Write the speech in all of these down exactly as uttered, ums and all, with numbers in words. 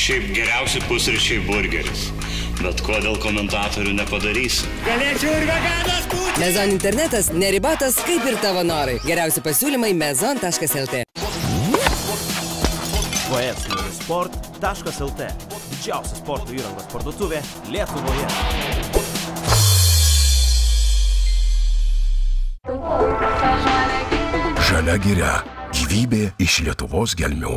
Šiaip geriausi pusryčiai burgeris. Bet ko dėl komentatorių nepadarysi? Galėčiau ir veganas būti. Mezon internetas neribotas kaip ir tavo norai. Geriausi pasiūlymai mezon taškas lt. v s sport taškas lt. Didžiausia sporto įrangos parduotuvė Lietuvoje. Žalia giria. Gyvybė iš Lietuvos gelmių.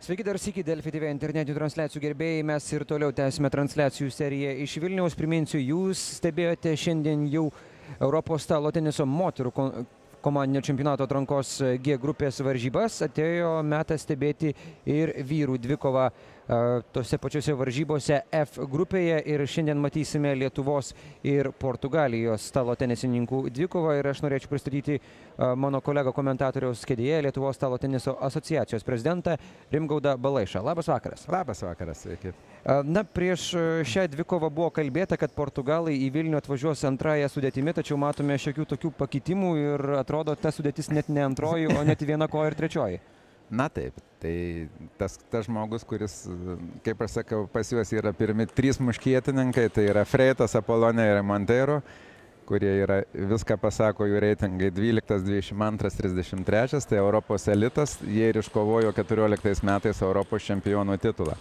Sveiki dar sykį Delfi T V internetinių transliacijų gerbėjai. Mes ir toliau tęsime transliacijų seriją iš Vilniaus. Priminsiu, jūs stebėjote šiandien jau Europos stalo teniso moterų komandinio čempionato atrankos G grupės varžybas. Atėjo metas stebėti ir vyrų dvikovą tose pačiose varžybose F grupėje. Ir šiandien matysime Lietuvos ir Portugalijos stalo tenisininkų dvikovą. Ir aš norėčiau pristatyti mano kolegą komentatoriaus kėdėje, Lietuvos stalo teniso asociacijos prezidentą Rimgaudą Balaišą. Labas vakaras. Labas vakaras, sveiki. Na, prieš šią dvikovą buvo kalbėta, kad Portugalai į Vilnių atvažiuos antrąją sudėtimi, tačiau matome šiokių tokių pakitimų ir atrodo, ta sudėtis net ne antroji, o net viena koja ir trečioji. Na taip, tai tas, tas žmogus, kuris, kaip aš sakau, pas juos yra pirmi trys muškietininkai, tai yra Freitas, Apolonė ir Monteiro, kurie yra, viską pasako jų reitingai dvyliktas, dvidešimt antras, trisdešimt trečias, tai Europos elitas, jie ir iškovojo keturioliktais metais Europos čempionų titulą.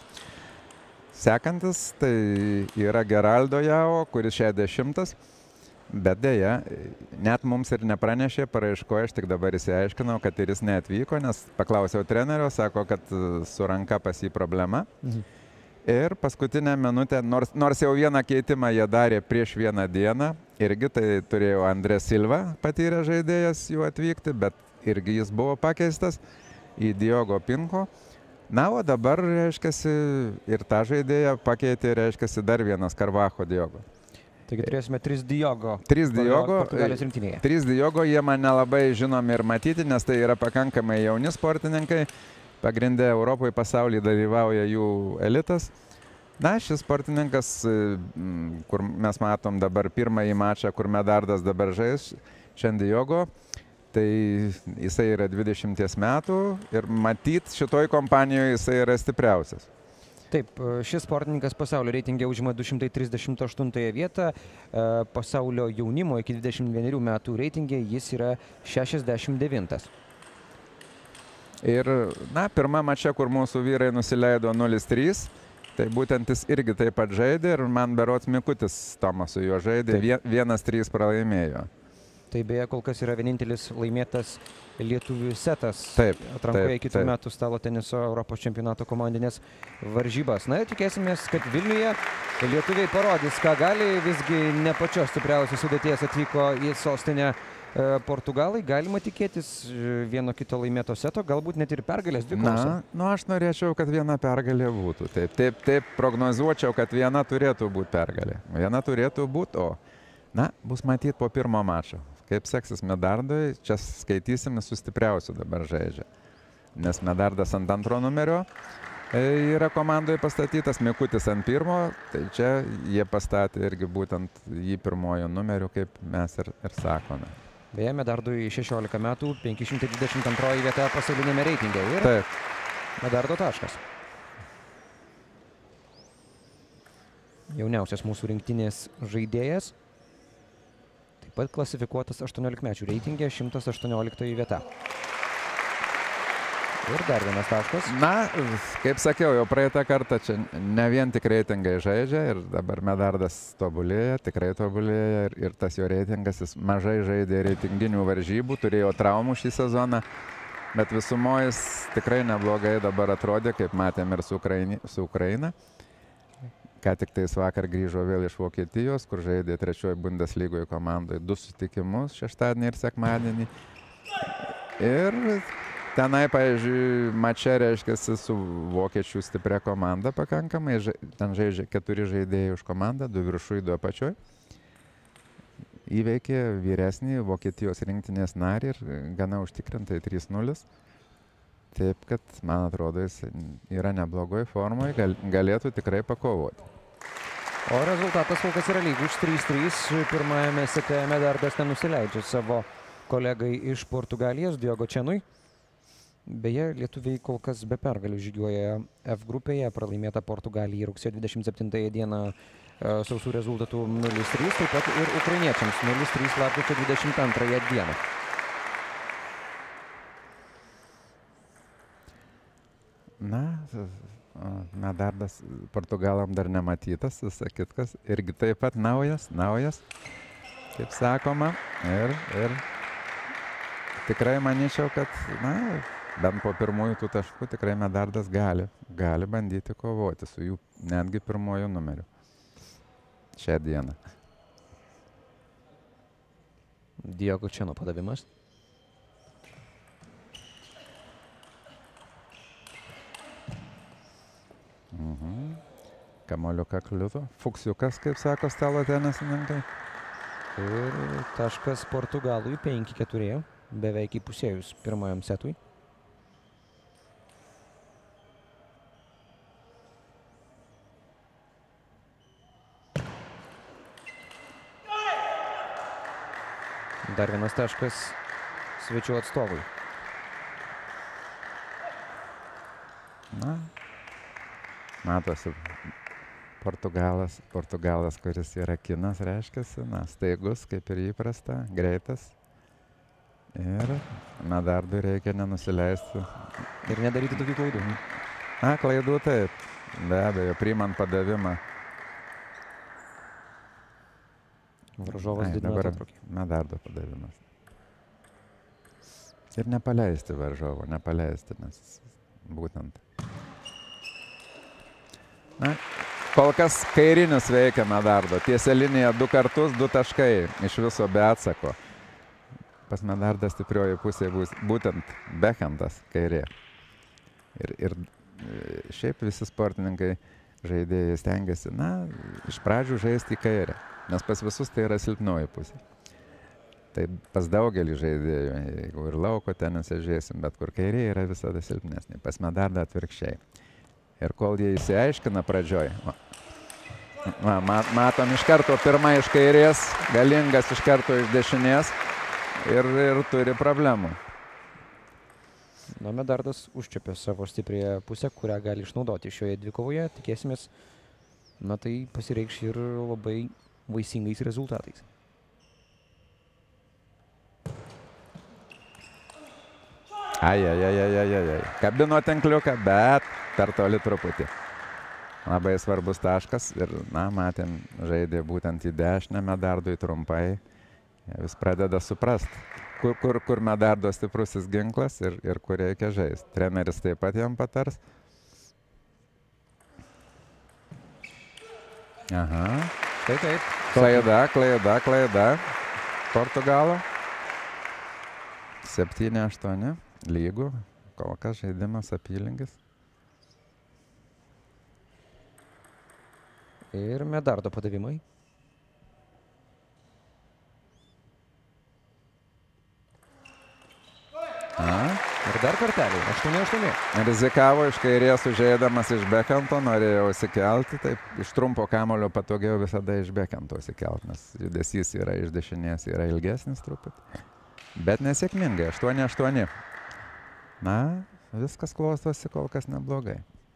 Sekantis tai yra Geraldo Jao, kuris šešiasdešimtas, bet dėja, net mums ir nepranešė, paraiškoje, aš tik dabar įsiaiškinau, kad ir jis neatvyko, nes paklausiau trenerio, sako, kad su ranka pas jį problema. Mhm. Ir paskutinę minutę, nors, nors jau vieną keitimą jie darė prieš vieną dieną, irgi tai turėjo Andrė Silva patyrę žaidėjas jų atvykti, bet irgi jis buvo pakeistas į Diogo Pinko. Na, o dabar, reiškiasi, ir tą žaidėją pakeitė, reiškiasi, dar vienas Karvacho Diogo. Taigi turėsime tris Diogo. Trys Diogo, Portugalijos rinktinėje. Trys Diogo, jie man nelabai žinomi ir matyti, nes tai yra pakankamai jauni sportininkai. Pagrindė Europoje, pasaulyje dalyvauja jų elitas. Na, šis sportininkas, kur mes matom dabar pirmąjį mačą, kur Medardas dabar žais, šiandien Diogo, tai jisai yra dvidešimties metų ir matyt šitoj kompanijoje jisai yra stipriausias. Taip, šis sportininkas pasaulio reitinge užima du šimtai trisdešimt aštuntąją vietą, pasaulio jaunimo iki dvidešimt vienerių metų reitinge jis yra šešiasdešimt devintas. Ir, na, pirmą mačą, kur mūsų vyrai nusileido nulis trys, tai būtent jis irgi taip pat žaidė ir man berods Mikutis Tomas su juo žaidė, vienas trys pralaimėjo. Tai beje, kol kas yra vienintelis laimėtas lietuvių setas taip, atrankoje taip, kitų taip. metų stalo teniso Europos čempionato komandinės varžybas. Na ir tikėsimės, kad Vilniuje lietuviai parodys, ką gali. Visgi ne pačios stipriausios sudėties atvyko į sostinę Portugalai. Galima tikėtis vieno kito laimėto seto, galbūt net ir pergalės dvikovos. Na, nu aš norėčiau, kad viena pergalė būtų. Taip, taip, taip prognozuočiau, kad viena turėtų būti pergalė. Viena turėtų būti, o na, bus matyti po pirmo mačo. Kaip seksis Medardui, čia skaitysim, su stipriausiu dabar žaidžia. Nes Medardas ant antro numerio yra komandoje pastatytas, Mikutis ant pirmo, tai čia jie pastatė irgi būtent jį pirmojo numeriu, kaip mes ir, ir sakome. Beje, Medardui šešiolika metų, penki šimtai dvidešimt antroji vieta pasaulinėme reitinge. Ir taip. Medardo taškas. Jauniausias mūsų rinktinės žaidėjas. Taip pat klasifikuotas aštuoniolikmečių reitingė, šimtas aštuonioliktoji vieta. Ir dar vienas taškas. Na, kaip sakiau, jau praeitą kartą čia ne vien tik reitingai žaidžia ir dabar Medardas tobulėja, tikrai tobulėja ir, ir tas jo reitingas, jis mažai žaidė reitinginių varžybų, turėjo traumų šį sezoną, bet visumoje jis tikrai neblogai dabar atrodė, kaip matėm ir su, Ukraini, su Ukraina. Ką tik tais vakar grįžo vėl iš Vokietijos, kur žaidė trečiojo Bundeslygoje komandoje du sutikimus šeštadienį ir sekmadienį. Ir tenai, pavyzdžiui, mače reiškiasi su vokiečių stipria komanda pakankamai. Ten žaidžia keturi žaidėjai už komandą, du viršui, du apačioj. Įveikė vyresnį Vokietijos rinktinės narį ir gana užtikrintai trys nulis. Taip, kad, man atrodo, jis yra neblogoj formoje, gal, galėtų tikrai pakovoti. O rezultatas kol kas yra lygus trys trys. Pirmajame sete Medardas nenusileidžia savo kolegai iš Portugalijos, Diogo Čenui. Beje, lietuviai kol kas be pergalių žygiuoja F grupėje, pralaimėta Portugalijai rugsėjo dvidešimt septintąją dieną sausų rezultatų nulis trys, taip pat ir ukrainiečiams nulis trys lapkričio dvidešimt antrąją dieną. Na, Medardas Portugalam dar nematytas, visa kitkas, irgi taip pat naujas, naujas, kaip sakoma, ir, ir tikrai manyčiau, kad, na, bent po pirmųjų tų taškų tikrai Medardas gali, gali bandyti kovoti su jų netgi pirmuoju numeriu šią dieną. Diogo Čeno padavimas. Mhm. Kamoliuką kliuto. Fuksiukas, kaip sako stalo tenisininkai. Ir taškas Portugalui penki keturi, beveik įpusėjus pirmajam setui. Dar vienas taškas svečių atstovui. Na, matosi, Portugalas, Portugalas, kuris yra kinas, reiškiasi, na, staigus, kaip ir įprasta, greitas. Ir Medardui reikia nenusileisti. Ir nedaryti tokių klaidų. Na, klaidų taip, be abejo, priimant padavimą. Varžovas Ai, didino dabar atotrūkį. Medardo padavimas. Ir nepaleisti varžovo, nepaleisti, nes būtent. Na, kol kas kairinis veikia Medardo. Tiesia linija du kartus, du taškai iš viso be atsako. Pas Medardą stiprioji pusė bus būtent bekentas kairė. Ir, ir šiaip visi sportininkai žaidėjai stengiasi, na, iš pradžių žaisti į kairę. Nes pas visus tai yra silpnoji pusė. Tai pas daugelį žaidėjų, jeigu ir lauko tenise žaisim, bet kur kairė yra visada silpnesnė. Pas Medardą atvirkščiai. Ir kol jie įsiaiškina pradžioj, va, matom iš karto pirmą iš kairės, galingas iš karto iš dešinės ir, ir turi problemų. Na, Medardas užčiapė savo stipriąją pusę, kurią gali išnaudoti šioje dvikovoje. Tikėsimės, na, tai pasireikš ir labai vaisingais rezultatais. Ai, ai, ai, ai, ai, ai. Kabino tinkliuką, bet per toli truputį. Labai svarbus taškas ir, na, matėm, žaidė būtent į dešinę Medardui trumpai. Vis pradeda suprast, kur, kur, kur Medardo stiprusis ginklas ir, ir kur reikia žaisti. Treneris taip pat jam patars. Aha. Tai taip. Klaida, klaida, klaida. Portugalo. septyni aštuoni. Lygų. Kol kas žaidimas apylinkis. Ir Medardo padavimai. A. Ir dar kartelį. aštuoni aštuoni. Rizikavo iš kairės užeidamas iš bekento, norėjau įsikelti, taip iš trumpo kamulio patogiau visada iš bekento įsikelti, nes judesys yra iš dešinės, yra ilgesnis truputį. Bet nesėkmingai, aštuoni aštuoni. Na, viskas klostosi kol kas neblogai.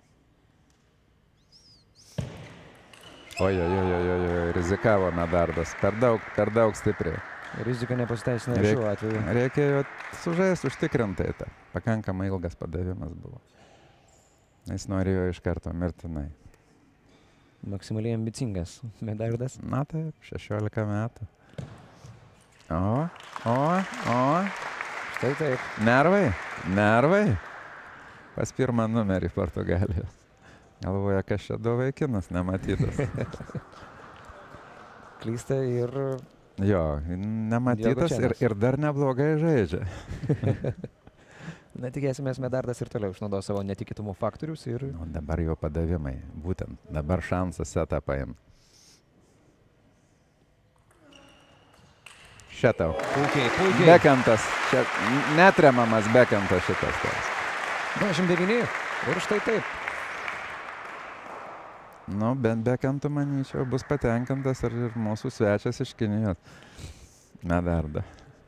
Oi, oi, oi, oi, oi, rizikavo Medardas, per daug, per daug stipriai. Rizika nepasiteisina Reik, šiuo atveju. Reikėjo sužaisti užtikrintai. Ta. Pakankamai ilgas padavimas buvo. Jis norėjo iš karto mirtinai. Maksimaliai ambicingas Medardas. Na taip, šešiolika metų. O, o, o. Štai taip. Nervai, nervai. Pas pirmą numerį Portugalijos. Galvoja, kas čia du vaikinas nematytas. Klysta ir... Jo, nematytas ir, ir dar neblogai žaidžia. Na, tikėsimės, Medardas ir toliau išnaudo savo netikėtumo faktorius ir... Nu, dabar jo padavimai, būtent. Dabar šansas setą paim. Šitau. Puikiai, puikiai. Bekentas. Čia netremamas bekentas šitas. dešimt devyni. Ir štai taip. Nu, bent bekentų, manyčiau, bus patenkintas ir, ir mūsų svečias iš Kinijos. Medarda.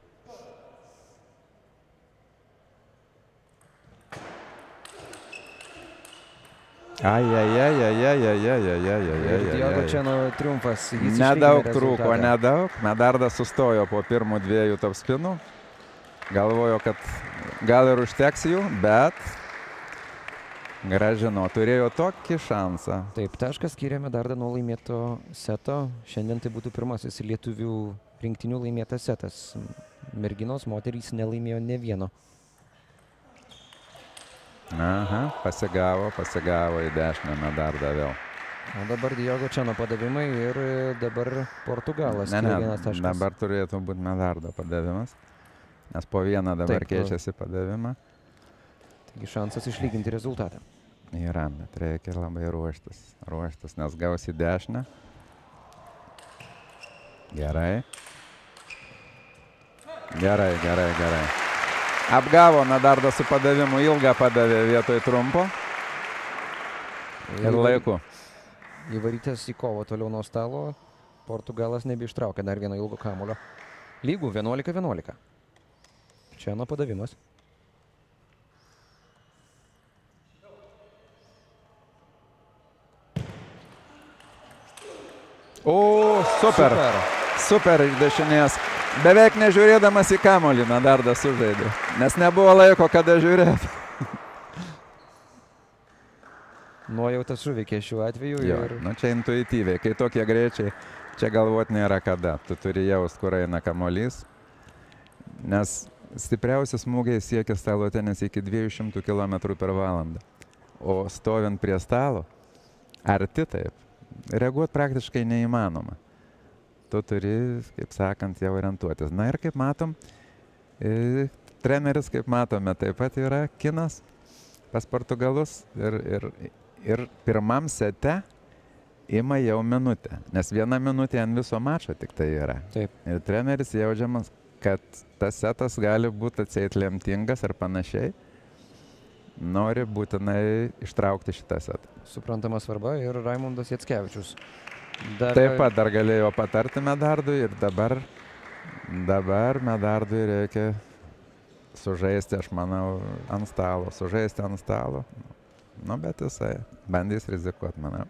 Ai, ai, ai, ai, ai, ai, ai, ai, ai, ai, ai. Diogo Čeno triumfas. Nedaug trūko, nedaug. Medardas sustojo po pirmų dviejų topspinų. Galvojo, kad gal ir užteks jų, bet grąžino. Turėjo tokį šansą. Taip, taškas skiria Medardą nuo laimėto seto. Šiandien tai būtų pirmasis lietuvių rinktinių laimėtas setas. Merginos, moterys nelaimėjo ne vieno. Aha, pasigavo, pasigavo į dešinę Medardą vėl. O dabar Diogo Čeno padavimai ir dabar Portugalas. Ne, ne, dabar turėtų būti Medardo padavimas, nes po vieną dabar Taip, keičiasi padavimą. Taigi šansas išlyginti rezultatą. Yra, bet reikia labai ruoštis, ruoštis, nes gausi dešinę. Gerai. Gerai, gerai, gerai. Apgavo Medardą su padavimu, ilgą padavė vietoj trumpo. Ir laiku. Įvarytas į kovą toliau nuo stalo. Portugalas nebeištraukė dar vieno ilgo kamulio. Lygų vienuolika vienuolika. Čeno padavimas. O, super. Super, super iš dešinės. Beveik nežiūrėdamas į kamulį Medardas sužaidė, nes nebuvo laiko, kada žiūrėti. Nuojauta suveikė šiuo atveju. Jo, ir... nu čia intuityviai, kai tokie greičiai, čia galvoti nėra kada. Tu turi jaust, kur eina kamuolys, nes stipriausi smūgiai siekia stalo tenis iki dviejų šimtų kilometrų per valandą. O stovint prie stalo, arti taip, reaguoti praktiškai neįmanoma. Tu turi, kaip sakant, jau orientuotis. Na ir kaip matom, e, treneris, kaip matome, taip pat yra kinas pas portugalus ir, ir, ir pirmam sete ima jau minutę, nes viena minutė ant viso mačo tik tai yra. Taip. Ir treneris jaučiamas, kad tas setas gali būti atseit lemtingas ar panašiai. Nori būtinai ištraukti šitą setą. Suprantama svarba ir Raimundas Jackevičius. Dar... Taip pat dar galėjo patarti Medardui ir dabar, dabar Medardui reikia sužaisti, aš manau, ant stalo. Sužaisti ant stalo. Nu, bet jisai bandys rizikuoti, manau.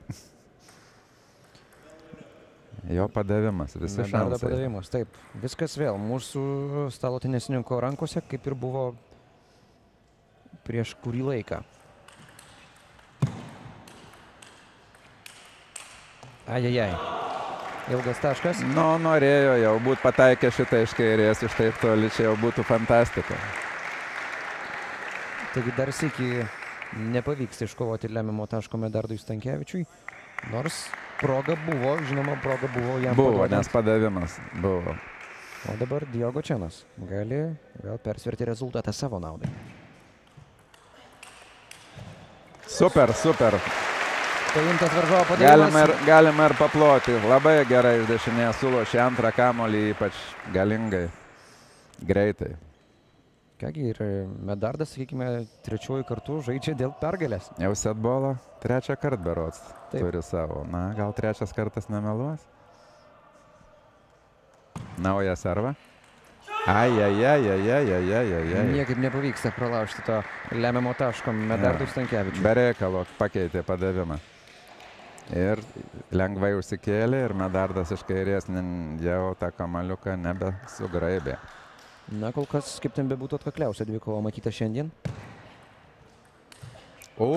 Jo padavimas, visi šansai. Medardo padavimas, taip. Viskas vėl mūsų stalo tenisininko rankose, kaip ir buvo prieš kurį laiką. Ajajai. Ilgas taškas. Nu, norėjo jau būti pataikę šitą iš kairės, iš taip toli, čia jau būtų fantastika. Taigi dar sykį nepavyks iškovoti lemiamo taško Medardui Stankevičiui, nors proga buvo, žinoma, proga buvo jam Buvo, paduodant. nes padavimas buvo. O dabar Diogo Čenas gali vėl persverti rezultatą savo naudai. Super, super. Paimtas varžovo padavimas. Galima ir, galima ir paploti. Labai gerai iš dešinės sulošė antrą kamuolį, ypač galingai, greitai. Kągi ir Medardas, sakykime, trečiuoju kartu žaidžia dėl pergalės. Jau setbolą trečią kartą berods Taip. turi savo. Na, gal trečias kartas nemeluos? Naują servą. Ai, ai, ai, ai, ai, ai, ai, ai. Niekaip nepavyksta pralaužti to lemiamo taško Medardui Stankevičiui. Be reikalo pakeitė padavimą. Ir lengvai užsikėlė ir Medardas iš kairės jau tą kamaliuką nebesugraibė. Na, kol kas, kaip ten bebūtų atkakliausia dvikova matyta šiandien. O,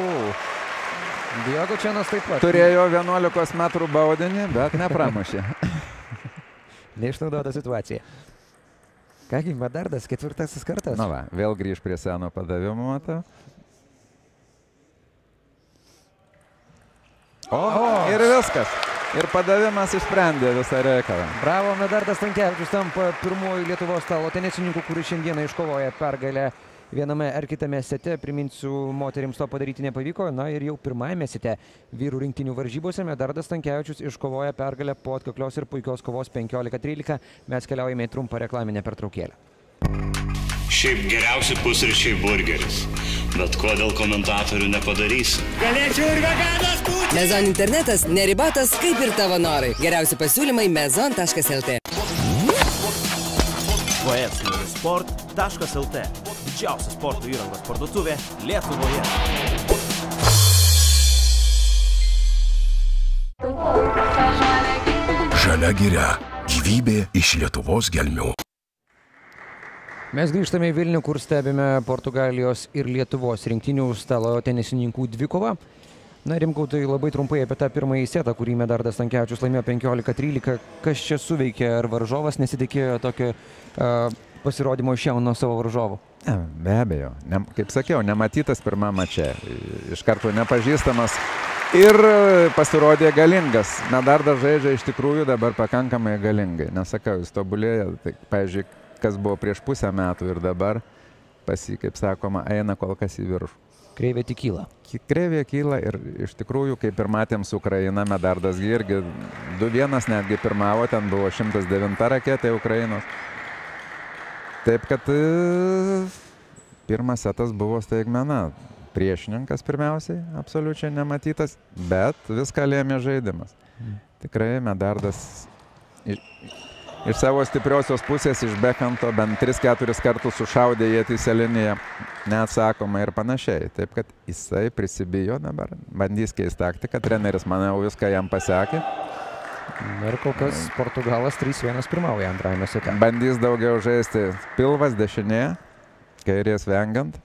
Diogo Čenas taip pat. turėjo vienuolikos metrų baudinį, bet nepramušė. Neišnaudota situacija. Kągi, Medardas, ketvirtasis kartas. Na va, vėl grįž prie seno padavimo, matau. O, o, ir viskas. Ir padavimas išsprendė visą reikalą. Bravo, Medardas Stankevičius tampa pirmuoju Lietuvos stalo tenisininku, kuris šiandieną iškovoja pergalę viename ar kitame sete. Priminsiu, moterims to padaryti nepavyko. Na ir jau pirmajame sete vyrų rinktinių varžybose Medardas Stankevičius iškovoja pergalę po atkaklios ir puikios kovos penkiolika trylika. Mes keliaujame į trumpą reklaminę pertraukėlę. Šiaip geriausi pusryčiai burgeris. Bet ko dėl komentatorių nepadarysi? Galėčiau ir veganas būti. Mezon internetas neribotas kaip ir tavo norai. Geriausi pasiūlymai mezon taškas lt. sport taškas lt. Didžiausia sporto įrangos parduotuvė Lietuvoje. Žalia giria. Gyvybė iš Lietuvos gelmių. Mes grįžtame į Vilnių, kur stebime Portugalijos ir Lietuvos rinktinių stalo tenisininkų dvikovą. Na, Rimkautai, labai trumpai apie tą pirmąjį setą, kurį Medardas Stankevičius laimėjo penkiolika trylika. Kas čia suveikė? Ar varžovas nesitikėjo tokio uh, pasirodymo išjauna savo varžovų. Ne, be abejo. Ne, kaip sakiau, nematytas pirmą mače. Iš karto nepažįstamas ir pasirodė galingas. Medardas žaidžia iš tikrųjų dabar pakankamai galingai. Nesakau, jis tobulėja. Tai, pavyzdžiui, kas buvo prieš pusę metų ir dabar pas jį, kaip sakoma, eina kol kas į viršų. Kreivė tik kyla. Kreivė kyla ir iš tikrųjų, kaip ir matėm su Ukraina, Medardas irgi du vienas netgi pirmavo, ten buvo šimtas devinta raketė Ukrainos. Taip, kad pirmas setas buvo staigmena. Priešininkas pirmiausiai, absoliučiai nematytas, bet viską lėmė žaidimas. Tikrai Medardas iš, iš savo stipriosios pusės, iš bekanto, bent tris keturis kartus sušaudė jie teiselinėje, neatsakoma ir panašiai. Taip, kad jisai prisibijo dabar, bandys keisti taktiką, treneris, manau, viską jam pasakė. Ir kol kas Portugalas trys vienas pirmauja antrajame sete. Bandys daugiau žaisti pilvas dešinė, kairės vengiant.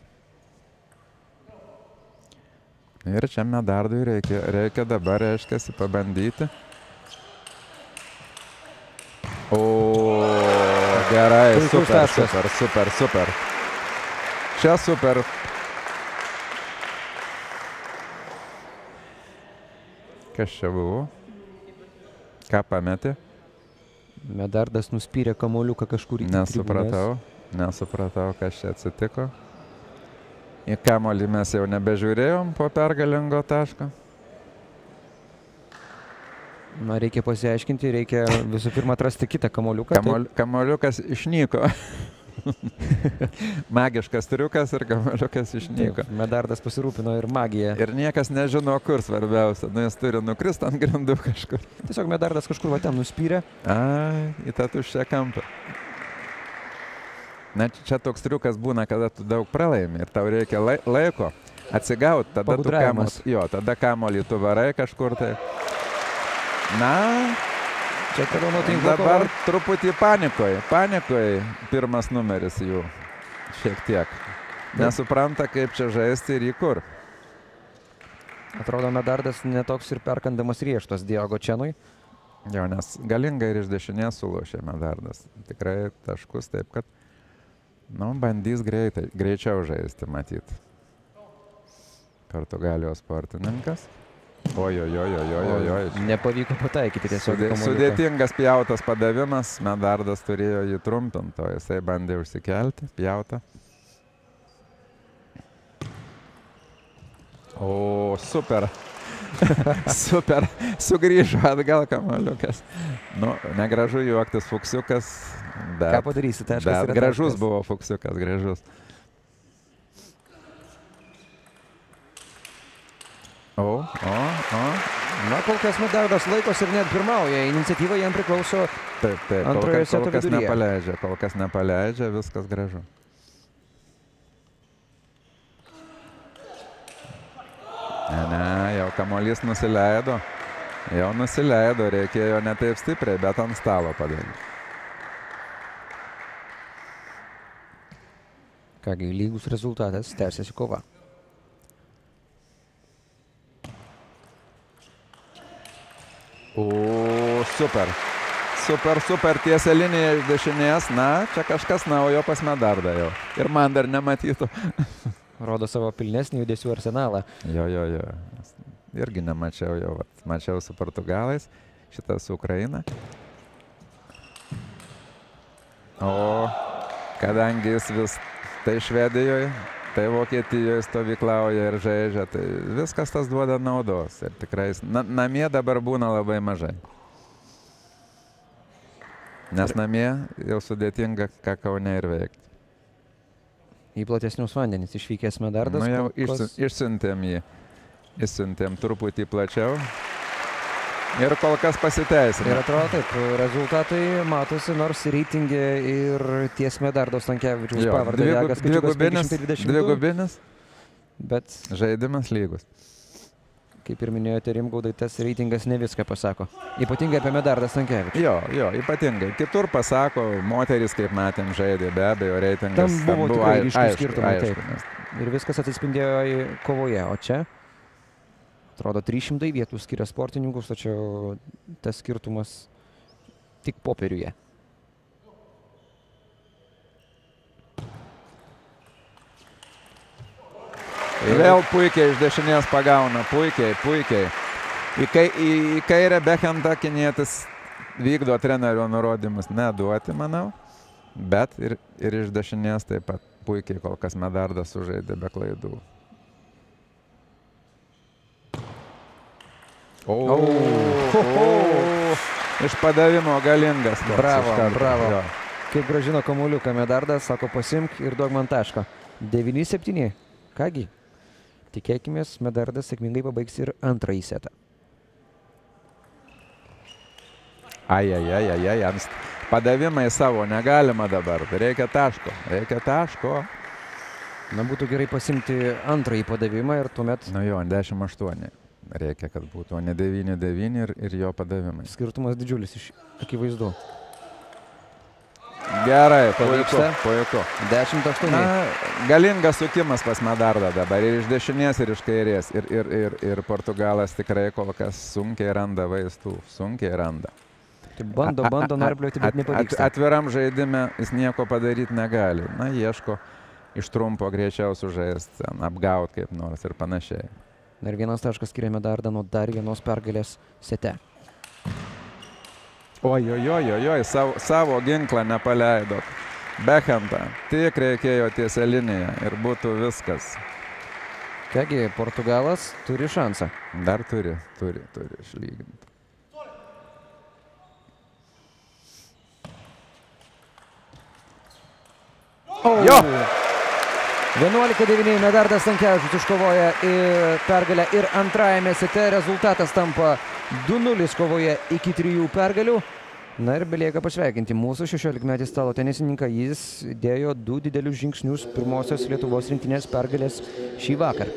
Ir čia Medardui reikia, reikia dabar, reiškiasi, pabandyti. O, gerai, super, super, super, super. Čia super. Kas čia buvo? Ką pametė? Medardas nuspyrė kamuoliuką kažkur į tribūnas. Nesupratau, nesupratau, kas čia atsitiko. Į kamuolį mes jau nebežiūrėjom po pergalingo taško. Na, reikia pasiaiškinti, reikia visų pirma atrasti kitą kamuoliuką. Kamuol, kamuoliukas išnyko. Magiškas triukas ir kamuoliukas išnyko. Taip, Medardas pasirūpino ir magiją. Ir niekas nežino, kur svarbiausia. Nu, jis turi nukrist ant grindų kažkur. Tiesiog Medardas kažkur va ten nuspyrė. Ai, į tą tuščią kampą. Na, čia toks triukas būna, kada tu daug pralaimi ir tau reikia laiko atsigauti. Tada tu kamuolį, jo, tada kamuolį tu varai kažkur tai. Na, čia toliau nutinka. Dabar truputį panikoje. Panikoje pirmas numeris jų. Šiek tiek. Nesupranta, kaip čia žaisti ir į kur. Atrodo, Medardas netoks ir perkandamas rieštas Diogo Čenui. Jo, nes galingai ir iš dešinės sulošė Medardas. Tikrai taškus, taip kad nu, bandys greitai, greičiau žaisti, matyt. Portugalijos sportininkas. Oj, oj, oj, oj, oj, oj. Nepavyko pataikyti tiesiog Sudė, sudėtingas pjautas padavimas. Medardas turėjo jį trumpinti, o jisai bandė užsikelti, pjautą. O, super. Super. Sugrįžo atgal kamuoliukas. Nu, negražu juoktis, fuksiukas. Bet, ką padarysi, taškas yra taškas. Gražus buvo fuksiukas, gražus. O, o, o. Na, kol kas Medardas laikosi ir net pirmauja. Iniciatyva jam priklauso taip, taip, antrojo seto kol kas viduryje. nepaleidžia, kol kas nepaleidžia, viskas gražu. Ne, ne, jau kamuolys nusileido. Jau nusileido, reikėjo ne taip stipriai, bet ant stalo padaryti. Kągi, lygus rezultatas, tęsiasi kova. O, super. Super, super, tiesia linija iš dešinės. Na, čia kažkas naujo pas Medardą jau. Ir man dar nematytų. Rodo savo pilnesnį judesių arsenalą. Jo, jo, jo. Irgi nemačiau jau. Mačiau su Portugalais, šitą su Ukraina. O, kadangi jis vis tai Švedijoje, tai Vokietijoje stovyklauja ir žaidžia, tai viskas tas duoda naudos. Ir tikrai na, namie dabar būna labai mažai. Nes namie jau sudėtinga, ką Kaune ir veikti. Į platesnius vandenis išvykęs Medardas. Nu jau kos... išsiuntėm jį. Išsiuntėm truputį plačiau. Ir kol kas pasiteisina. Ir atrodo taip, rezultatai matosi, nors reitingė ir ties Medardo Stankevičiaus pavardę. Dvigubinis, dvigubinis, bet žaidimas lygus. Kaip ir minėjote, Rimgaudai, tas reitingas ne viską pasako. Ypatingai apie Medardą Stankevičių. Jo, jo, ypatingai. Kitur pasako, moterys, kaip matėm, žaidė, be abejo, reitingas. Tam buvo tam tikrai ryškių skirtumai. Aišku, taip. Ir viskas atsispindėjo į kovoje. O čia, atrodo, trys šimtai vietų skiria sportininkus, tačiau tas skirtumas tik popieriuje. Vėl puikiai iš dešinės pagauna, puikiai, puikiai. Į, kai, į, į kairę bekhentą kinietis vykdo trenerio nurodymus neduoti, manau. Bet ir, ir iš dešinės taip pat puikiai kol kas Medardas sužaidė be klaidų. O, o, o, o, iš padavimo galingas. Bravo, bravo. Jo. Kaip gražino kamuoliuką Medardas, sako pasimk ir duok man tašką. devyni septyni. Kągi, tikėkimės, Medardas sėkmingai pabaigs ir antrąjį setą. Ai, ai, ai, ai, ai, ant padavimai savo negalima dabar. Reikia taško, reikia taško. Na, būtų gerai pasimti antrąjį padavimą ir tuomet... Nu jo, dešimt aštuoni. Reikia, kad būtų, o ne devyni devyni ir, ir jo padavimai. Skirtumas didžiulis iš akivaizdu. Gerai, puiku, puiku. dešimt aštuoni. Galingas sukimas pas Medardą dabar ir iš dešinės, ir iš kairės. Ir, ir, ir, ir Portugalas tikrai kol kas sunkiai randa vaistų. Sunkiai randa. Tai bando, bando narplioti, bet nepavyksta. Atviram žaidime jis nieko padaryti negali. Na, ieško iš trumpo greičiau sužaisti, apgauti kaip nors ir panašiai. Ir vienas taškas skiria Medardą nuo dar vienos pergalės sete. Oi, oi, oi, oi, oi, savo, savo ginklą nepaleido. Bekhentą. Tik reikėjo tiesia linija ir būtų viskas. Kągi, Portugalas turi šansą. Dar turi, turi, turi išlyginti. Oh. Jo! vienuolika devyni Medardas Stankevičius iškovoja pergalę ir antrajame sete rezultatas tampa du nulis kovoje iki trijų pergalių. Na ir belieka pasveikinti mūsų šešiolikmetį stalo tenisininką. Jis dėjo du didelius žingsnius pirmosios Lietuvos rinktinės pergalės šį vakar.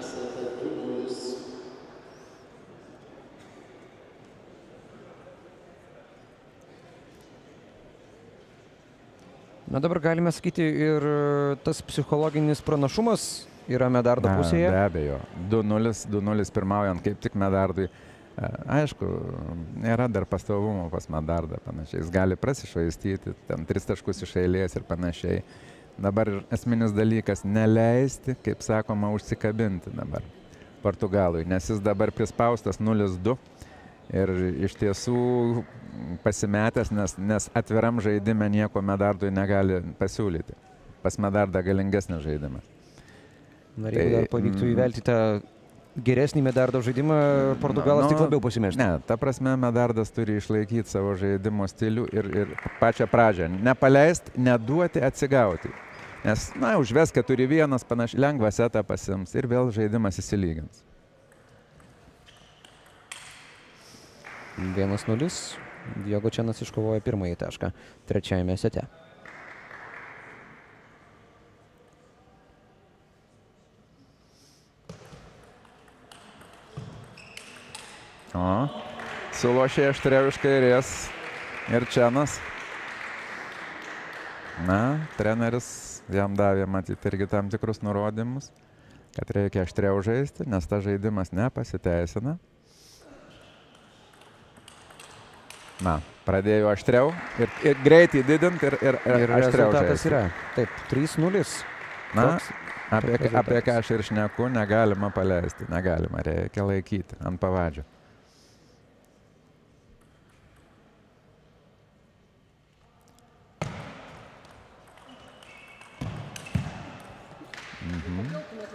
Na dabar galime sakyti ir tas psichologinis pranašumas yra Medardo pusėje. Be abejo, du nulis, du nulis pirmaujant kaip tik Medardui. Aišku, nėra dar pastovumo pas Medardą panašiai. Jis gali prasišvaistyti, ten tris taškus iš eilės ir panašiai. Dabar esminis dalykas neleisti, kaip sakoma, užsikabinti dabar Portugalui, nes jis dabar prispaustas nulis du. Ir iš tiesų pasimetęs, nes, nes atviram žaidime nieko Medardui negali pasiūlyti. Pas Medardą galingesnis žaidimas. Na, jeigu dar pavyktų įvelti tą geresnį Medardo žaidimą, Portugalas nu, tik labiau pasimeštų. Ne, ta prasme Medardas turi išlaikyti savo žaidimo stilių ir, ir pačią pradžią. Nepaleist, neduoti atsigauti. Nes, na, užves keturi vienas, panašiai, lengvą setą pasims ir vėl žaidimas įsilygins. vienas nulis. Diogo Čenas iškovoja pirmąjį tašką trečiajame sete. O, sulošė aštriau iš kairės ir Čenas. Na, treneris jam davė matyti irgi tam tikrus nurodymus, kad reikia aštriau žaisti, nes tas žaidimas nepasiteisina. Na, pradėjo aštriau ir, ir greitai didint ir, ir, ir, ir aštriau rezultatas žaisti. yra. Taip, trys nulis. Na, apie, apie ką aš ir šneku, negalima paleisti, negalima, reikia laikyti ant pavadžio. Mhm.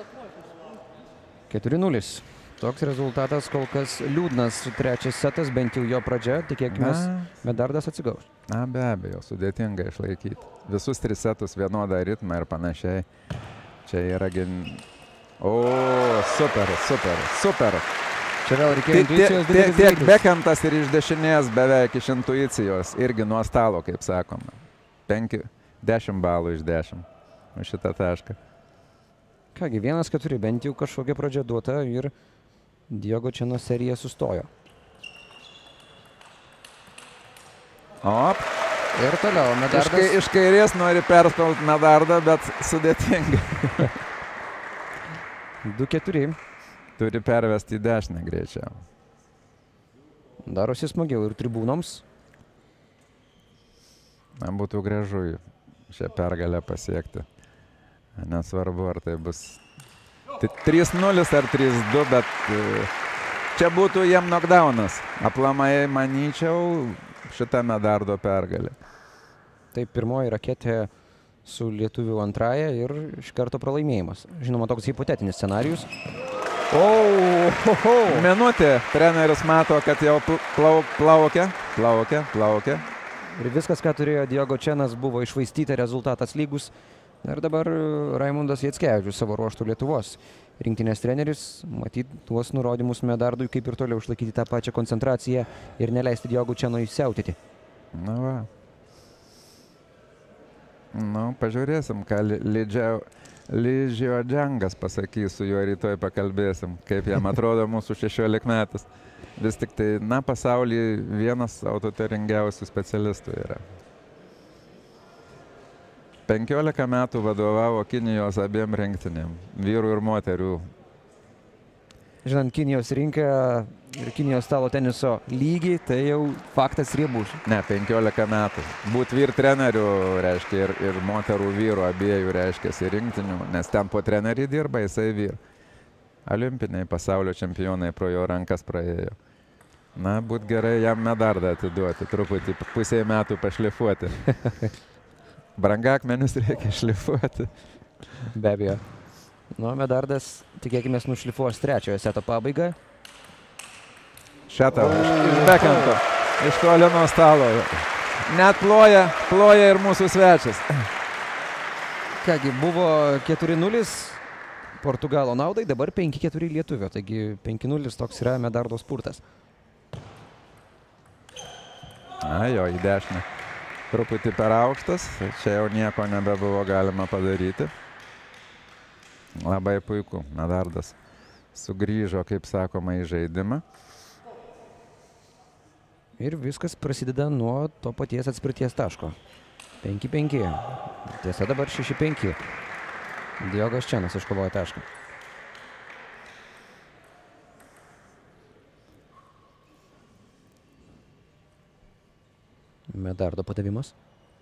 keturi nulis. Toks rezultatas kol kas liūdnas. Trečias setas, bent jau jo pradžia. Tikėkime, Medardas atsigaus. Na, be abejo, sudėtinga išlaikyti. Visus tris setus vienodą ritmą ir panašiai. Čia yra gen... O, super, super, super. Čia vėl reikėjo intuicijos didelis Tiek greitis. Bekhentas ir iš dešinės beveik iš intuicijos. Irgi nuo stalo, kaip sakoma. Penki, dešimt balų iš dešimt. Už šitą tašką. Kągi, vienas keturi, bent jau kažkokia pradžia duota ir Diogo Čeno serija sustojo. Op. Ir toliau Medardas. Iš, iš kairės nori perspausti Medardą, bet sudėtingai. du keturi. Turi pervesti į dešinę greičiau. Darosi smagiau ir tribūnoms. Man būtų gražu šią pergalę pasiekti. Nesvarbu, ar tai bus trys nulis ar trys du, bet čia būtų jiem knockdownas. Aplamai, manyčiau, šitą Medardo pergalę. Tai pirmoji raketė su lietuvių antraja ir iš karto pralaimėjimas. Žinoma, toks hipotetinis scenarijus. Oh, oh, oh. Minutė. Treneris mato, kad jau plau, plaukia, plaukia, plaukia. Ir viskas, ką turėjo Diogo Čenas, buvo iššvaistyta, rezultatas lygus. Ir dabar Raimundas Jackevičius savo ruoštų Lietuvos rinktinės treneris. Matyt, tuos nurodymus Medardui kaip ir toliau išlaikyti tą pačią koncentraciją ir neleisti Diogo Čenui siautyti. Na va. Nu, pažiūrėsim, ką Lidžio, Lidžio Džengas pasakys, su juo rytoj pakalbėsim, kaip jam atrodo mūsų šešiolikmetis. Vis tik tai, na, pasaulyje vienas autoteringiausių specialistų yra. penkiolika metų vadovavo Kinijos abiem rinktinėm, vyrų ir moterių. Žinant Kinijos rinką ir Kinijos stalo teniso lygį, tai jau faktas riebus. Ne, penkiolika metų. Būt vyr trenerių, reiškia, ir, ir moterų vyrų abiejų, reiškia, į rinktinių, nes ten po trenerį dirba, jisai vyr. Olimpiniai pasaulio čempionai pro jo rankas praėjo. Na, būt gerai jam Medardą atiduoti, truputį pusėje metų pašlifuoti. Brangakmenius reikia šlifuoti. Be abejo. Nu, Medardas, tikėkime, nušlifuos trečiojo seto pabaigą. Šetą iš bekanto, iš toli nuo stalo. Net ploja, ploja ir mūsų svečias. Kągi, buvo keturi nulis Portugalo naudai, dabar penki keturi lietuvio. Taigi penki nulis toks yra Medardo spurtas. Na jo, į dešinę. Truputį per aukštas, čia jau nieko nebebuvo galima padaryti. Labai puiku, Medardas sugrįžo, kaip sakoma, į žaidimą. Ir viskas prasideda nuo to paties atspirties taško. penki penki. Tiesa, dabar šeši penki. Diogas Čenas iškovojo tašką. Medardo padavimas.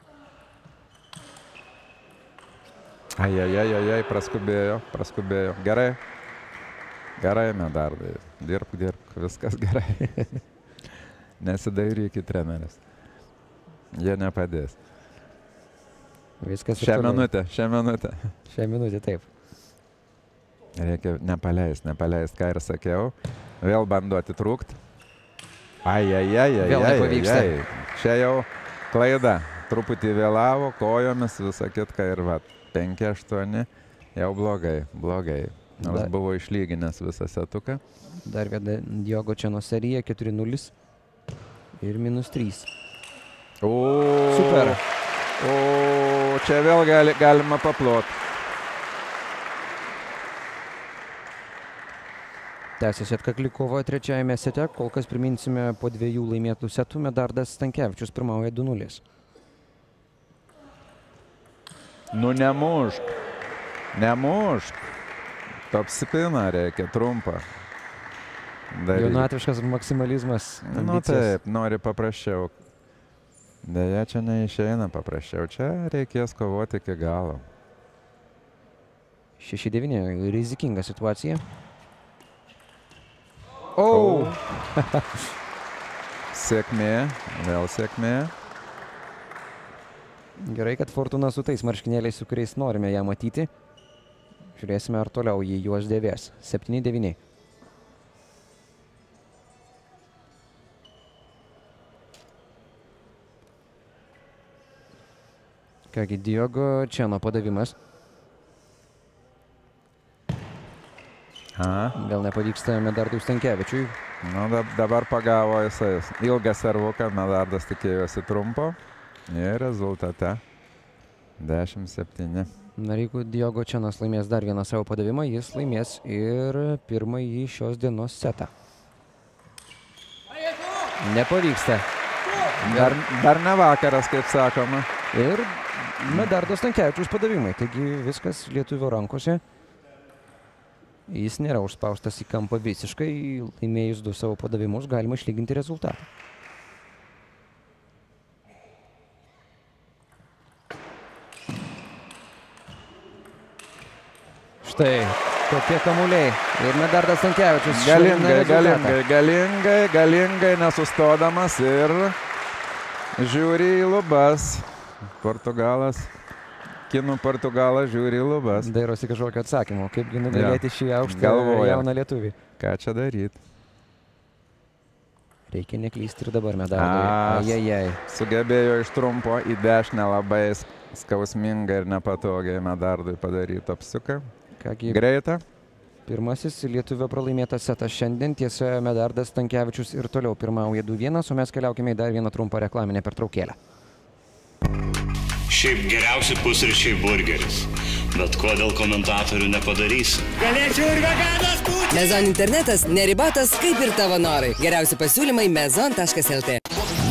Ai, ai, ai, ai, ai, praskubėjo, praskubėjo. Gerai. Gerai, Medardai. Dirbk, dirbk, viskas gerai. Nesidairykit treneris. Jie nepadės. Viskas šią minutę, šią minutę. Šią minutę, taip. Reikia nepaleist, nepaleist, ką ir sakiau. Vėl bando atitrūkt. Ai, ai, ai, ai, Vėl nepavyksta. ai, ai. Čia jau klaida. Truputį vėlavo, kojomis, visą kitką ir va, penki aštuoni. Jau blogai, blogai. Nors Da. buvo išlyginęs visą setuką. Dar viena Diogo Čeno serija, keturi nulis ir minus trys. O, Super. O, čia vėl gali, galima paplot. Tęsiasi atkakli kova trečiajame sete. Kol kas priminsime po dviejų laimėtų setų Medardas Stankevičius pirmauja du nulis. Nu nemušk. Nemušk. Top spina reikia, trumpą. Jaunatviškas maksimalizmas. Nu ambicijos. taip, nori paprasčiau. Deja, čia neišeina paprasčiau. Čia reikės kovoti iki galo. šeši devyni. Rizikinga situacija. O! Sėkmė. Vėl sėkmė. Gerai, kad Fortuna su tais marškinėliais, su kuriais norime ją matyti. Žiūrėsime, ar toliau jį juos dėvės. septyni devyni. Kągi, Diogo Čeno padavimas. A. Vėl nepavyksta Medardui Stankevičiui. Nu, dabar pagavo jisai. Ilgą servuką, Medardas tikėjosi trumpo. Ir rezultate dešimt septyni. Na, jeigu Diogo Čenas laimės dar vieną savo padavimą, jis laimės ir pirmąjį šios dienos setą. Nepavyksta. Dar, dar ne vakaras, kaip sakoma. Ir Medardo Stankevičiaus padavimai. Taigi viskas lietuvio rankose. Jis nėra užspaustas į kampą visiškai. Laimėjus du savo padavimus galima išlyginti rezultatą. Štai Tokie kamuoliai. Ir Medardas Stankevičius. Galingai, galingai, galingai, galingai nesustodamas ir žiūri į lubas. Portugalas, kinų Portugalas žiūri į lubas. Dairosi kažkokio atsakymo, kaipgi nugalėti šį aukštą jauną lietuvį. Ką čia daryti? Reikia neklysti ir dabar Medardui. Ajajai. Sugebėjo iš trumpo į dešinę labai skausmingai ir nepatogiai Medardui padaryti apsuką. Kągi, greitą. Pirmasis lietuvio pralaimėtas setas šiandien. Tiesa, Medardas Stankevičius ir toliau pirmauja du vienas, o mes keliaukime į dar vieną trumpą reklaminę pertraukėlę. Šiaip geriausi pusryčiai burgeris. Bet ko dėl komentatorių nepadarysi? Galėčiau ir veganas būti. Mezon internetas neribotas kaip ir tavo norai. Geriausi pasiūlymai mezon taškas lt.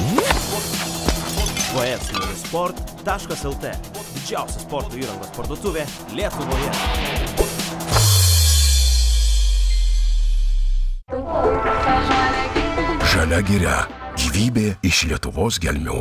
v s sport taškas lt. Didžiausia sporto įrangos parduotuvė Lietuvoje. Žalia giria. Gyvybė iš Lietuvos gelmių.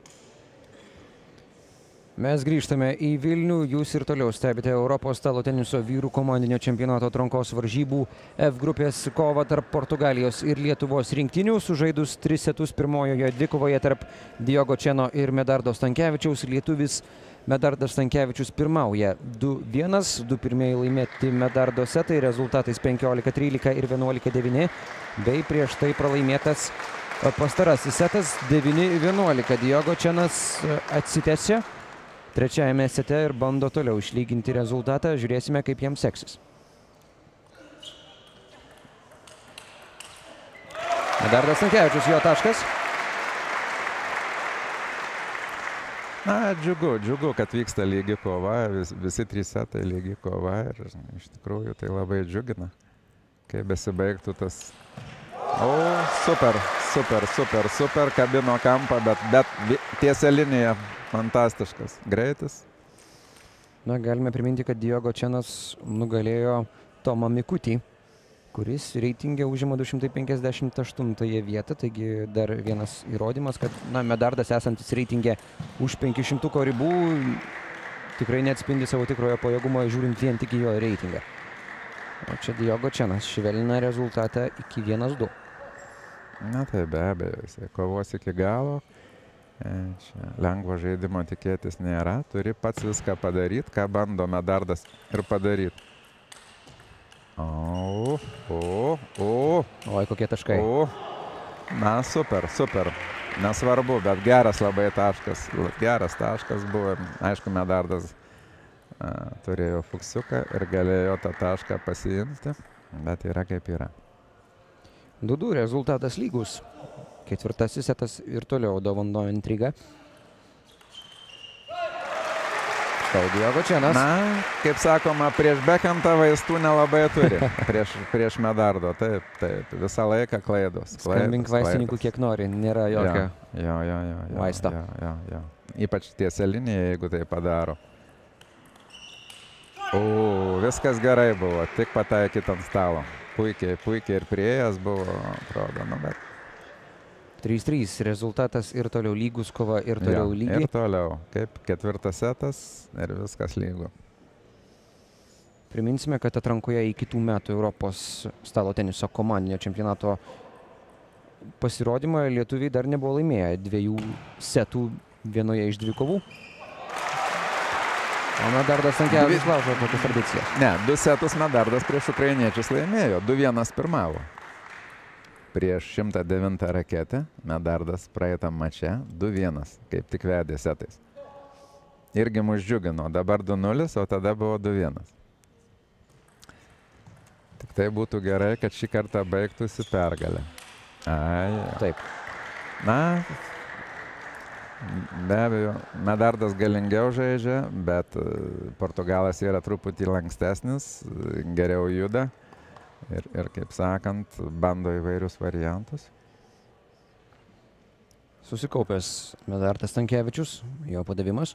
Mes grįžtame į Vilnių. Jūs ir toliau stebite Europos stalo teniso vyrų komandinio čempionato atrankos varžybų F grupės kovą tarp Portugalijos ir Lietuvos rinktinių. Sužaidus tris setus pirmojoje dvikovoje tarp Diogo Čeno ir Medardo Stankevičiaus, lietuvis Medardas Stankevičius pirmauja du vienas. Du pirmieji laimėti Medardo setai rezultatais penkiolika trylika ir vienuolika devyni, bei prieš tai pralaimėtas pastarasis setas devyni vienuolika. Diogo Čenas atsitęsė trečiajame sete ir bando toliau išlyginti rezultatą. Žiūrėsime, kaip jiems seksis. Medardas Stankevičius, jo taškas. Na, džiugu, džiugu, kad vyksta lygi kova, vis, visi trys setai lygi kova ir iš tikrųjų tai labai džiugina, kai besibaigtų tas... O, super, super, super, super, kabino kampą, bet, bet tiesia linija, fantastiškas, greitis. Na, galime priminti, kad Diogo Čenas nugalėjo Tomą Mikutį, kuris reitingė užima du šimtai penkiasdešimt aštuntąją vietą, taigi dar vienas įrodymas, kad na, Medardas esantis reitingė už penkišimtuko ribų tikrai neatspindi savo tikrojo pajėgumo, žiūrint vien tik į jo reitingą. O čia Diogo Čenas švelnina rezultatą iki vienas du. Na tai be abejo, jisai kovos iki galo. Čia lengvo žaidimo tikėtis nėra, turi pats viską padaryti, ką bando Medardas ir padaryti. O, o, o. Oi, kokie taškai. O, na, super, super. Nesvarbu, bet geras labai taškas. Geras taškas buvo. Aišku, Medardas a, turėjo fuksiuką ir galėjo tą tašką pasiimti, bet yra kaip yra. du du rezultatas lygus. Ketvirtasis setas ir toliau dovanojo intrigą. Štai Diogo Čenas. Na, kaip sakoma, prieš bekantą vaistų nelabai turi. Prieš, prieš Medardo, taip, taip. Visą laiką klaidos. Skambink vaistininkų kiek nori, nėra jokio jo, jo, jo, jo, vaisto. Jo, jo, jo. Ypač tiesia linija, jeigu tai padaro. O, viskas gerai buvo, tik pataikyt ant stalo. Puikiai, puikiai ir prieėjęs buvo, atrodo, nu bet. trys trys rezultatas ir toliau lygus kova ir toliau ja, lygiai. Ir toliau, kaip ketvirtas setas ir viskas lygu. Priminsime, kad atrankoje į kitų metų Europos stalo teniso komandinio čempionato pasirodymą lietuviai dar nebuvo laimėję dviejų setų vienoje iš dvikovų. O Medardas Stankevičius laužo tokias tradicijas. Ne, du setus Medardas prieš ukrainiečius laimėjo, du vienas pirmavo. Prieš šimtą devintą raketę Medardas praeitam mače du vienas, kaip tik vedė setais. Irgi mus džiugino, dabar du nulis, o tada buvo du vienas. Tik tai būtų gerai, kad šį kartą baigtųsi pergalę. Ai, taip. Na, be abejo, Medardas galingiau žaidžia, bet Portugalas yra truputį lankstesnis, geriau juda. Ir, ir, kaip sakant, bando įvairius variantus. Susikaupęs Medardas Stankevičius, jo padavimas.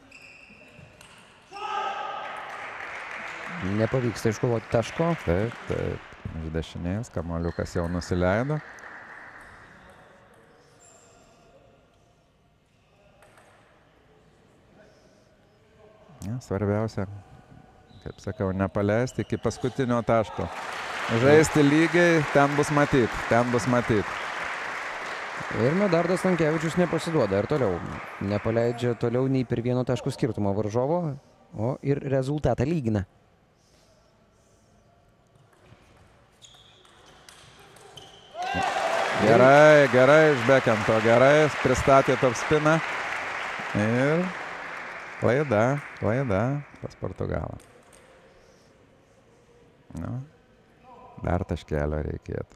Nepavyksta iškovoti taško. Taip, taip. Iš dešinės, kamuoliukas jau nusileido. Ja, svarbiausia kaip sakau, nepaleisti iki paskutinio taško. Žaisti lygiai, ten bus matyti, ten bus matyti. Ir Medardas Stankevičius nepasiduoda ir toliau. Nepaleidžia toliau nei per vieno taškų skirtumą varžovo, o ir rezultatą lygina. Gerai, gerai iš bekento, gerai, pristatė top spiną. Ir klaida, klaida pas Portugalą. Nu, dar taškelio reikėtų.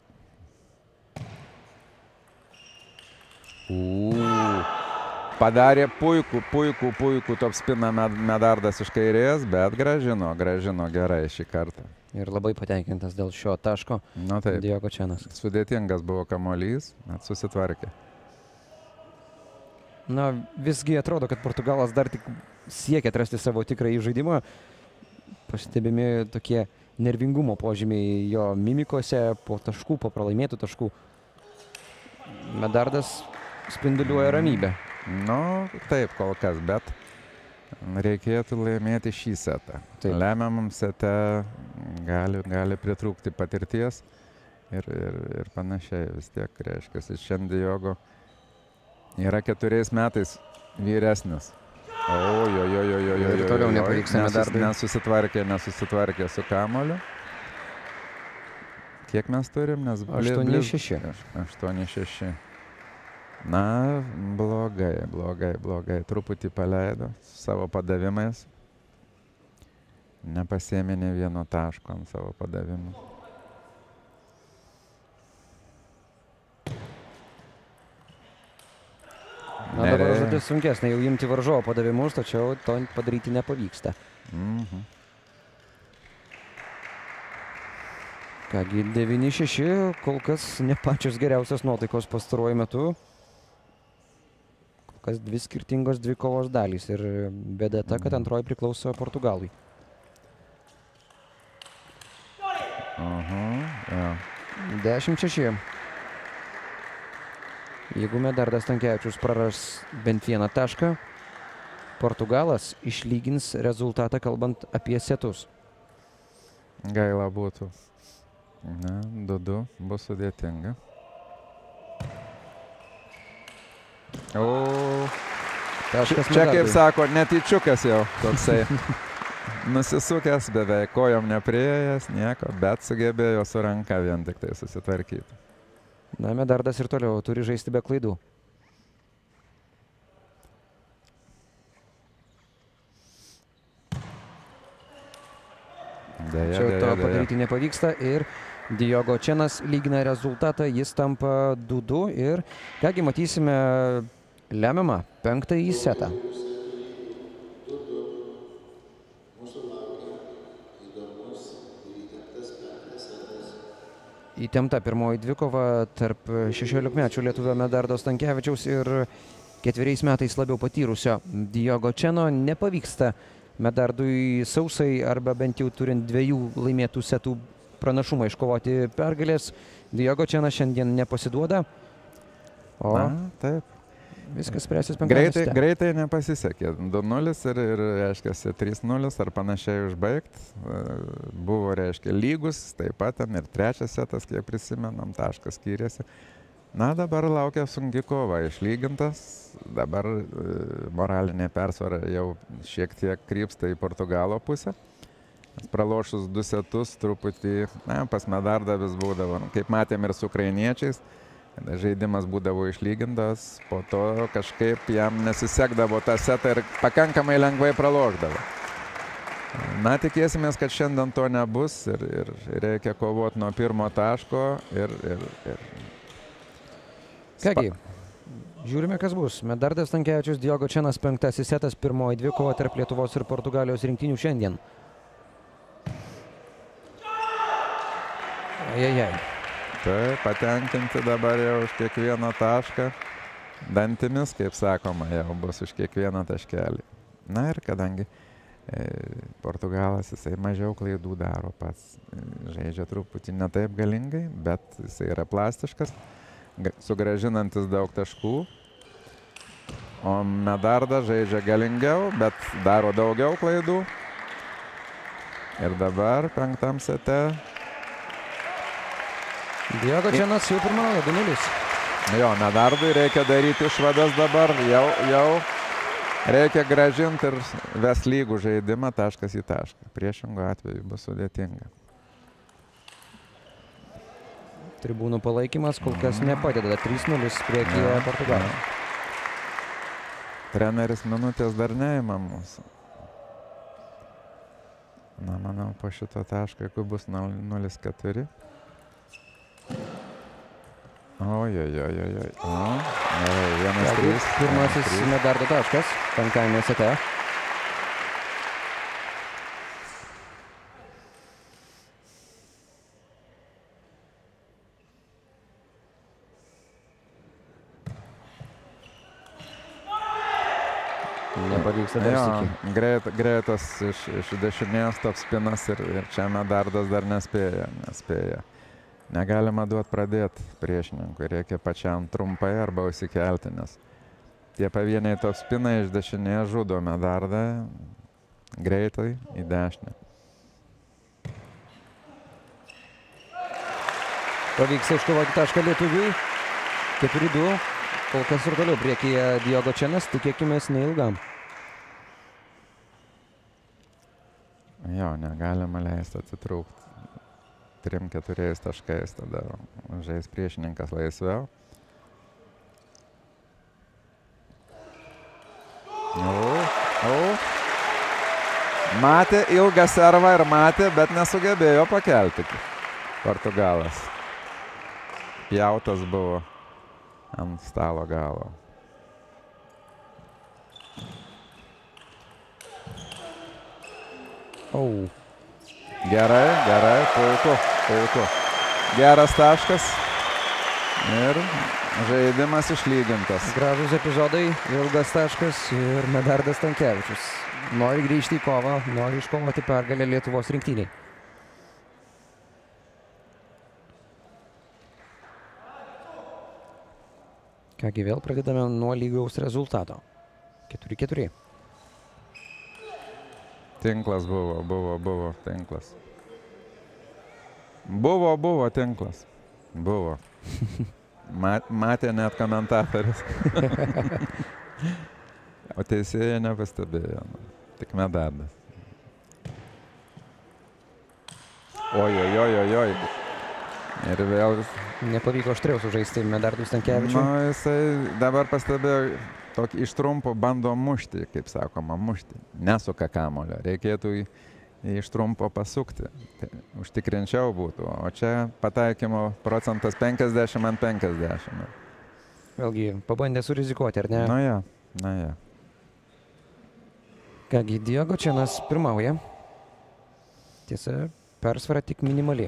Uuu, padarė puikų, puikų, puikų top spiną Medardas iš kairės, bet gražino, gražino gerai šį kartą. Ir labai patenkintas dėl šio taško. Nu taip, Diogo Čenas. Sudėtingas buvo kamuolys, bet susitvarkė. Na, visgi atrodo, kad Portugalas dar tik siekia atrasti savo tikrąjį žaidimą. Pastebimi tokie nervingumo požymiai jo mimikose po taškų, po pralaimėtų taškų. Medardas spinduliuoja ramybę. Nu, taip kol kas, bet reikėtų laimėti šį setą. Lemiamam sete gali, gali pritrūkti patirties ir, ir, ir panašiai vis tiek reiškia. Šiandien Diogo yra keturiais metais vyresnis. Ojojojojojojoj. Ir toliau nepavyksta Medardui. Nesusitvarkė, nesusitvarkė su kamuoliu. Kiek mes turim? aštuoni šeši. aštuoni šeši. Na, blogai, blogai, blogai. Truputį paleido savo padavimais. Nepasėmė ne vieno taško ant savo padavimų. Na, dabar žodis sunkesnė jau imti varžovo padavimus, tačiau to padaryti nepavyksta. Mhm. Kągi, devyni šeši, kol kas ne pačios geriausios nuotaikos pastaruoju metu. Kol kas dvi skirtingos dvi kovos dalys ir bėda ta, kad antroji priklauso Portugalui. Aha, ja. dešimt šeši. Jeigu Medardas Stankevičius praras bent vieną tašką, Portugalas išlygins rezultatą, kalbant apie setus. Gaila būtų. Na, du du bus sudėtinga. O, Taškas čia, kaip Medardui. sako, netyčiukas jau toksai. Nusisukęs beveik, kojom nepriėjęs, nieko, bet sugebėjo su ranka vien tik tai susitvarkyti. Na, Medardas ir toliau turi žaisti be klaidų. Deja, Čia deja, to deja. padaryti nepavyksta ir Diogo Čenas lygina rezultatą, jis tampa du du ir kągi matysime lemiamą penktąjį setą. Įtempta pirmoji dvikova tarp šešiolikmečio lietuvio Medardo Stankevičiaus ir ketveriais metais labiau patyrusio Diogo Čeno. Nepavyksta Medardui sausai arba bent jau turint dviejų laimėtų setų pranašumą iškovoti pergalės. Diogo Čenas šiandien nepasiduoda. O Na, taip. viskas spręsis penktame Greitai, sete. greitai nepasisekė. du nulis ir, ir reiškia, trys nulis ar panašiai užbaigti. Buvo, reiškia, lygus, taip pat ten ir trečias setas, kiek prisimenam, taškas skyrėsi. Na, dabar laukia sunki kova, išlygintas. Dabar e, moralinė persvara jau šiek tiek krypsta į Portugalo pusę. Pralošus du setus truputį, na, pas Medardą vis būdavo, kaip matėm ir su ukrainiečiais, žaidimas būdavo išlygintas, po to kažkaip jam nesisekdavo tą setą ir pakankamai lengvai pralošdavo. Na, tikėsimės, kad šiandien to nebus ir, ir reikia kovoti nuo pirmo taško ir... ir, ir Kągi, žiūrime, kas bus. Medardas Stankevičius, Diogo Čenas, penktasis setas, pirmoji dvikova tarp Lietuvos ir Portugalijos rinktinių šiandien. Ajajai. Tai patenkinti dabar jau už kiekvieną tašką. Dantimis, kaip sakoma, jau bus už kiekvieną taškelį. Na ir kadangi e, Portugalas, jisai mažiau klaidų daro pats. Žaidžia truputį ne taip galingai, bet jisai yra plastiškas, sugrąžinantis daug taškų. O Medardas žaidžia galingiau, bet daro daugiau klaidų. Ir dabar penktam sete. Diogo Čenas jau pirmauja du nulis. Jo, Medardui reikia daryti išvadas dabar, jau, jau reikia grąžinti ir ves lygų žaidimą taškas į tašką. Priešingų atveju bus sudėtinga. Tribūnų palaikymas kol kas nepadeda. trys nulis priekyje Portugalai. Treneris minutės dar neima mūsų. Na, manau, po šito taško, jeigu bus nulis keturi. Oi, oi, oi, oi, oi. O, gerai, vienas trys. Pirmasis Medardo taškas, penktame sete. Nepavyksta dar sykį. Greit, greitas iš, iš dešinės top spinas ir, ir čia Medardas dar nespėja, nespėja. Negalima duoti pradėti priešininkui, reikia pačiam trumpai arba užsikelti, nes tie pavieniai top spinai iš dešinės žudo Medardą greitai į dešinę. Pavyksta iškovoti tašką lietuviui. keturi du. Kol kas ir toliau priekyje Diogo Čenas, tikėkimės neilgam. Jo, negalima leisti atsitraukti. Trim keturiais taškais tada žais priešininkas laisviau. O, o. Matė ilgą servą ir matė, bet nesugebėjo pakelti Portugalas. Pjautas buvo ant stalo galo. Oh. Gerai, gerai, puiku, puiku. Geras taškas ir žaidimas išlygintas. Gražus epizodai, ilgas taškas ir Medardas Stankevičius. Nori grįžti į kovą, nori iškovoti pergalę Lietuvos rinktyniai. Kągi, vėl pradedame nuo lygaus rezultato. keturi keturi. Tinklas buvo, buvo, buvo tinklas. Buvo, buvo tinklas. Buvo. Mat, matė net komentatorius. O teisėjai nepastebėjo. Tik Medardas. Oi, oi, oi, oi, oi. Ir vėl... Nepavyko aštriau sužaisti Medardui Stankevičiui. Na, jisai dabar pastebėjo, tokį iš trumpo bando mušti, kaip sakoma, mušti. Nesuka kamulio. Reikėtų į, iš trumpo pasukti. Tai užtikrinčiau būtų. O čia pataikymo procentas penkiasdešimt ant penkiasdešimt. Vėlgi, pabandė surizikuoti, ar ne? Na ja, na ja. Kągi, Diogo Čenas pirmauja. Tiesa, persvara tik minimali.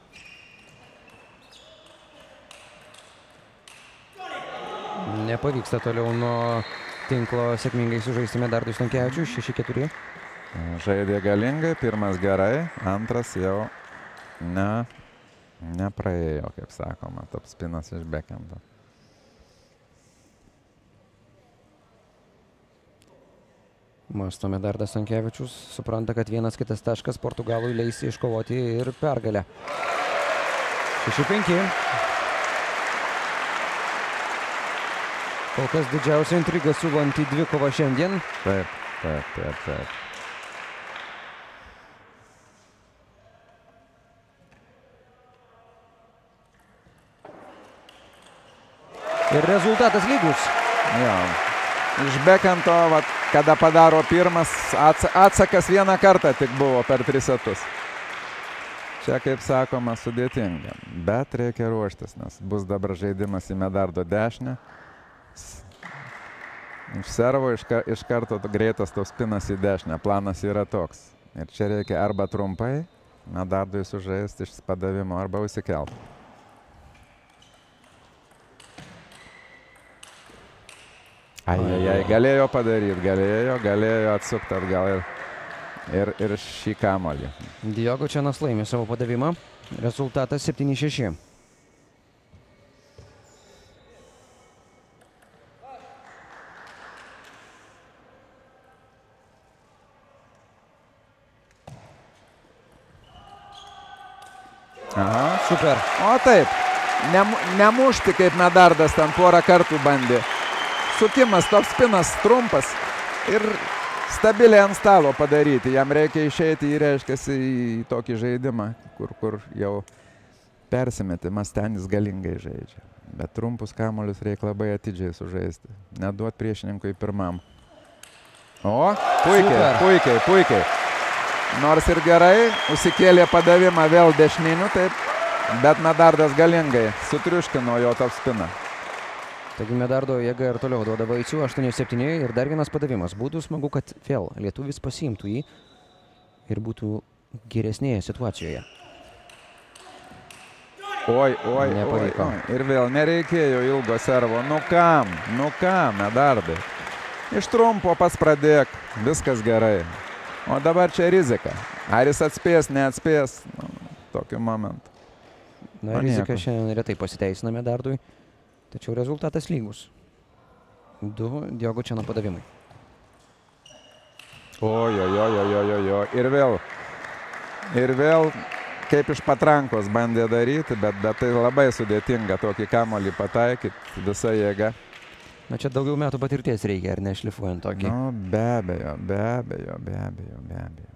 Nepavyksta toliau nuo tinklo sėkmingai sužaisti Medardui Stankevičiui. šeši keturi. Žaidė galingai, pirmas gerai, antras jau ne, nepraėjo, kaip sakoma, top spinas iš bekendo. Masto Medardas Stankevičius, supranta, kad vienas kitas taškas Portugalui leis iškovoti ir pergalę. šeši penki. Kol kas didžiausia intriga siūlanti dvikovą šiandien. Taip, taip, taip, taip. Ir rezultatas lygus. Jo. Iš bekento, vat, kada padaro pirmas, atsakas vieną kartą tik buvo per tris setus. Čia, kaip sakoma, sudėtinga. Bet reikia ruoštis, nes bus dabar žaidimas į Medardo dešinę. Iš servo iš, ka, iš karto greitas toks spinas į dešinę. Planas yra toks. Ir čia reikia arba trumpai Medardui sužaisti iš padavimo, arba užsikelti. Ai, ai, ai, galėjo padaryti, galėjo, galėjo atsukti atgal ir, ir, ir šį kamuolį. Diogo Čenas laimė savo padavimą. Rezultatas septyni šeši. Aha. Super. O taip, Nem, nemušti kaip Medardas ten porą kartų bandė. Sukimas, toks spinas trumpas ir stabiliai ant stalo padaryti. Jam reikia išeiti į, reiškiasi, į tokį žaidimą, kur, kur jau persimetimas ten jis galingai žaidžia. Bet trumpus kamuolius reikia labai atidžiai sužaisti. Neduot priešininkui pirmam. O, puikiai, Super. puikiai, puikiai. Nors ir gerai, užsikėlė padavimą vėl dešininiu, taip. Bet Medardas galingai sutriuškino jo top spiną. Taigi Medardo jėga ir toliau duoda vaisių aštuoni septyni ir dar vienas padavimas. Būtų smagu, kad vėl lietuvis pasiimtų jį ir būtų geresnėje situacijoje. Oi, oi, Nepavyko. oi. Ir vėl nereikėjo ilgo servo. Nu kam, nu kam, Medardai. Iš trumpo pas pradėk, viskas gerai. O dabar čia rizika. Ar jis atspės, neatspės. Nu, tokiu momentu. Na, O rizika nieko. šiandien retai pasiteisina Medardui, tačiau rezultatas lygus. Du Diogo Čeno padavimai. Oi, oi, oi, oi, oi, oi, oi. Ir vėl, ir vėl, kaip iš patrankos bandė daryti, bet, bet tai labai sudėtinga tokį kamuolį pataikyti, visa jėga. Na, čia daugiau metų patirties reikia, ar ne, šlifuojant tokį. Nu, be abejo, be abejo, be abejo, be abejo.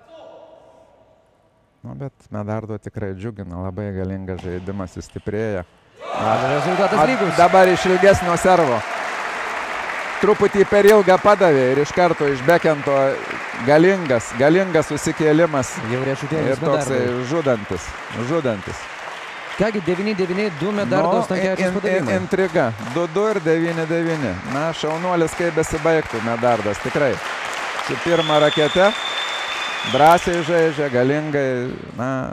Nu, bet Medardo tikrai džiugina, labai galingas žaidimas, jis stiprėja. Rezultatas lygus. Dabar iš ilgesnio servo. Truputį per ilgą padavė ir iš karto iš bekento galingas, galingas susikėlimas. Jau riešutėlis Ir toksai Medardui. žudantis, žudantis. Kągi, devyni devyni, du Medardo Stankevičiaus in- padavimai. in- Intriga. du du ir devyni devyni. Na, šaunuolis kaip besibaigtų Medardas, tikrai. Su pirma rakete. Drąsiai žaidžia, galingai, na...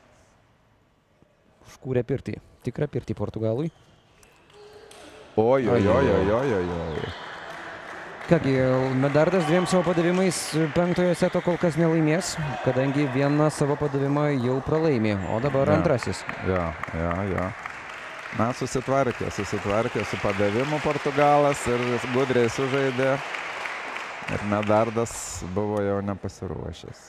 Užkūrė pirtį. Tikrą pirtį Portugalui. Oi, oi, oi, oi, oi, oi, oi. Kągi, Medardas dviem savo padavimais penktojo seto kol kas nelaimės, kadangi vieną savo padavimą jau pralaimė, o dabar Jo. antrasis. Jo, jo, jo. Na, susitvarkė, susitvarkė su padavimu Portugalas ir gudriai sužaidė. Ir Medardas buvo jau nepasiruošęs.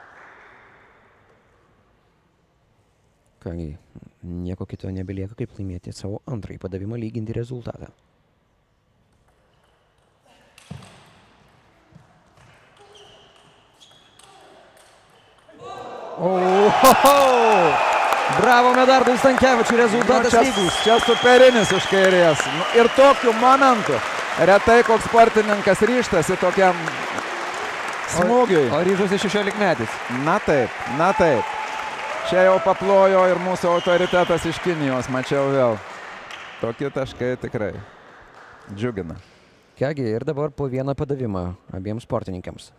Kągi, nieko kito nebelieka, kaip laimėti savo antrąjį padavimą, lyginti rezultatą. Oh, bravo Medardui Stankevičiui, rezultatas Nu, lygus. čia, čia superinis iš kairės. Nu, ir tokiu momentu retai koks sportininkas ryštasi tokiam smūgiui. O ryžosi šešiolikmetis. Na taip, na taip. Čia jau paplojo ir mūsų autoritetas iš Kinijos, mačiau vėl. Tokie taškai tikrai džiugina. Kągi, ir dabar po vieną padavimą abiems sportininkams.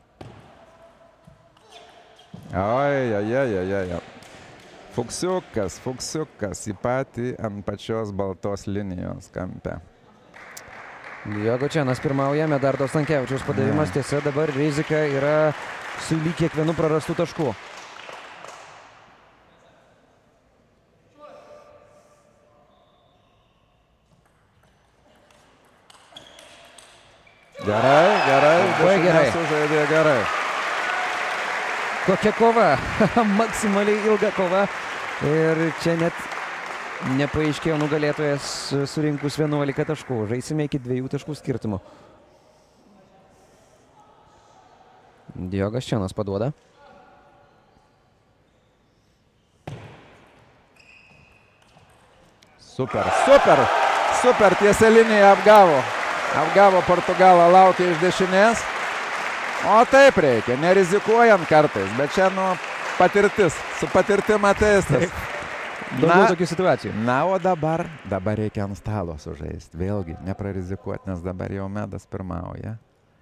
Oi, oi, oi, oi, oi. Fuksiukas, fuksiukas į patį ant pačios baltos linijos kampe. Diogo Čenas pirmauja, Medardo Stankevičiaus padavimas. Tiesa, dabar rizika yra su lyg kiekvienu prarastu tašku. Gerai, gerai, Labai gerai. Sužaidė gerai. Kokia kova, maksimaliai ilga kova. Ir čia net nepaaiškėjo nugalėtojas surinkus vienuolika taškų. Žaisime iki dviejų taškų skirtumo. Diogas Čenas paduoda. Super, super, super tiesia linija apgavo. Apgavo Portugalą, laukia iš dešinės. O taip reikia, nerizikuojant kartais, bet čia nu patirtis, su patirtim ateistas. Daugiau tokių situacijų. Na, o dabar, dabar reikia ant stalo sužaisti. Vėlgi, neprarizikuoti, nes dabar jau Medas pirmauja.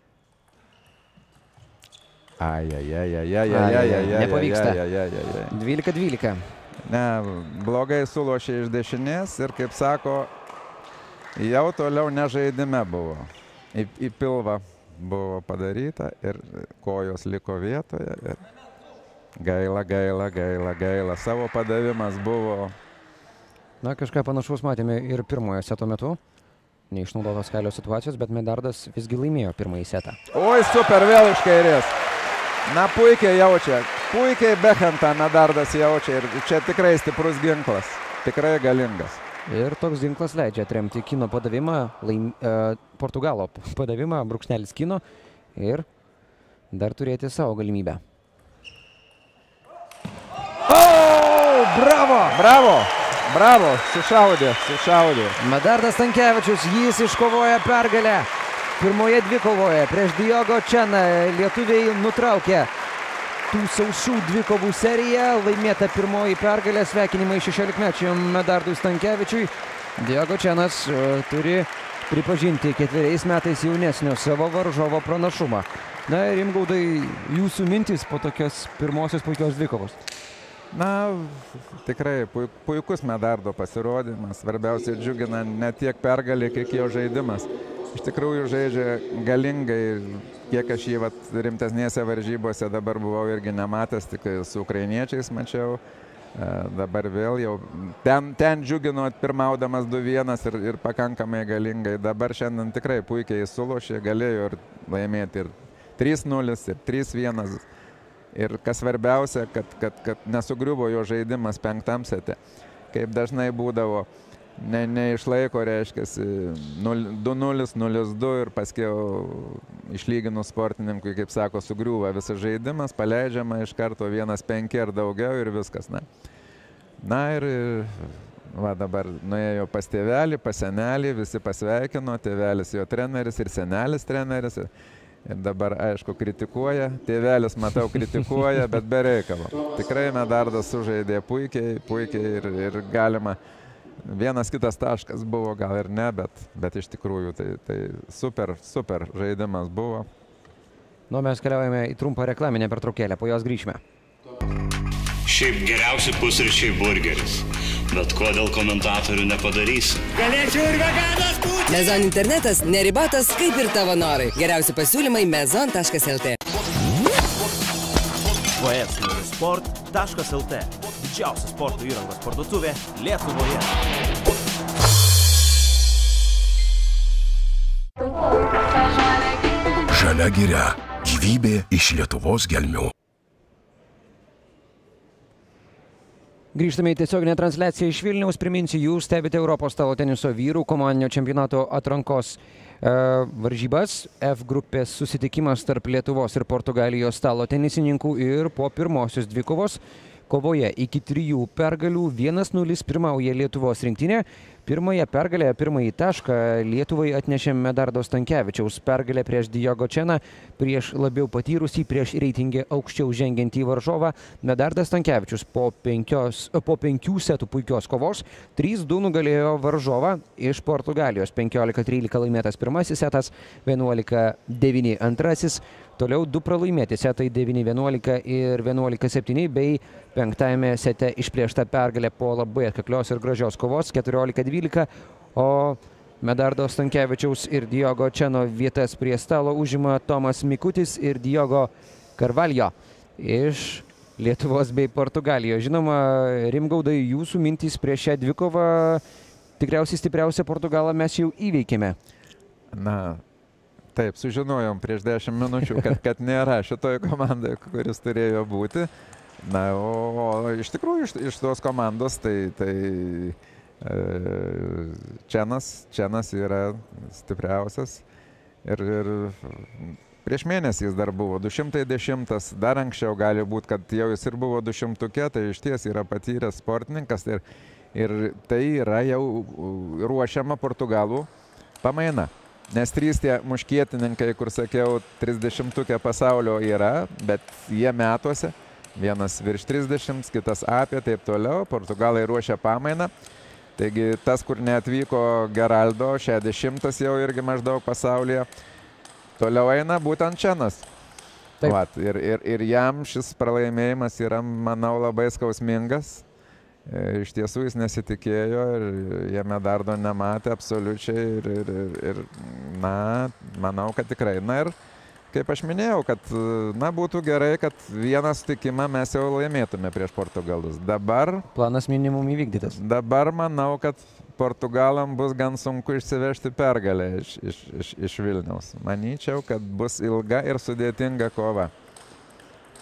Ai, ai, ai, ai, ai, ai, ai, ai, ai, Nepavyksta. ai, ai, ai, ai. dvylika dvylika. Ne, blogai sulošė iš dešinės ir, kaip sako, jau toliau nežaidime buvo. Į, į pilvą buvo padaryta ir kojos liko vietoje. Ir gaila, gaila, gaila, gaila. Savo padavimas buvo... Na, kažką panašaus matėme ir pirmojo seto metu. Neišnaudotos kelios situacijos, bet Medardas visgi laimėjo pirmąjį setą. Oi, super, vėl iš kairės. Na, puikiai jaučia. Puikiai Bekentą Medardas jaučia ir čia tikrai stiprus ginklas. Tikrai galingas. Ir toks ginklas leidžia atremti Kino padavimą, laim, e, Portugalo padavimą, brūkšnelis Kino ir dar turėti savo galimybę. O, bravo, bravo, bravo, sušaudė, sušaudė. Medardas Stankevičius, jis iškovoja pergalę. Pirmoje dvikovoje prieš Diogo Čeną lietuviai nutraukė tų sausų dvikovų seriją. Laimėta pirmoji pergalė, sveikinimai šešiolikmečiam Medardui Stankevičiui. Diogo Čenas uh, turi pripažinti ketveriais metais jaunesnio savo varžovo pranašumą. Na ir Rimgaudai, jūsų mintis po tokios pirmosios puikios dvikovos? Na, tikrai puikus Medardo pasirodymas. Svarbiausiai džiugina ne tiek pergalė, kiek jo žaidimas. Iš tikrųjų žaidžia galingai, kiek aš jį vat, rimtesnėse varžybose dabar buvau irgi nematęs, tik su ukrainiečiais mačiau. E, dabar vėl jau ten, ten džiugino pirmaudamas du vienas ir, ir pakankamai galingai. Dabar šiandien tikrai puikiai sulošė, galėjo ir laimėti ir trys nulis, ir trys vienas. Ir kas svarbiausia, kad, kad, kad nesugriuvo jo žaidimas penktam sete. Kaip dažnai būdavo, ne, neišlaiko, reiškia, du nulis, nulis du ir paskiau išlyginus sportininkui, kaip sako, sugriuva visas žaidimas, paleidžiama iš karto vienas penki ar daugiau ir viskas. Na, na ir va, dabar nuėjo pas tėvelį, pas senelį, visi pasveikino, tėvelis jo treneris ir senelis treneris. Ir, ir dabar, aišku, kritikuoja. Tėvelis, matau, kritikuoja, bet be reikalo. Tikrai Medardas sužaidė puikiai, puikiai ir, ir galima. Vienas kitas taškas buvo, gal ir ne, bet, bet iš tikrųjų tai, tai super, super žaidimas buvo. Nu, mes keliaujame į trumpą reklaminę pertraukėlę, po jos grįžime. Šiaip geriausi pusryčiai burgeris. Bet ko dėl komentatorių nepadarysi? Galėčiau ir veganas būti. Mezon internetas neribotas kaip ir tavo norai. Geriausi pasiūlymai mezon taškas lt. v s sport taškas lt. Didžiausia sporto įrangos parduotuvė Lietuvoje. Žalia giria. Gyvybė iš Lietuvos gelmių. Grįžtame į tiesioginę transliaciją iš Vilniaus. Priminsiu, jūs stebite Europos stalo teniso vyrų komandinio čempionato atrankos e, varžybas. F grupės susitikimas tarp Lietuvos ir Portugalijos stalo tenisininkų ir po pirmosios dvikovos kovoje iki trijų pergalių vienas nulis pirmauja Lietuvos rinktinė. Pirmąją pergalę, pirmąjį tašką Lietuvai atnešė Medardo Stankevičiaus pergalę prieš Diogo Čeną, prieš labiau patyrusį, prieš reitingę aukščiau žengiantį varžovą. Medardas Stankevičius po, penkios, po penkių setų puikios kovos trys du nugalėjo varžovą iš Portugalijos. penkiolika trylika laimėtas pirmasis setas, vienuolika devyni antrasis. Toliau du pralaimėti setai devyni vienuolika ir vienuolika septyni bei penktajame sete išplėšta pergalė po labai atkaklios ir gražios kovos keturiolika dvylika, o Medardo Stankevičiaus ir Diogo Čeno vietas prie stalo užima Tomas Mikutis ir Diogo Carvalho iš Lietuvos bei Portugalijos. Žinoma, Rimgaudai, jūsų mintys prieš šią dvikovą, tikriausiai stipriausią Portugalą mes jau įveikėme. Na, taip, sužinojom prieš dešimt minučių, kad, kad nėra šitoje komandoje, kuris turėjo būti. Na, o, o iš tikrųjų iš, iš tos komandos tai, tai e, Čenas, Čenas yra stipriausias. Ir, ir prieš mėnesį jis dar buvo du šimtai dešimtas, dar anksčiau gali būti, kad jau jis ir buvo du šimtuke, tai iš ties yra patyręs sportininkas. Ir, ir tai yra jau ruošiama Portugalų pamaina. Nes trys tie muškietininkai, kur sakiau, trisdešimtuke pasaulio yra, bet jie metuose. Vienas virš trisdešimt, kitas apie, taip toliau. Portugalai ruošia pamainą. Taigi tas, kur neatvyko Geraldo, šešiasdešimtas jau irgi maždaug pasaulyje. Toliau eina būtent Čenas. Vat, ir, ir, ir jam šis pralaimėjimas yra, manau, labai skausmingas. Iš tiesų jis nesitikėjo ir jame Medardo nematė absoliučiai ir, ir, ir, ir na, manau, kad tikrai. Na ir kaip aš minėjau, kad na, būtų gerai, kad vieną sutikimą mes jau laimėtume prieš Portugalus. Dabar... Planas minimum įvykdytas. Dabar manau, kad Portugalam bus gan sunku išsivežti pergalę iš, iš, iš, iš Vilniaus. Manyčiau, kad bus ilga ir sudėtinga kova.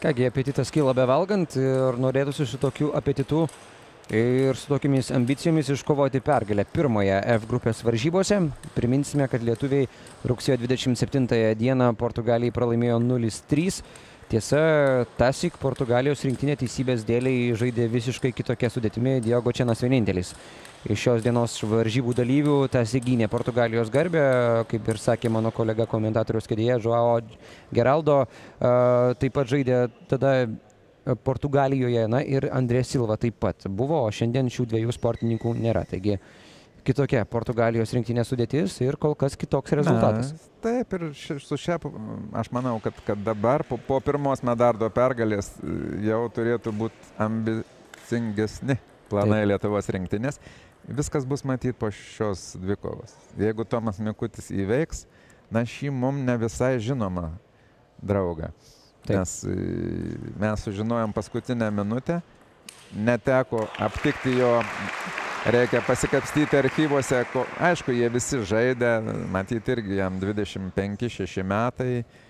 Kągi, apetitas kyla bevalgant ir norėtųsi su tokiu apetitu ir su tokiamis ambicijomis iškovoti pergalę pirmoje F grupės varžybose. Priminsime, kad lietuviai rugsėjo dvidešimt septintąją dieną Portugalijai pralaimėjo nulis trys. Tiesa, tąsyk Portugalijos rinktinė teisybės dėliai žaidė visiškai kitokia sudėtimi, Diogo Čenas vienintelis. Iš šios dienos varžybų dalyvių tąsyk gynė Portugalijos garbę, kaip ir sakė mano kolega komentatorius kėdėje, Joao Geraldo, taip pat žaidė tada Portugalijoje, na ir Andrė Silva taip pat buvo, o šiandien šių dviejų sportininkų nėra. Taigi kitokia Portugalijos rinktinės sudėtis ir kol kas kitoks rezultatas. Na, taip, ir ši, su šia, aš manau, kad, kad dabar po, po pirmos Medardo pergalės jau turėtų būti ambicingesni planai taip. Lietuvos rinktinės. Viskas bus matyti po šios dvikovos. Jeigu Tomas Mikutis įveiks, na šį mum ne visai žinoma draugą. Taip. Nes mes sužinojom paskutinę minutę, neteko aptikti jo, reikia pasikapstyti archyvuose, ko, aišku, jie visi žaidė, matyti irgi jam dvidešimt penki šeši metai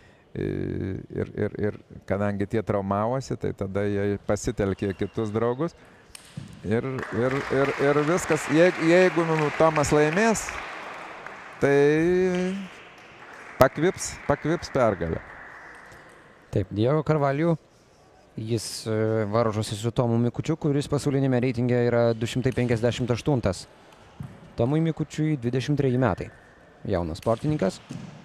ir, ir, ir kadangi tie traumavosi, tai tada jie pasitelkė kitus draugus ir, ir, ir, ir viskas, jeigu, jeigu Tomas laimės, tai pakvips, pakvips pergalę. Taip, Diogo Carvalho, jis varžosi su Tomu Mikučiu, kuris pasaulinėme reitinge yra du šimtai penkiasdešimt aštuntas. Tomui Mikučiui dvidešimt treji metai. Jaunas sportininkas.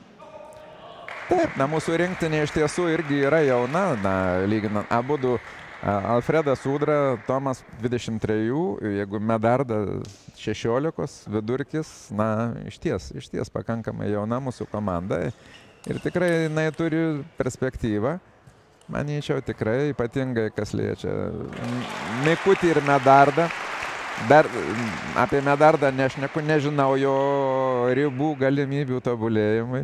Taip, na mūsų rinktinė iš tiesų irgi yra jauna, na, lyginant abudu Alfredas Udra, Tomas dvidešimt trejų, jeigu Medarda šešiolikos, vidurkis, na, iš ties, iš ties pakankamai jauna mūsų komanda. Ir tikrai jinai turi perspektyvą, manyčiau, tikrai ypatingai, kas liečia Mikutį ir Medardą. Dar apie Medardą nešneku, nežinau jo ribų, galimybių tobulėjimui.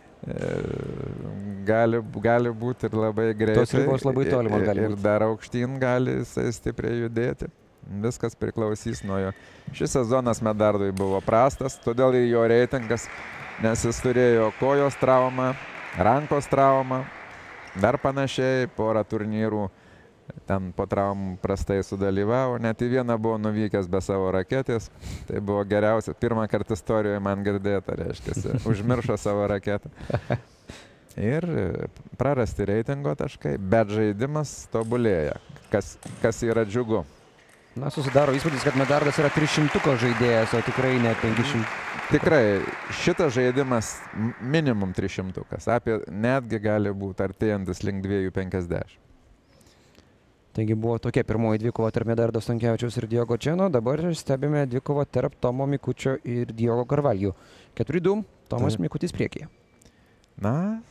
Gali, gali būti ir labai greitai. Tos ribos labai tolimos gali būti. Ir dar aukštyn gali jisai stipriai judėti. Viskas priklausys nuo jo. Šis sezonas Medardui buvo prastas, todėl jo reitingas, nes jis turėjo kojos traumą, rankos traumą, dar panašiai, porą turnyrų ten po traumų prastai sudalyvavo, net į vieną buvo nuvykęs be savo raketės, tai buvo geriausia, pirmą kartą istorijoje man girdėta, reiškia, užmiršo savo raketą. Ir prarasti reitingo taškai, bet žaidimas tobulėja, kas, kas yra džiugu. Na, susidaro įspūdis, kad Medardas yra trišimtuko žaidėjas, o tikrai ne penkišimtukas. Tikrai, šitas žaidimas minimum trišimtukas, apie netgi gali būti artėjantis link dviejų penkiasdešimt. Taigi buvo tokia pirmoji dvikova tarp Medardo Stankevičiaus ir Diogo Čeno, dabar stebime dvikova tarp Tomo Mikučio ir Diogo Carvalho. keturi du, Tomas Taip. Mikutis priekyje. Na,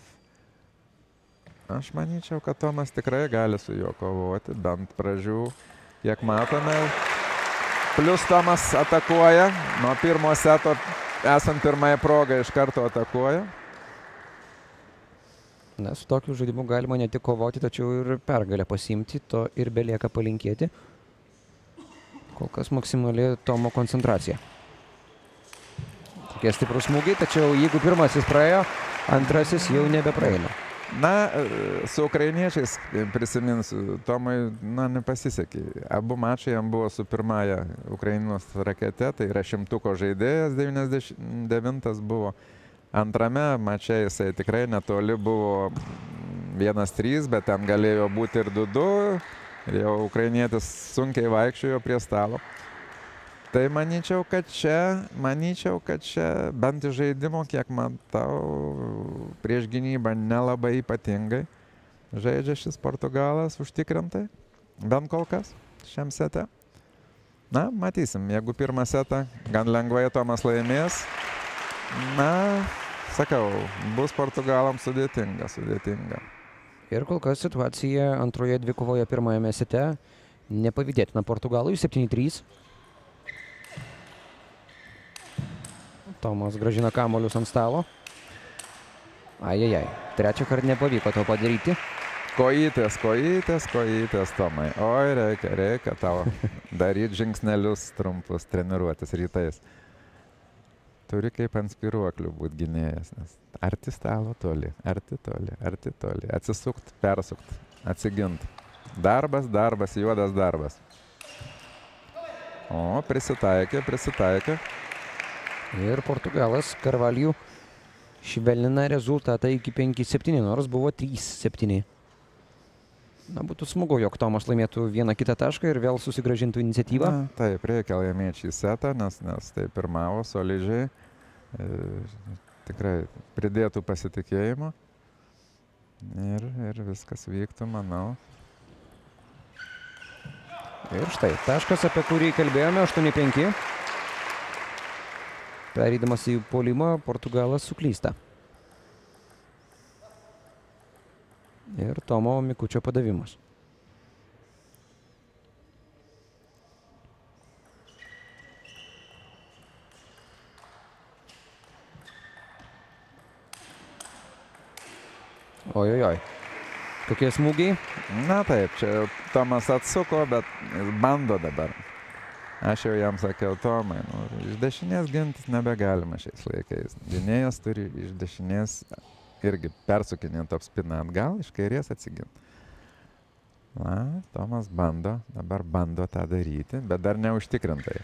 aš manyčiau, kad Tomas tikrai gali su juo kovoti, bent pradžių. Kiek matome, plius Tomas atakuoja, nuo pirmo seto esant pirmąją progą iš karto atakuoja. Na, su tokiu žaidimu galima ne tik kovoti, tačiau ir pergalę pasiimti, to ir belieka palinkėti. Kol kas maksimali Tomo koncentracija. Tokie stiprus smūgiai, tačiau jeigu pirmasis praėjo, antrasis jau nebepraeina. Na, su ukrainiečiais prisiminsiu, Tomui, na, nepasisekė. Abu mačai jam buvo su pirmąja Ukrainos rakete, tai yra šimtuko žaidėjas, devyniasdešimt devintas buvo. Antrame mače jisai tikrai netoli buvo vienas trys, bet ten galėjo būti ir du du. Ir jau ukrainietis sunkiai vaikščiojo prie stalo. Tai manyčiau, kad čia, manyčiau, kad čia bent iš žaidimo, kiek matau, prieš gynybą nelabai ypatingai žaidžia šis Portugalas užtikrintai, bent kol kas šiam sete. Na, matysim, jeigu pirmą setą gan lengvai Tomas laimės, na, sakau, bus Portugalams sudėtinga, sudėtinga. Ir kol kas situacija antroje dvikovoje pirmajame sete nepavydėtina Portugalui, septyni trys. Tomas grąžina kamuolius ant stalo. Ajajai, trečią kartą nepavyko to padaryti. Kojytės, kojytės, kojytės, Tomai. Oi, reikia, reikia tau daryti žingsnelius trumpus, treniruotis rytais. Turi kaip ant spiruoklių būti gynėjas, nes arti stalo toli, arti toli, arti toli. Atsisukt, persukt. atsiginti. Darbas, darbas, juodas darbas. O, prisitaikė, prisitaikė. Ir Portugalas Carvalho švelnina rezultatą iki penki septyni, nors buvo trys septyni. Na, būtų smagu, jog Tomas laimėtų vieną kitą tašką ir vėl susigrąžintų iniciatyvą. Na, taip, reikia laimėti šį setą, nes, nes tai pirmavo solidžiai. E, tikrai pridėtų pasitikėjimo. Ir, ir viskas vyktų, manau. Ir štai, taškas, apie kurį kalbėjome, aštuoni penki. Pereidamas į puolimą, Portugalas suklysta. Ir Tomo Mikučio padavimas. Ojojoj. Kokie smūgiai? Na taip, čia Tomas atsuko, bet jis bando dabar. Aš jau jam sakiau, Tomai, nu, iš dešinės gintis nebegalima šiais laikais. Gynėjas turi iš dešinės irgi persukinėti topspiną atgal, iš kairės atsiginti. Na, Tomas bando, dabar bando tą daryti, bet dar neužtikrintai.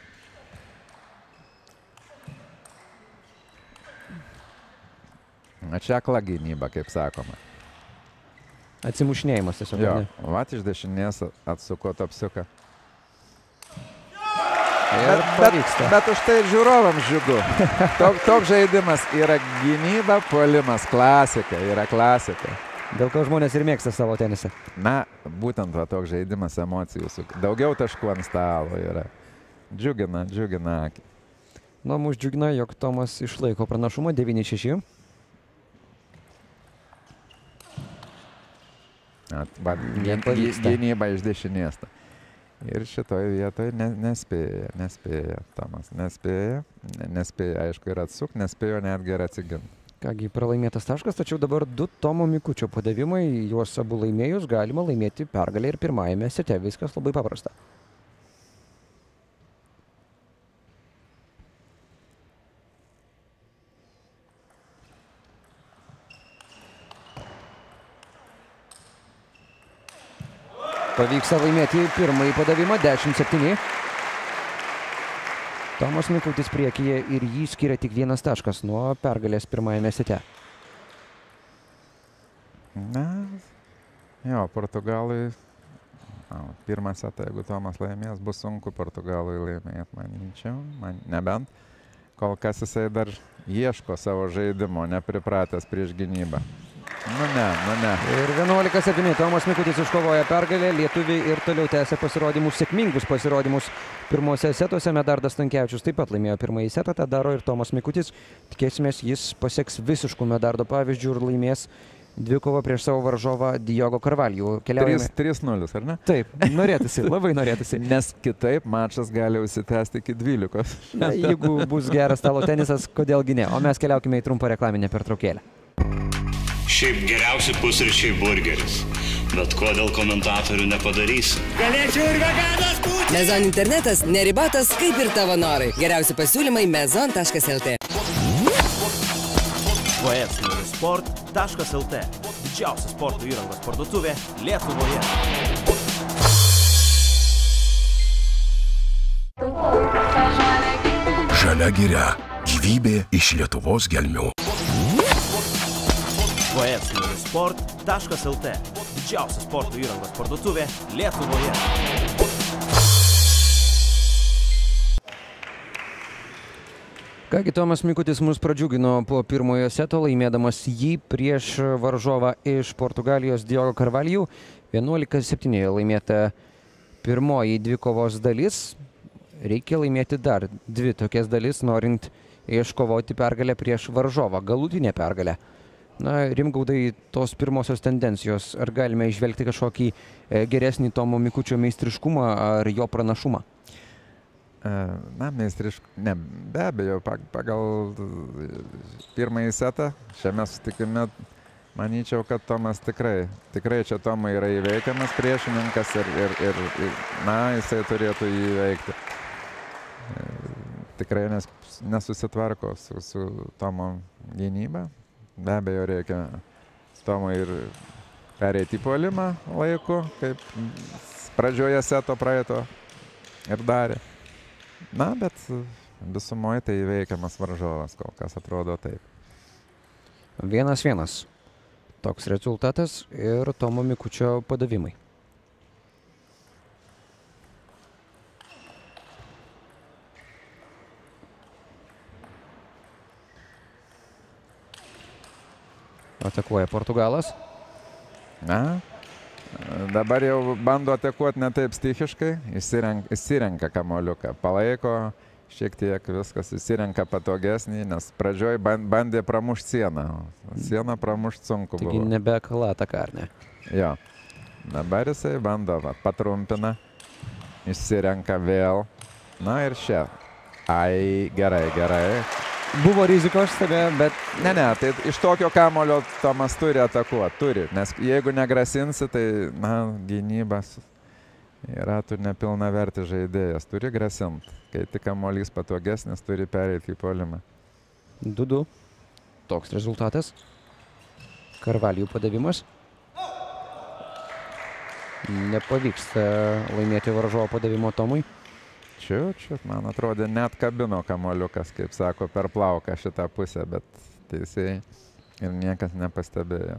Na, čia akla gynyba, kaip sakoma. Atsimušinėjimas tiesiog. Jo, vat iš dešinės atsuko topsiuką. Ir pavyksta. Bet, bet už tai žiūrovams džiugu. Tok, toks žaidimas yra gynyba, puolimas, klasika, yra klasika. Dėl ko žmonės ir mėgsta savo tenisą. Na, būtent va, toks žaidimas emocijų. Daugiau taškų ant stalo yra. Džiugina, džiugina akį. Nu, mus džiugina, jog Tomas išlaiko pranašumą devyni šeši. Gynyba iš dešinės. Ir šitoje vietoje ne, nespėja, nespėja Tomas, nespėja, nespėja, aišku, ir atsuk, nespėjo netgi ir atsiginti. Kągi, pralaimėtas taškas, tačiau dabar du Tomo Mikučio padavimai, juos abu laimėjus galima laimėti pergalę ir pirmajame sete, viskas labai paprasta. Pavyksta laimėti pirmąjį padavimą, dešimt septyni. Tomas Mikutis priekyje ir jį skiria tik vienas taškas nuo pergalės pirmajame sete. Na, jo, Portugalui, na, pirmą setą, jeigu Tomas laimės, bus sunku Portugalui laimėti, manyčiau, man, nebent. Kol kas jisai dar ieško savo žaidimo, nepripratęs prieš gynybą. Nu ne, nu ne. Ir vienuolika septyni. Tomas Mikutis iškovoja pergalę. Lietuviai ir toliau tęsia pasirodymus, sėkmingus pasirodymus pirmose setuose. Medardas Stankevičius taip pat laimėjo pirmąjį setą, tą daro ir Tomas Mikutis. Tikėsimės, jis pasieks visiškų Medardo pavyzdžių ir laimės dvikovą prieš savo varžovą Diogo Carvalho. Keliaujame. trys nulis, ar ne? Taip, norėtųsi, labai norėtųsi. Nes kitaip mačas gali užsitęsti iki dvylikos. Na, jeigu bus geras stalo tenisas, kodėlgi ne. O mes keliaukime į trumpą reklaminę pertraukėlę. Šiaip geriausi pusryčiai burgeris. Bet ko dėl komentatorių nepadarysi? Galėčiau ir veganas būti. Mezon internetas neribotas kaip ir tavo norai. Geriausi pasiūlymai mezon taškas lt. v s sport taškas lt. Didžiausia sporto įrangos parduotuvė Lietuvoje. Žalia giria. Gyvybė iš Lietuvos gelmių. v s sport taškas lt. Didžiausia sporto įrangos parduotuvė Lietuvoje. Kągi, Tomas Mikutis mus pradžiugino po pirmojo seto, laimėdamas jį prieš varžovą iš Portugalijos Diogo Carvalho. vienuolika septyni laimėta pirmoji dvikovos dalis. Reikia laimėti dar dvi tokias dalis, norint iškovoti pergalę prieš varžovą, galutinę pergalę. Na, Rimgaudai, tos pirmosios tendencijos, ar galime išvelgti kažkokį geresnį Tomo Mikučio meistriškumą ar jo pranašumą? Na, meistriškumą, ne, be abejo, pagal pirmąjį setą šiame susitikime, manyčiau, kad Tomas tikrai, tikrai čia Tomai yra įveikiamas priešininkas ir, ir, ir, ir na, jisai turėtų jį įveikti. Tikrai nes, nesusitvarko su, su Tomo gynyba. Be abejo, reikia Tomui ir pereiti į puolimą laiku, kaip pradžioje seto praeito ir darė. Na, bet visumoje tai įveikiamas varžovas, kol kas atrodo taip. Vienas vienas. Toks rezultatas ir Tomo Mikučio padavimai. Atakuoja Portugalas. Na, dabar jau bando atakuoti ne taip stichiškai, išsirenka, išsirenka kamuoliuką, palaiko šiek tiek viskas, išsirenka patogesnį, nes pradžioj bandė pramušti sieną. Sieną pramušti sunku buvo. Taigi nebekala ataka, ar ne? Jo. Dabar jisai bando, va, patrumpina, išsirenka vėl. Na ir čia. Ai, gerai, gerai. Buvo rizikos tebe, bet... Ne, ne, tai iš tokio kamulio Tomas turi atakuoti, turi. Nes jeigu negrasinsi, tai, na, gynybas yra tu nepilna verti žaidėjas. Turi grasinti. Kai tik kamuolys patogesnis, turi pereiti į puolimą. du du. Toks rezultatas. Karvalijų padavimas. Nepavyksta laimėti varžovo padavimo Tomui. Čiu, čiu, man atrodė, net kabino kamuoliukas, kaip sako, per plauką šitą pusę, bet teisėjai ir niekas nepastebėjo.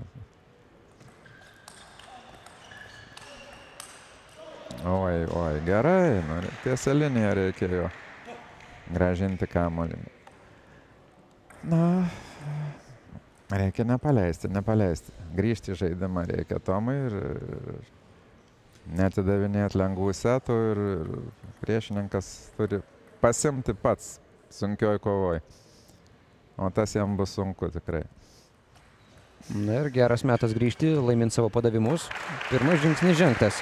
Oi, oi, gerai, nu, tiesią liniją reikėjo grąžinti kamuolį. Na, reikia nepaleisti, nepaleisti. Grįžti į žaidimą reikia Tomui ir netidavinėti lengvų setų ir priešininkas turi pasimti pats sunkioj kovoj. O tas jam bus sunku tikrai. Na ir geras metas grįžti, laimint savo padavimus. Pirmas žingsnis žengtas.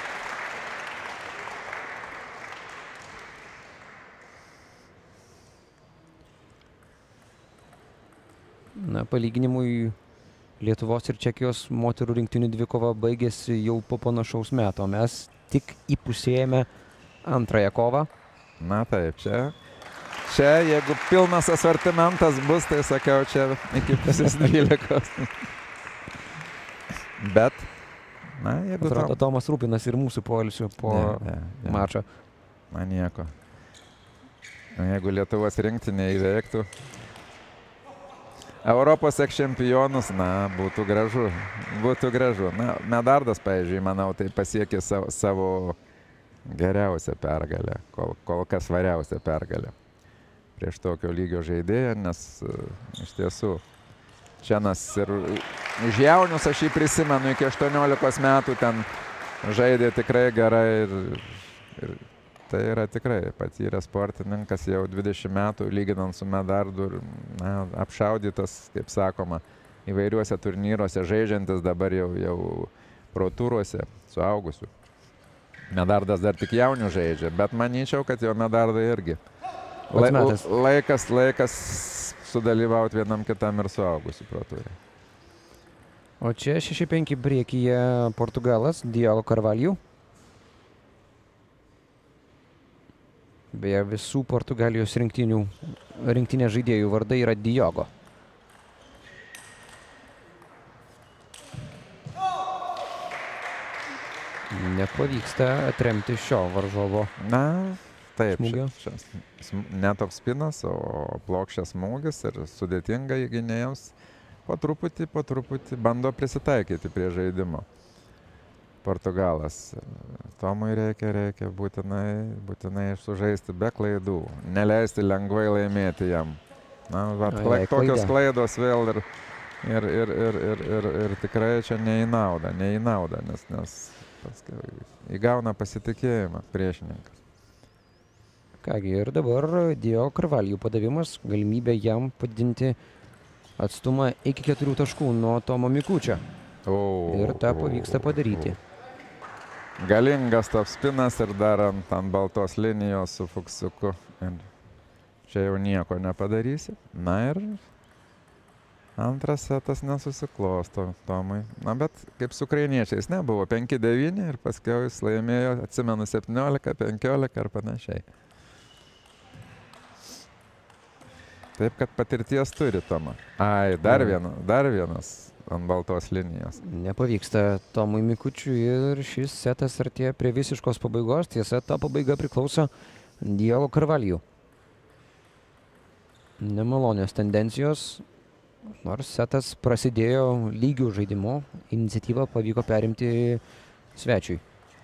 Na, palyginimui Lietuvos ir Čekijos moterų rinktinių dvikova baigėsi jau po panašaus meto. Mes tik įpusėjame antrąją kovą. Na taip, čia, čia jeigu pilnas asortimentas bus, tai sakiau, čia iki pusės dvylikos. Bet, na, jeigu... Atrodo, Tomas rūpinas ir mūsų poilsiu po ne, ne, ne. mačo. Na, nieko. Jeigu Lietuvos rinktinė įveiktų Europos ekščempionus, na, būtų gražu, būtų gražu. Na, Medardas, pavyzdžiui, manau, tai pasiekė savo, savo geriausią pergalę, kol, kol kas svariausią pergalę prieš tokio lygio žaidėją, nes iš tiesų Čenas ir už jaunius aš jį prisimenu, iki aštuoniolikos metų ten žaidė tikrai gerai ir, ir tai yra tikrai patyręs sportininkas, jau dvidešimt metų lyginant su Medardu ir na, apšaudytas, kaip sakoma, įvairiuose turnyruose, žaidžiantis dabar jau, jau pro turuose suaugusių. Medardas dar tik jaunių žaidžia, bet manyčiau, kad jau Medardai irgi Lai, laikas, laikas sudalyvauti vienam kitam ir suaugusių pro turė. O čia šeši penki priekyje Portugalas, Diogo Carvalho. Beje, visų Portugalijos rinktinių, rinktinės žaidėjų vardai yra Diogo. Nepavyksta atremti šio varžovo. Na, taip, smūgio. Šias, ne toks spinas, o plokščias smūgis ir sudėtinga gynėjams po truputį, po truputį bando prisitaikyti prie žaidimo. Portugalas. Tomui reikia, reikia būtinai, būtinai sužaisti be klaidų. Neleisti lengvai laimėti jam. Na, vat, Ai, tokios klaida. klaidos vėl ir, ir, ir, ir, ir, ir, ir tikrai čia ne į naudą, ne į naudą, nes, nes paskui įgauna pasitikėjimą priešininkas. Kągi, ir dabar Diogo Carvalho padavimas, galimybė jam padidinti atstumą iki keturių taškų nuo Tomo Mikučio. O, Ir tą pavyksta padaryti. Galingas tops spinas ir dar ant, ant baltos linijos su fuksiuku. Ir čia jau nieko nepadarysi. Na ir antras setas nesusiklosto Tomui. Na bet kaip su ukrainiečiais nebuvo. penki devyni ir paskiau jis laimėjo, atsimenu, septyniolika penkiolika ar panašiai. Taip, kad patirties turi Toma. Ai, dar, viena, dar vienas ant baltos linijos. Nepavyksta Tomui Mikučiui ir šis setas artėja prie visiškos pabaigos. Tiesa, ta pabaiga priklauso Diogo Carvalho. Nemalonios tendencijos, nors setas prasidėjo lygių žaidimu, iniciatyvą pavyko perimti svečiui.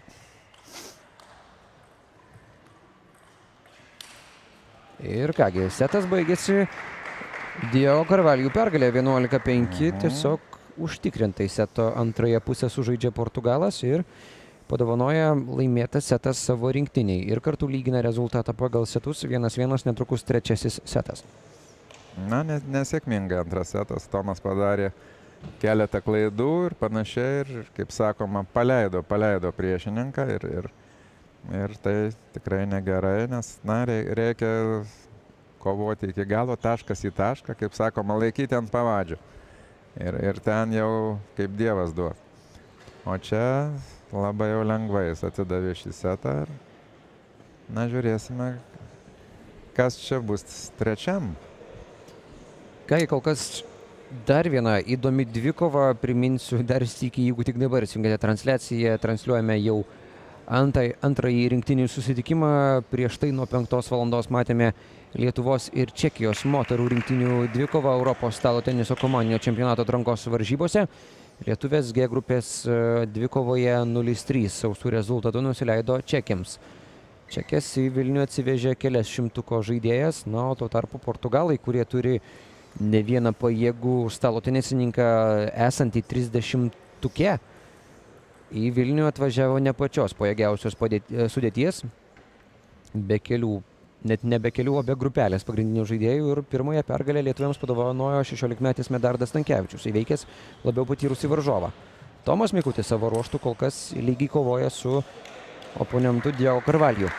Ir kągi, setas baigėsi Diogo Carvalho pergalė vienuolika penki, tiesiog užtikrintai seto antrąją pusę sužaidžia Portugalas ir padovanoja laimėtas setas savo rinktiniai ir kartu lygina rezultatą pagal setus, vienas vienas, netrukus trečiasis setas. Na, nesėkmingai antras setas, Tomas padarė keletą klaidų ir panašiai ir, kaip sakoma, paleido, paleido priešininką ir, ir, ir tai tikrai negerai, nes, na, reikia kovoti iki galo, taškas į tašką, kaip sakoma, laikyti ant pavadžių. Ir, ir ten jau kaip Dievas duos. O čia labai jau lengvai jis atidavė šį setą ir, na, žiūrėsime, kas čia bus trečiam. Ką, kol kas dar viena įdomi dvikova, priminsiu dar sykį, jeigu tik dabar įsijungėte transliaciją, transliuojame jau antai, antrąjį rinktinių susitikimą. Prieš tai nuo penktos valandos matėme Lietuvos ir Čekijos moterų rinktinių dvikova Europos stalo teniso komandinio čempionato atrankos varžybose. Lietuvės G grupės dvikovoje nulis trys sausų rezultatų nusileido čekiams. Čekės į Vilnių atsivežė kelias šimtuko žaidėjas, na, o tuo tarpu Portugalai, kurie turi ne vieną pajėgų stalo tenisininką esantį trisdešimtuke, į Vilnių atvažiavo ne pačios pajėgiausios sudėties, be kelių, net ne be kelių, o be grupelės pagrindinių žaidėjų, ir pirmąją pergalę lietuviams padovanojo šešiolikmetis Medardas Stankevičius, įveikęs labiau patyrusį varžovą. Tomas Mikutis savo ruoštų kol kas lygiai kovoja su oponentu Diogo Carvalho.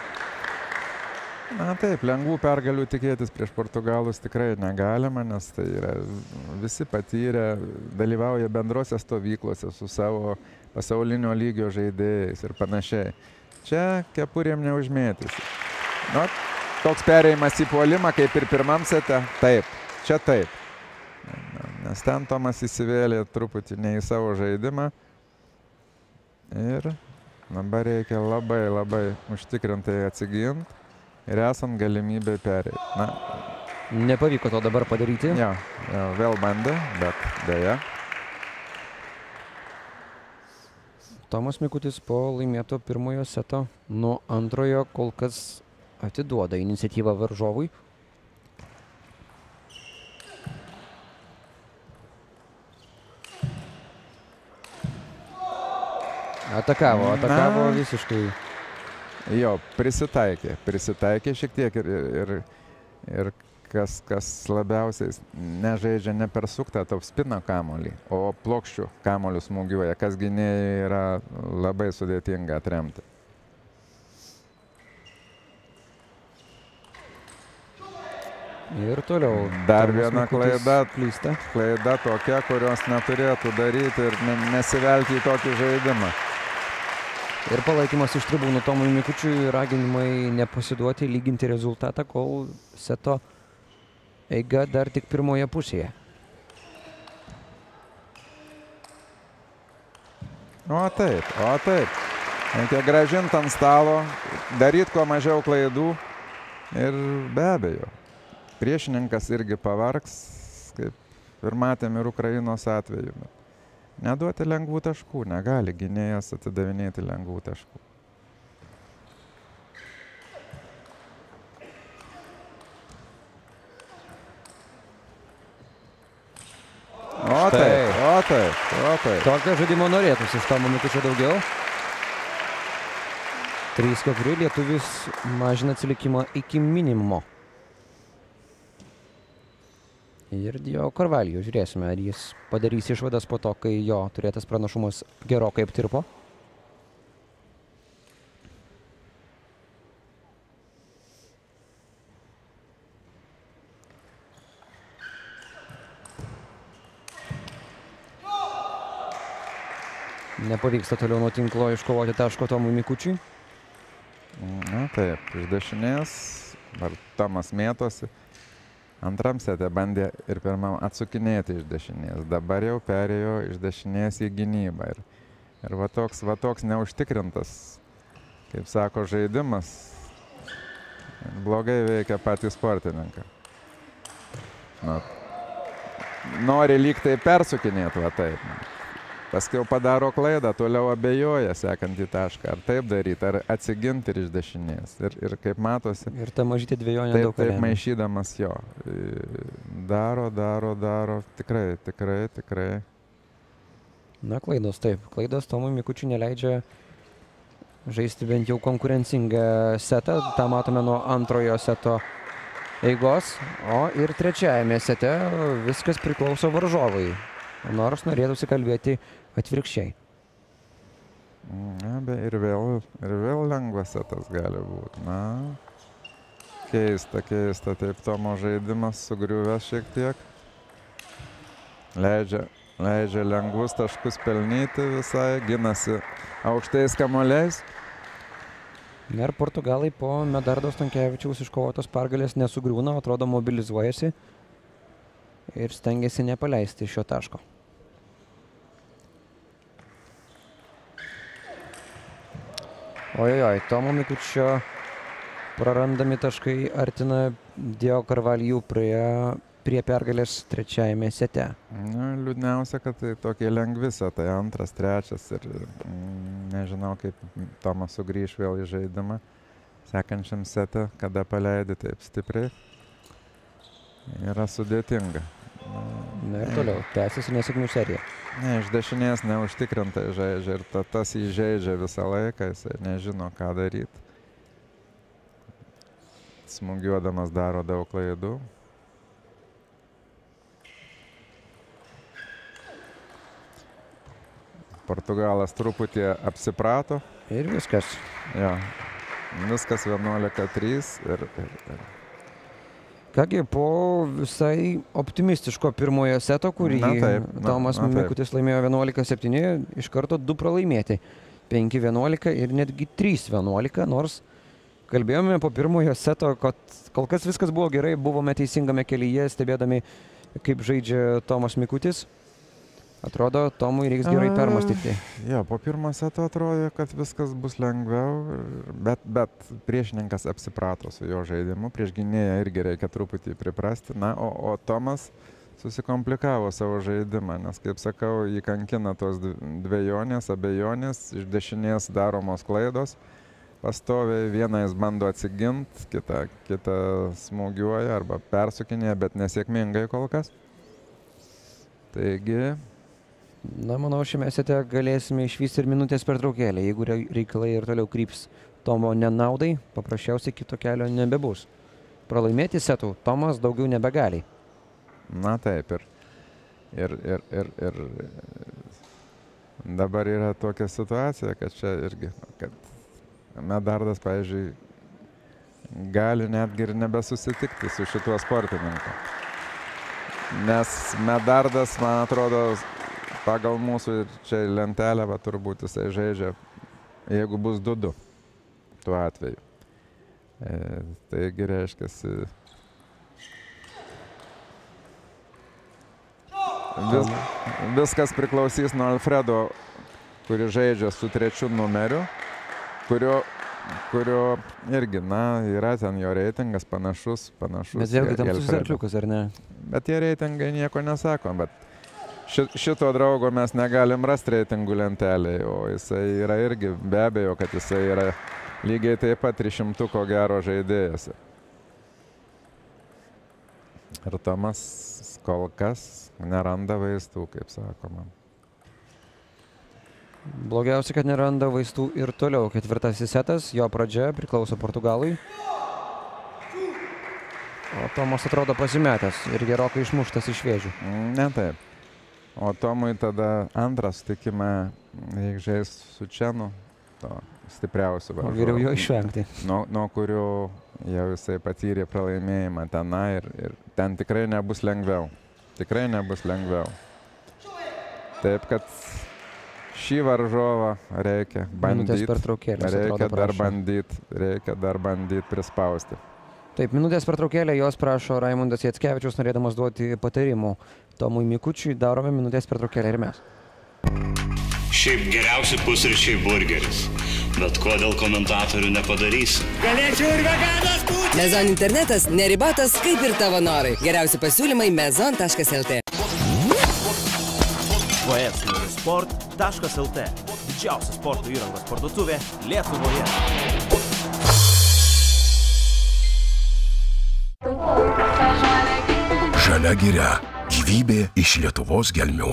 Na taip, lengvų pergalių tikėtis prieš Portugalus tikrai negalima, nes tai yra visi patyrę, dalyvauja bendrose stovyklose su savo pasaulinio lygio žaidėjais ir panašiai. Čia kepurėm neužmėtysi. Na, toks perėjimas į puolimą, kaip ir pirmam sete, taip, čia taip. Nes ten Tomas įsivėlė truputį ne į savo žaidimą. Ir dabar reikia labai, labai užtikrintai atsiginti. Ir esant galimybę perėti. Na, nepavyko to dabar padaryti. Jo, jo, vėl bandė, bet dėja. Tomas Mikutis po laimėto pirmojo seto nuo antrojo kol kas atiduoda iniciatyvą varžovui. Atakavo, atakavo Na. visiškai. Jo, prisitaikė, prisitaikė šiek tiek ir, ir, ir kas, kas labiausiai nežaidžia ne per suktą topspino kamuolį, o plokščių kamuolių smūgiuoja, kas gynėjai yra labai sudėtinga atremti. Ir toliau. Dar viena klaida, klaida tokia, kurios neturėtų daryti ir nesivelti į tokį žaidimą. Ir palaikymas iš tribūnų Tomui Mikučiui, raginimai nepasiduoti, lyginti rezultatą, kol seto eiga dar tik pirmoje pusėje. O taip, o taip. Reikia grąžinti ant stalo, daryti kuo mažiau klaidų ir be abejo. Priešininkas irgi pavargs, kaip ir matėm ir Ukrainos atveju. Neduoti lengvų taškų, negali gynėjas atidavinėti lengvų taškų. O taip, o taip, o taip. Tokio žaidimo norėtųsi iš Tomo Mikučio daugiau. trys keturi, lietuvis mažina atsilikimą iki minimumo. Ir Diogo Carvalho, žiūrėsime, ar jis padarys išvadas po to, kai jo turėtas pranašumas gerokai aptirpo. Nepavyksta toliau nuo tinklo iškovoti taško Tomui Mikučiui. Na taip, iš dešinės, ar Tomas mėtosi. Antram sete bandė ir pirmam atsukinėti iš dešinės. Dabar jau perėjo iš dešinės į gynybą. Ir, ir va toks, va toks neužtikrintas, kaip sako, žaidimas blogai veikia patį sportininką. Na, nori lyg tai persukinėti, va taip. Paskiau padaro klaidą, toliau abejoja sekant į tašką. Ar taip daryti, ar atsiginti ir iš dešinės. Ir, ir kaip matosi. Ir ta mažytė dvejonė taip, daug taip remia. maišydamas jo. Daro, daro, daro. Tikrai, tikrai, tikrai. Na, klaidos, taip. Klaidos Tomui Mikučiui neleidžia žaisti bent jau konkurencingą setą. Ta matome nuo antrojo seto eigos. O ir trečiajame sete viskas priklauso varžovui. Nors norėtųsi kalbėti atvirkščiai. Na, be, ir, vėl, ir vėl lengvas setas gali būti. Na, keista, keista. Taip, Tomo žaidimas sugriuvęs šiek tiek. Leidžia, leidžia lengvus taškus pelnyti visai. Ginasi aukštais kamuoliais. Ir portugalai po Medardo Stankevičiaus iškovotos pergalės nesugriūna, atrodo mobilizuojasi. Ir stengiasi nepaleisti šio taško. Ojojoj, Tomo Mikučio prarandami taškai artina Diego Carvalho prie, prie pergalės trečiajame sete. Na, liūdniausia, kad tai tokie lengvi setai, antras, trečias ir mm, nežinau, kaip Tomas sugrįš vėl į žaidimą. Sekančiam sete, kada paleidi taip stipriai, yra sudėtinga. Na ir toliau, tęsiasi nesėkmių serija. Ne, iš dešinės neužtikrintai žaidžia ir ta, tas įžeidžia visą laiką, jisai nežino, ką daryti. Smūgiuodamas daro daug klaidų. Portugalas truputį apsiprato. Ir viskas. Jo, viskas vienuolika trys ir... ir, ir. Kągi, po visai optimistiško pirmojo seto, kurį Na taip, na, Tomas na taip. Mikutis laimėjo vienuolika septyni, iš karto du pralaimėti. penki vienuolika ir netgi trys vienuolika, nors kalbėjome po pirmojo seto, kad kol kas viskas buvo gerai, buvome teisingame kelyje, stebėdami, kaip žaidžia Tomas Mikutis. Atrodo, Tomui reiks gerai permastyti. Jo, po pirmo seto atrodė, kad viskas bus lengviau, bet, bet priešininkas apsiprato su jo žaidimu. Prieš gynėją irgi reikia truputį priprasti. Na, o, o Tomas susikomplikavo savo žaidimą, nes, kaip sakau, jį kankina tos dvejonės, abejonės, iš dešinės daromos klaidos. Pastoviai vieną jis bando atsiginti, kitą, kitą smūgiuoja arba persukinėja, bet nesėkmingai kol kas. Taigi... Na, manau, šiame sete galėsime išvysti ir minutės pertraukėlę. Jeigu reikalai ir toliau kryps Tomo nenaudai, paprasčiausiai kito kelio nebebus. Pralaimėti setų Tomas daugiau nebegali. Na taip, ir, ir, ir, ir, ir dabar yra tokia situacija, kad čia irgi, kad Medardas, pavyzdžiui, gali netgi ir nebesusitikti su šituo sportininku. Nes Medardas, man atrodo, pagal mūsų čia lentelę, va, turbūt jisai žaidžia, jeigu bus du du tuo atveju. E, taigi reiškiasi... Vis, viskas priklausys nuo Alfredo, kuris žaidžia su trečiu numeriu, kurio, kurio irgi, na, yra ten jo reitingas panašus, panašus. Bet vėlgi tam susirkliukas, ar ne? Bet tie reitingai nieko nesako, bet šito draugo mes negalim rasti reitingų lentelėje, o jisai yra irgi, be abejo, kad jisai yra lygiai taip pat trišimtuko gero žaidėjas. Ir Tomas kol kas neranda vaistų, kaip sakoma. Blogiausia, kad neranda vaistų ir toliau. Ketvirtasis setas, jo pradžia priklauso Portugalui. O Tomas atrodo pasimetęs ir gerokai išmuštas iš vėžių. Ne taip. O Tomui tada antrą sutikimą reikia žaisti su Čenu, to stipriausiu varžovu. O geriau jo išvengti. Nuo, nuo kurio jau jisai patyrė pralaimėjimą tenai ir, ir ten tikrai nebus lengviau. Tikrai nebus lengviau. Taip, kad šį varžovą reikia bandyti, reikia dar bandyti, reikia dar bandyti prispausti. Taip, minutės pertraukėlė, jos prašo Raimundas Jackevičius, norėdamas duoti patarimų Tomui Mikučiui. Darome minutės pertraukėlę ir mes. Šiaip geriausi pusryčiai burgeris. Bet ko dėl komentatorių nepadarysi? Galėčiau ir veganas būti. Mezon internetas neribotas kaip ir tavo norai. Geriausi pasiūlymai mezon taškas lt. sport taškas lt. Didžiausia sporto įrangos parduotuvė Lietuvoje. Žalia giria. Gyvybė iš Lietuvos gelmių.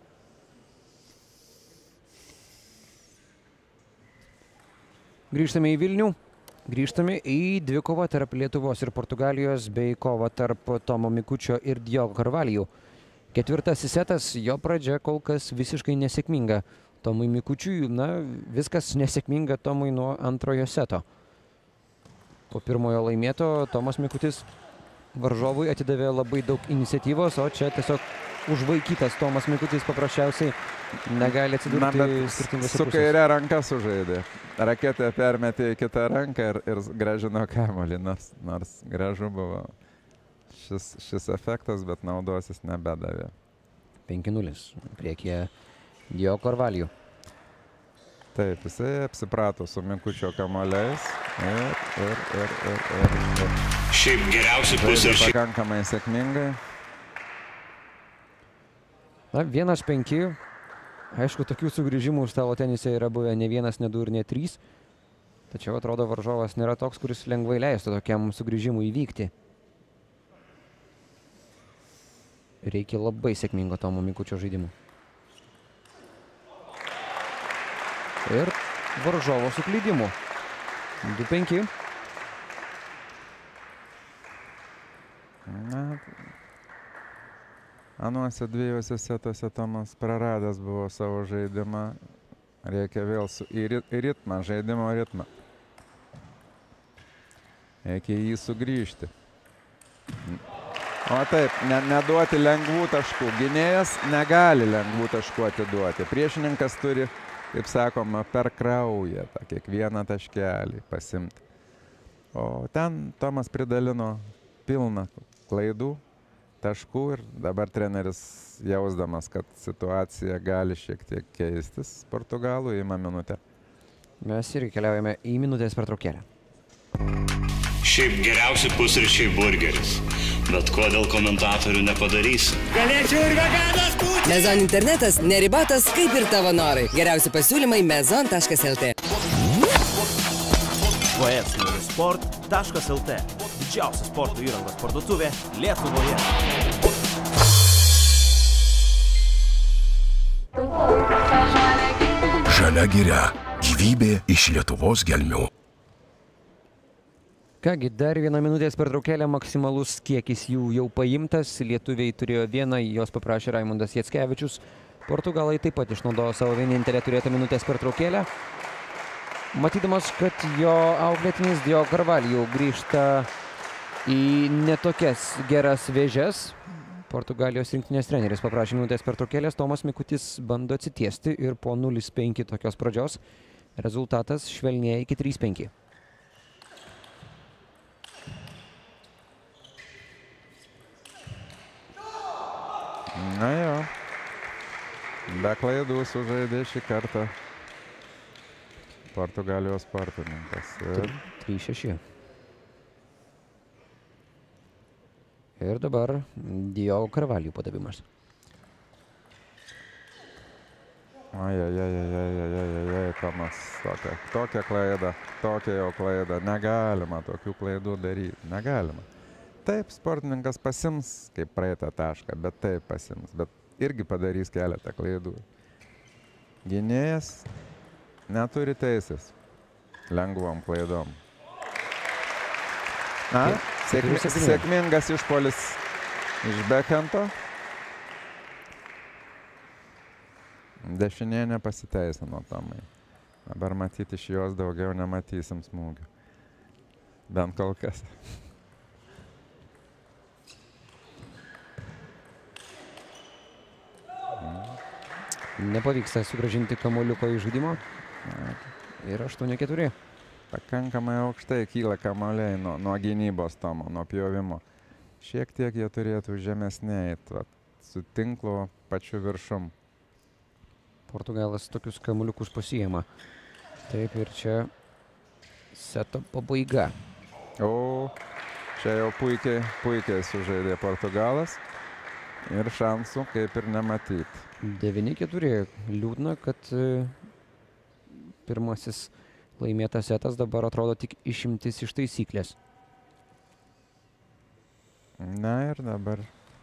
Grįžtame į Vilnių. Grįžtame į dvikovą tarp Lietuvos ir Portugalijos bei kovą tarp Tomo Mikučio ir Diogo Carvalho. Ketvirtasis setas, jo pradžia kol kas visiškai nesėkminga. Tomui Mikučiui, na, viskas nesėkminga Tomui nuo antrojo seto. Po pirmojo laimėto Tomas Mikutis varžovui atidavė labai daug iniciatyvos, o čia tiesiog užvaikytas Tomas Mikutis paprasčiausiai negali atsidurti skirtingose pusėse. Su kaire ranka sužaidė. Raketę permetė į kitą ranką ir, ir gražino kamuolį, nors, nors gražu buvo šis, šis efektas, bet naudos jis nebedavė. penki nulis priekyje Diogo Carvalho. Taip, jisai apsiprato su Mikučio kamuoliais ir, ir, ir, ir, ir, ir. Šiaip geriausi pusryčiai. Pakankamai sėkmingai. Na, vienas penki. Aišku, tokių sugrįžimų stalo tenise yra buvę ne vienas, ne du ir ne trys. Tačiau atrodo, varžovas nėra toks, kuris lengvai leistų tokiam sugrįžimui įvykti. Reikia labai sėkmingo Tomo Mikučio žaidimo. Ir varžovo suklydimų. du penki. Na, anuose dviejose setuose Tomas praradęs buvo savo žaidimą. Reikia vėl su į ritmą, žaidimo ritmą. Reikia jį sugrįžti. O taip, ne, neduoti lengvų taškų. Gynėjas negali lengvų taškų atiduoti. Priešininkas turi, kaip sakoma, per kraują tą kiekvieną taškelį pasimti. O ten Tomas pridalino pilną klaidų, taškų ir dabar treneris jausdamas, kad situacija gali šiek tiek keistis Portugalų, ima minutę. Mes irgi keliaujame į minutės pertraukėlę. Šiaip geriausi pusryčiai burgeris. Bet ko dėl komentatorių nepadarysi? Galėčiau ir veganas būti. Mezon internetas neribotas kaip ir tavo norai. Geriausi pasiūlymai mezon taškas lt. sport taškas lt. Didžiausia sporto įrangos parduotuvė Lietuvoje. Žalia giria. Gyvybė iš Lietuvos gelmių. Kągi, dar vieną minutės pertraukėlę, maksimalus kiekis jų jau paimtas. Lietuviai turėjo vieną, jos paprašė Raimundas Jackevičius. Portugalai taip pat išnaudojo savo vienintelę turėtą minutės pertraukėlę. Matydamas, kad jo auklėtinis Diogo Carvalho grįžta į netokias geras vėžes, Portugalijos rinktinės treneris paprašė minutės pertraukėlės. Tomas Mikutis bando atsitiesti ir po nulis penki tokios pradžios rezultatas švelnėja iki trys penki. Na jo, be klaidų sužaidė šį kartą Portugalijos sportininkas. trys šeši. Ir dabar Diogo Carvalho padavimas. Ai, ai, ai, ai, ai, ai, ai, Tomas, tokia, tokia klaida, tokia jo klaida. Negalima tokių klaidų daryti, negalima. Taip, sportininkas pasims kaip praeitą tašką, bet taip pasims, bet irgi padarys keletą klaidų. Gynėjas neturi teisės lengvom klaidom. Na, sėkmi, sėkmingas išpuolis iš bekhendo. Dešinė nepasiteisino Tomai. Dabar matyti iš jos daugiau nematysim smūgių. Bent kol kas. Nepavyksta sugrąžinti kamuoliuko į žaidimą. Ir aštuoni keturi. pakankamai aukštai kyla kamuoliai nuo, nuo gynybos Tomo, nuo pjovimo. Šiek tiek jie turėtų žemesniai, su tinklo pačiu viršum. Portugalas tokius kamuoliukus pasiima. Taip, ir čia seto pabaiga. O čia jau puikiai, puikiai sužaidė Portugalas ir šansų kaip ir nematyti. devyni keturi. Liūdna, kad pirmasis laimėtas setas dabar atrodo tik išimtis iš taisyklės. Na ir dabar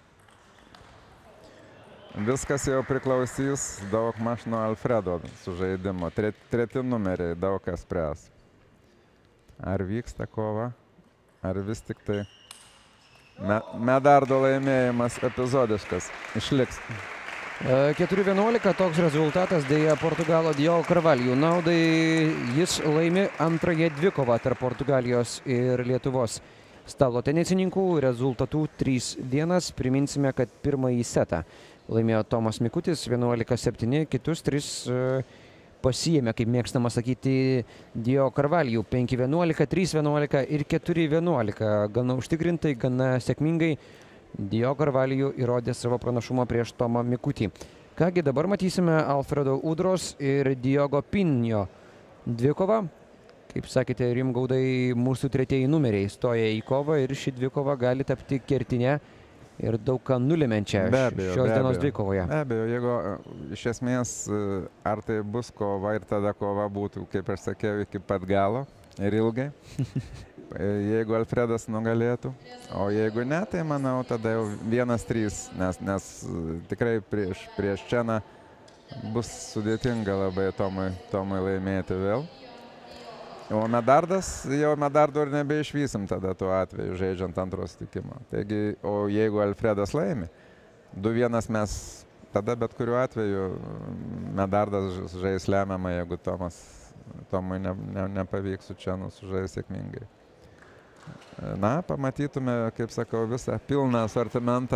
viskas jau priklausys daug maž nuo Alfredo sužaidimo. Tre, treti numeriai daug kas spręs. Ar vyksta kova, ar vis tik tai me, Medardo laimėjimas epizodiškas išliks. keturi vienuolika toks rezultatas dėja Portugalo Diogo Carvalho naudai. Jis laimi antrąją dvikovą tarp Portugalijos ir Lietuvos stalo tenisininkų rezultatų trys vienas. Priminsime, kad pirmąjį setą laimėjo Tomas Mikutis vienuolika septyni, kitus tris uh, pasiėmė, kaip mėgstama sakyti, Diogo Carvalho penki vienuolika, trys vienuolika ir keturi vienuolika. Gana užtikrintai, gana sėkmingai Diogo Carvalho įrodė savo pranašumą prieš Tomą Mikutį. Kągi, dabar matysime Alfredo Udros ir Diogo Pinho dvikovą. Kaip sakėte, Rimgaudai, mūsų tretieji numeriai stoja į kovą ir ši dvikova gali tapti kertinę ir daug ką nulemenčią šios dienos dvikovoje. Be abejo, jeigu iš esmės ar tai bus kova ir tada kova būtų, kaip aš sakiau, iki pat galo ir ilgai. Jeigu Alfredas nugalėtų, o jeigu ne, tai manau tada jau vienas trys, nes, nes tikrai prieš, prieš Čeną bus sudėtinga labai Tomui, Tomui laimėti vėl. O Medardas, jau Medardo ir nebeišvysim tada tuo atveju, žaidžiant antro sutikimo. Taigi, o jeigu Alfredas laimi, du vienas mes tada bet kuriuo atveju Medardas žais lemiamą, jeigu Tomas, Tomui ne, ne, nepavyks su Čenu sužais sėkmingai. Na, pamatytume, kaip sakau, visą pilną asortimentą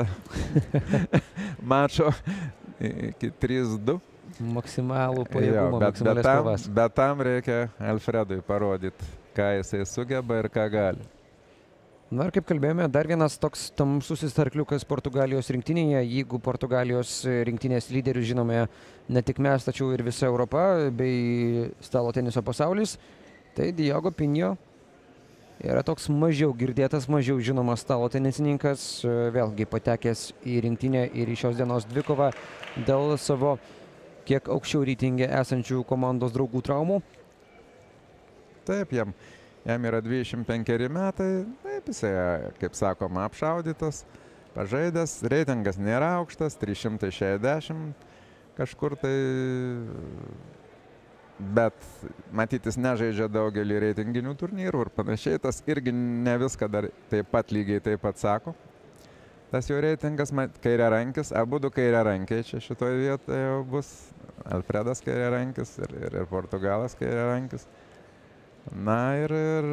mačo iki trys du. Maksimalų pajėgumą, maksimalės kovas. Bet tam reikia Alfredui parodyti, ką jisai sugeba ir ką gali. Na ir kaip kalbėjome, dar vienas toks tamsusis arkliukas Portugalijos rinktinėje. Jeigu Portugalijos rinktinės lyderius žinome ne tik mes, tačiau ir visa Europa bei stalo teniso pasaulis, tai Diogo Pinho yra toks mažiau girdėtas, mažiau žinomas stalo tenisininkas, vėlgi patekęs į rinktinę ir į šios dienos dvikovą dėl savo kiek aukščiau reitinge esančių komandos draugų traumų. Taip, jam, jam yra dvidešimt penkeri metai, taip jisai, kaip sakoma, apšaudytas, pažaidęs, reitingas nėra aukštas, trys šimtai šešiasdešimt kažkur tai, bet matytis nežaidžia daugelį reitinginių turnyrų ir panašiai, tas irgi ne viską dar taip pat lygiai taip pat sako. Tas jo reitingas, kairė rankis, abu du kairė rankiai čia šitoje vietoje jau bus. Alfredas kairė rankis ir, ir, ir Portugalas kairė rankis. Na ir, ir,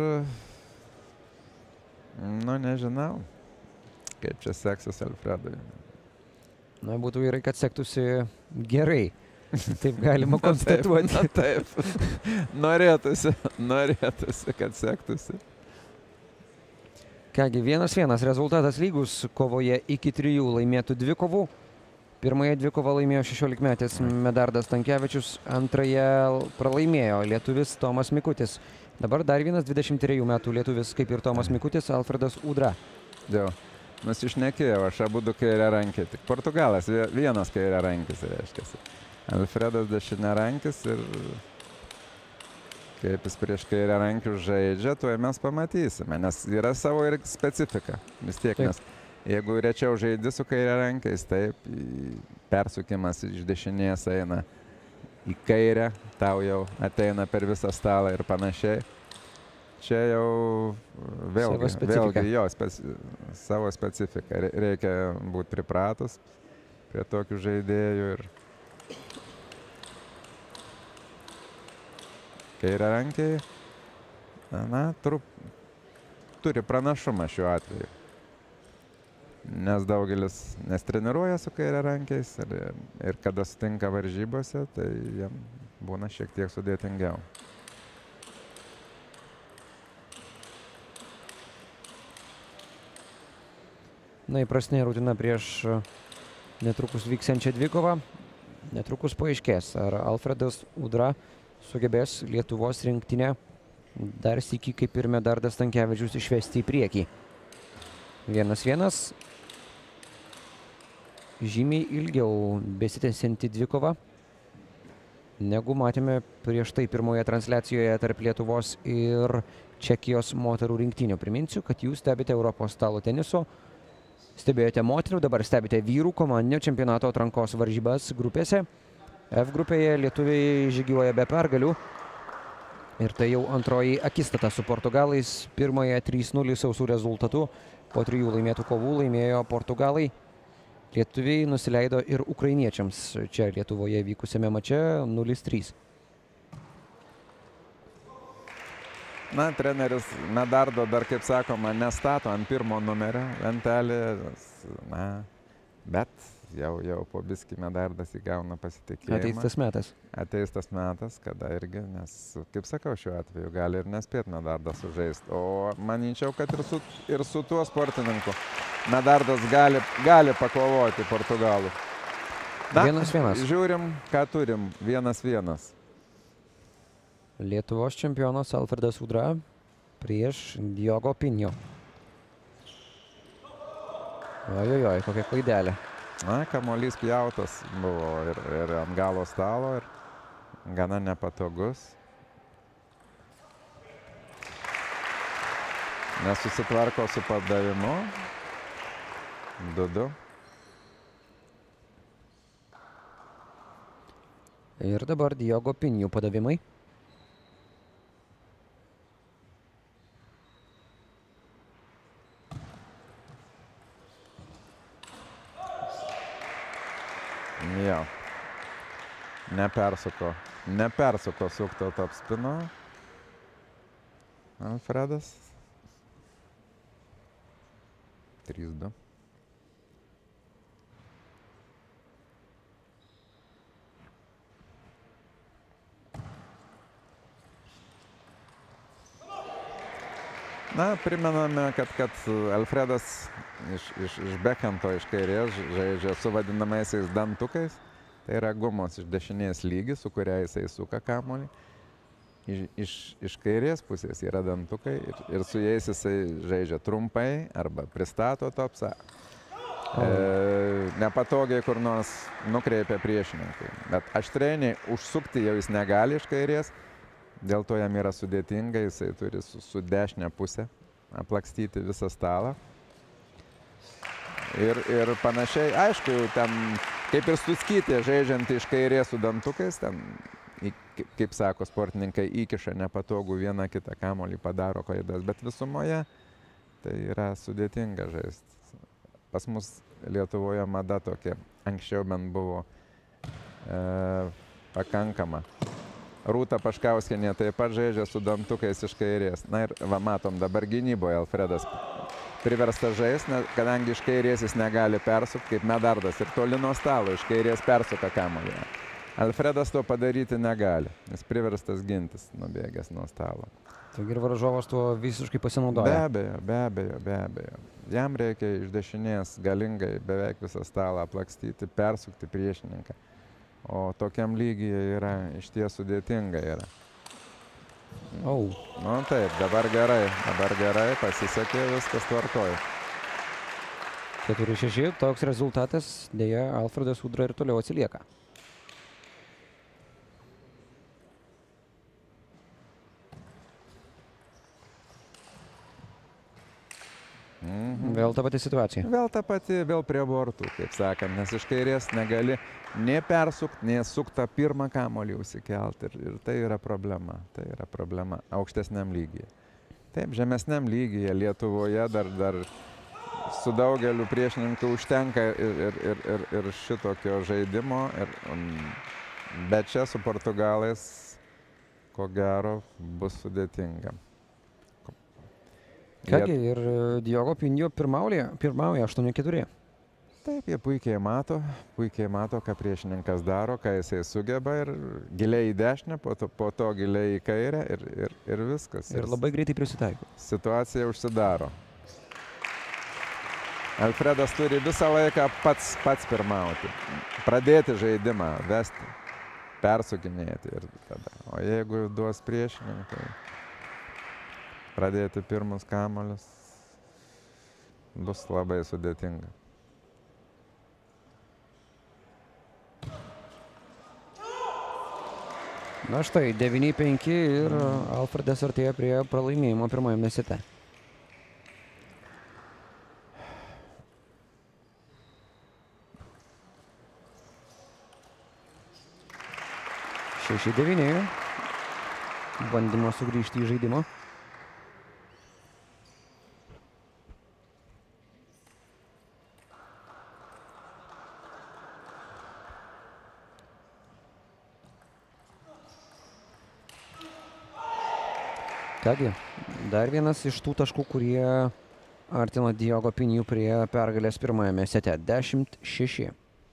nu nežinau, kaip čia seksis Alfredui. Na, būtų gerai, kad sektųsi gerai. Taip galima konstatuoti. Na taip, na taip. Norėtųsi, norėtųsi, kad sektųsi. Kągi, vienas vienas rezultatas lygus kovoje iki trijų laimėtų dvikovų. Pirmąją dvikovą laimėjo šešiolikmetis Medardas Stankevičius, antrąją pralaimėjo lietuvis Tomas Mikutis. Dabar dar vienas dvidešimt trejų metų lietuvis, kaip ir Tomas Mikutis, Alfredas Udra. Jau, nusišnekėjau, aš abu du kairę rankiai, tik Portugalas vienas kairę rankis reiškiasi. Alfredas dešinė rankis ir kaip jis prieš kairę rankių žaidžia, tuoj mes pamatysime, nes yra savo ir specifika. Vis tiek, taip. Nes jeigu rečiau žaidi su kairė rankais, taip, persukimas iš dešinės eina į kairę, tau jau ateina per visą stalą ir panašiai. Čia jau vėlgi, vėlgi jo speci savo specifika. Reikia būti pripratus prie tokių žaidėjų ir kairė rankiai, na, trup, turi pranašumą šiuo atveju. Nes daugelis nestreniruoja su kairė rankiais ir, ir kada sutinka varžybose, tai jam būna šiek tiek sudėtingiau. Na, įprastinė rutina prieš netrukus vyksiančią dvikovą. Netrukus paaiškės, ar Alfredas Udra sugebės Lietuvos rinktinę dar sykį, kaip ir Medardas Stankevičius, išvesti į priekį. Vienas vienas. Žymiai ilgiau besitęsianti dvikova, negu matėme prieš tai pirmoje transliacijoje tarp Lietuvos ir Čekijos moterų rinktinių. Priminsiu, kad jūs stebite Europos stalo teniso. Stebėjote moterų, dabar stebite vyrų komandinio čempionato atrankos varžybas grupėse. F grupėje lietuviai žygiuoja be pergalių. Ir tai jau antroji akistata su portugalais. Pirmąją trys nulis sausų rezultatų. Po trijų laimėtų kovų laimėjo portugalai. Lietuviai nusileido ir ukrainiečiams čia Lietuvoje vykusiame mače nulis trys. Na, treneris Medardo dar, kaip sakoma, nestato ant pirmo numerio lentelės, na, bet jau, jau po biskį Medardas įgauna pasitikėjimą. Ateis tas metas. Ateis tas metas, kada irgi, nes, kaip sakau, šiuo atveju gali ir nespėt Medardas sužaisti. O manyčiau, kad ir su, ir su tuo sportininku Medardas gali, gali pakovoti portugalų. Na, vienas vienas. Žiūrim, ką turim. Vienas vienas. Lietuvos čempionas Alfredas Udra prieš Diogo Pinho. Ojojoj, kokia klaidelė. Na, kamuolys pjautas buvo ir, ir ant galo stalo ir gana nepatogus. Nesusitvarko su padavimu. du du. Ir dabar Diogo Pinho padavimai. Jo. Nepersuko. Nepersuko sukto topspino. Alfredas. trys du. Na, primename, kad, kad Alfredas iš, iš, iš bekento iš kairės žaidžia su vadinamaisiais dantukais. Tai yra gumos iš dešinės lygis, su kuria jisai suka kamuolį. Iš, iš, iš kairės pusės yra dantukai ir, ir su jais jisai žaidžia trumpai arba pristato topsą. E, nepatogiai kur nors nukreipia priešininkai. Bet aštreniai užsukti jau jis negali iš kairės. Dėl to jam yra sudėtinga, jisai turi su, su dešinę pusę aplakstyti visą stalą. Ir, ir panašiai, aišku, ten kaip ir Stuckytė žaidžiant iš kairės su dantukais, ten, kaip sako sportininkai, įkiša nepatogų vieną kitą kamuolį, padaro klaidas, bet visumoje tai yra sudėtinga žaisti. Pas mus Lietuvoje mada tokia, anksčiau bent buvo e, pakankama. Rūta Paškauskienė taip pat žaidžia su dantukais iš kairės. Na ir va, matom, dabar gynyboje Alfredas priverstas žaisti, kadangi iš kairės jis negali persukti, kaip Medardas, ir toli nuo stalo iš kairės persuka kamuolį. Alfredas to padaryti negali, jis priverstas gintis, nubėgęs nuo stalo. Taigi ir varžovas tuo visiškai pasinaudoja. Be abejo, be abejo, be abejo. Jam reikia iš dešinės galingai beveik visą stalą aplakstyti, persukti priešininką. O tokiam lygyje yra iš ties sudėtinga yra. Au. Nu taip, dabar gerai, dabar gerai, pasisekė, viskas tvarkoja. keturi šeši, toks rezultatas, dėja Alfredas Udra ir toliau atsilieka. Mhm. Vėl ta pati situacija. Vėl ta pati, vėl prie bortų, kaip sakant, nes iš kairės negali nei persukti, nei suktą pirmą kamuolį užsikelt. Ir, ir tai yra problema, tai yra problema aukštesniam lygyje. Taip, žemesniam lygyje Lietuvoje dar, dar su daugeliu priešininkų užtenka ir, ir, ir, ir, ir šitokio žaidimo. Ir, um, bet čia su portugalais, ko gero, bus sudėtinga. Kągi, ir Diogo Pinho pirmauja, pirmauja aštuoni keturi. Taip, jie puikiai mato, puikiai mato, ką priešininkas daro, ką jisai sugeba ir giliai į dešinę, po to, po to giliai į kairę ir, ir, ir viskas. Ir labai greitai prisitaiko. Situacija užsidaro. Alfredas turi visą laiką pats, pats pirmauti. Pradėti žaidimą, vesti, persukinėti ir tada. O jeigu duos priešininkai, pradėti pirmus kamuolius, bus labai sudėtinga. Na štai, devyni penki ir Alfredas artėja prie pralaimėjimo pirmajame sete. šeši devyni. Bandymas sugrįžti į žaidimą. Kągi, dar vienas iš tų taškų, kurie artina Diogo Pinėjų prie pergalės pirmajame sete. dešimt šeši.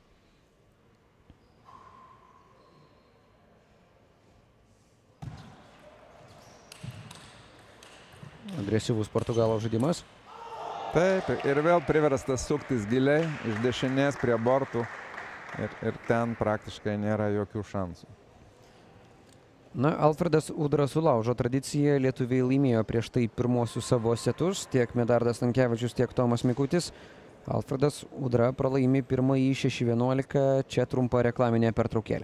Agresyvus Portugalo žaidimas. Taip, ir vėl priverstas suktis giliai iš dešinės prie bortų ir, ir ten praktiškai nėra jokių šansų. Na, Alfredas Udra sulaužo tradiciją, lietuviai laimėjo prieš tai pirmosius savo setus, tiek Medardas Stankevičius, tiek Tomas Mikutis. Alfredas Udra pralaimi pirmąjį šeši vienuolika, čia trumpa reklaminė pertraukėlė.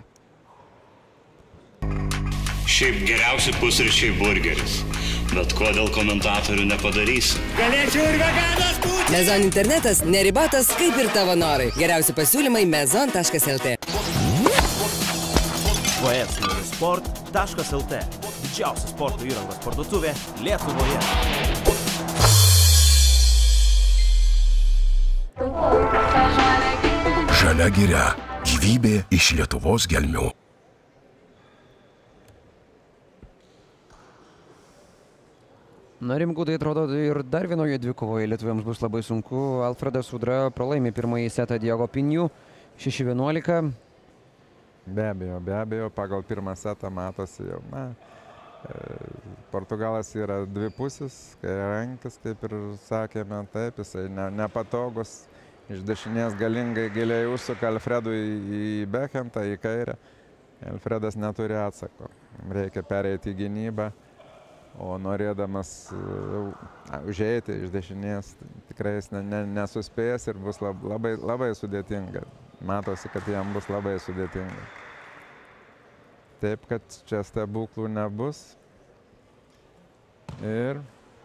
Šiaip geriausi pusryčiai burgeris, bet ko dėl komentatorių nepadarysi? Galėčiau ir veganas būti. Mezon internetas neribotas kaip ir tavo norai. Geriausi pasiūlymai mezon taškas lt. v s sport taškas lt. Didžiausia sporto įrangos parduotuvė Lietuvoje. Žalia giria. Gyvybė iš Lietuvos gelmių. Na, Rimgudai, atrodo, ir dar vienoje dvikovoje lietuviams bus labai sunku. Alfredas Udra pralaimi pirmąjį setą Diogo Pinėjų šeši vienuolika. Be abejo, be abejo, pagal pirmą setą matosi jau, na, e, Portugalas yra dvipusis, kai rankis, kaip ir sakėme, taip, jisai ne, nepatogus, iš dešinės galingai giliai užsuka Alfredui į bekentą, į kairę. Alfredas neturi atsako, reikia pereiti į gynybą, o norėdamas uh, užeiti iš dešinės, tikrai jis ne, ne, nesuspės ir bus lab, labai, labai sudėtinga. Matosi, kad jam bus labai sudėtinga. Taip, kad čia stebuklų nebus. Ir...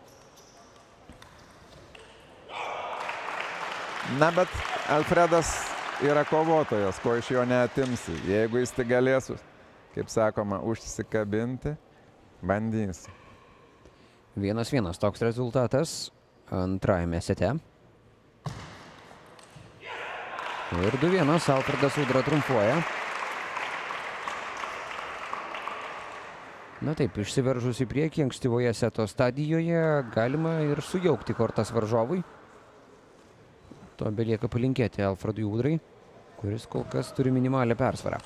Na, bet Alfredas yra kovotojas, ko iš jo neatimsi. Jeigu jis tik galės, kaip sakoma, užsikabinti, bandys. Vienas vienas toks rezultatas antrajame sete. Ir du vienas Alfredas Udra triumfuoja. Na taip, išsiveržus į priekį ankstyvoje seto stadijoje galima ir sujaukti kortas varžovui. To belieka palinkėti Alfredui Udrai, kuris kol kas turi minimalią persvarą.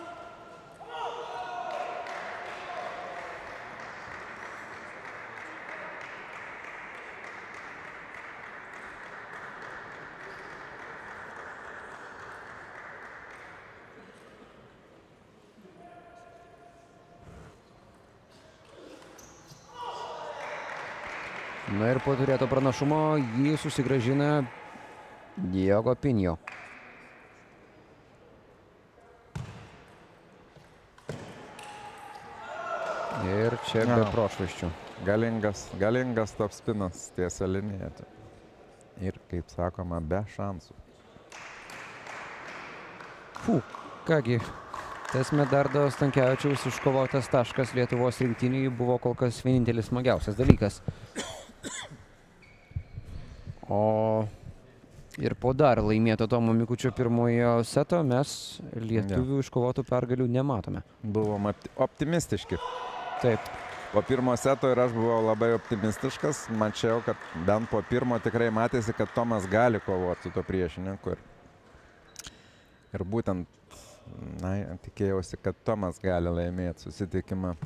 Na ir po turėto pranašumo jį susigrąžina Diogo Pinėjo. Ir čia be no. prošvaisčių. Galingas, galingas top spinas tiesia linija. Ir, kaip sakoma, be šansų. Fū, kągi, tas Medardo Stankevičiaus iškovotas taškas Lietuvos rinktinėje buvo kol kas vienintelis smagiausias dalykas. O ir po dar laimėto Tomo Mikučio pirmojo seto mes lietuvių iškovotų pergalių nematome. Buvom optimistiški. Taip. Po pirmo seto ir aš buvau labai optimistiškas. Mačiau, kad bent po pirmo tikrai matėsi, kad Tomas gali kovoti su to priešininku. Ir, ir būtent, na, tikėjausi, kad Tomas gali laimėti susitikimą.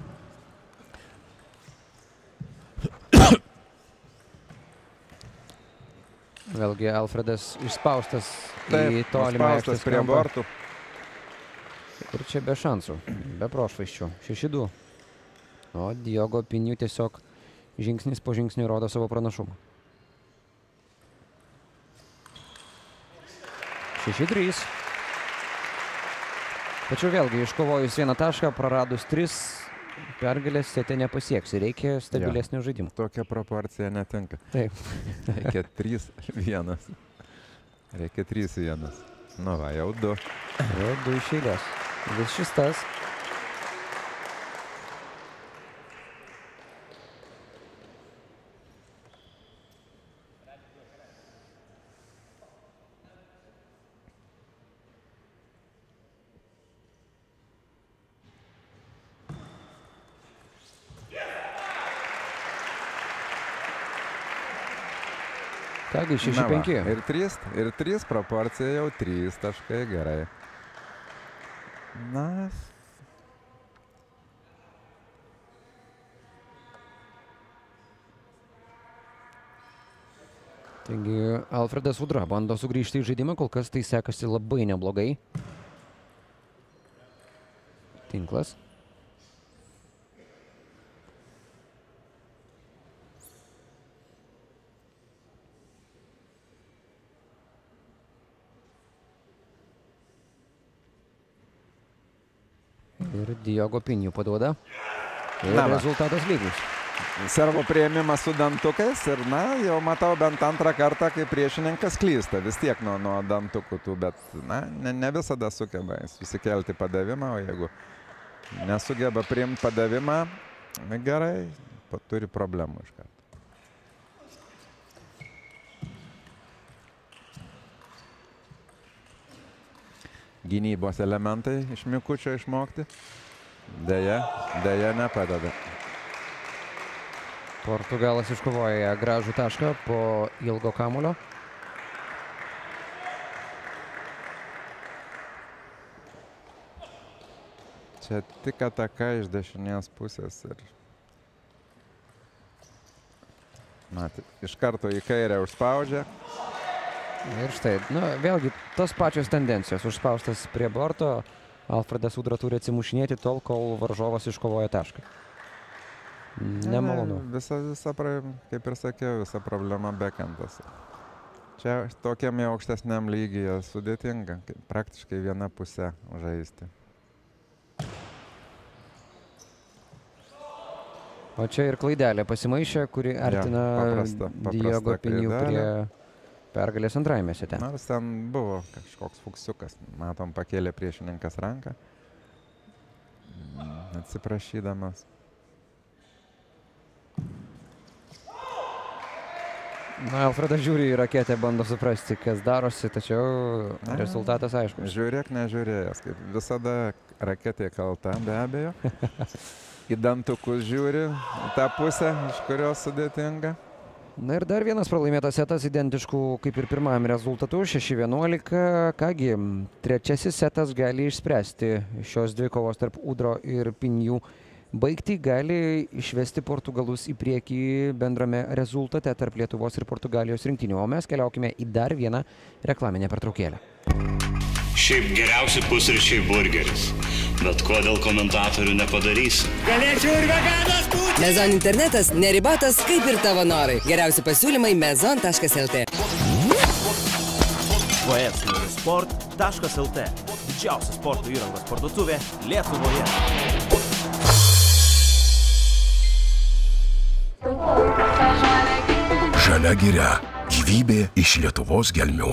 Vėlgi Alfredas išspaustas Taip, į tolimą išspaustas prie bortų. Ir čia be šansų, be prošvaisčių. šeši du. O Diogo Pinju tiesiog žingsnis po žingsnį rodo savo pranašumą. šeši trys. Tačiau vėlgi iškovojus vieną tašką, praradus tris, pergalės sete nepasieksi. Reikia stabilesnio ja. žaidimo. Tokia proporcija netinka. Taip. Reikia trys vienas. Reikia trys vienas. Nu va, jau du. Jau du iš eilės. Vis šis tas. Kągi, šeši penki. Ir trys, ir trys proporcija jau trys taškai, gerai. Na. Taigi Alfredas Udra bando sugrįžti į žaidimą, kol kas tai sekasi labai neblogai. Tinklas. Ir Diogo Pinju paduoda. Ir na, rezultatas lygus. Servo priėmimas su dantukais ir, na, jau matau bent antrą kartą, kai priešininkas klysta. Vis tiek nuo, nuo dantukų tų, bet, na, ne, ne visada sugeba susikelti padavimą, o jeigu nesugeba priimti padavimą, gerai, turi problemų iš karto. Gynybos elementai iš Mikučio išmokti. Deja, deja nepadeda. Portugalas iškovoja gražų tašką po ilgo kamuolio. Čia tik ataka iš dešinės pusės ir... Matė, iš karto į kairę užspaudžia. Ir štai, nu, vėlgi, tos pačios tendencijos. Užspaustas prie borto, Alfredas Udra turi atsimušinėti tol, kol varžovas iškovoja tašką. Nemalonu. Ne, visa, visa, kaip ir sakiau, visa problema bekentas. Čia tokiam jau aukštesniam lygyje sudėtinga, praktiškai viena pusė žaisti. O čia ir klaidelė pasimaišė, kuri artina ja, paprasta, paprasta Diogo Pinju prie pergalės antrajame sete. Nors ten buvo kažkoks fuksiukas. Matom, pakėlė priešininkas ranką, atsiprašydamas. Na, Alfredas žiūri į raketę, bando suprasti, kas darosi, tačiau Na, rezultatas aiškus. Žiūrėk, nežiūrėjęs. Kaip visada raketė kalta, be abejo. Į dantukus žiūri, tą pusę, iš kurios sudėtinga. Na ir dar vienas pralaimėtas setas, identiškų kaip ir pirmajam rezultatu, šeši vienuolika. Kągi, trečiasis setas gali išspręsti šios dvi kovos tarp Udro ir Pinju baigti, gali išvesti Portugalus į priekį bendrame rezultate tarp Lietuvos ir Portugalijos rinktinių. O mes keliaukime į dar vieną reklaminę pertraukėlę. Šiaip geriausi pusryčiai burgeris. Bet ko dėl komentatorių nepadarysi? Galėčiau ir veganas būti. Mezon internetas neribotas kaip ir tavo norai. Geriausi pasiūlymai mezon taškas lt. sport taškas lt. Didžiausia sporto įrangos parduotuvė Lietuvoje. Žalia giria. Gyvybė iš Lietuvos gelmių.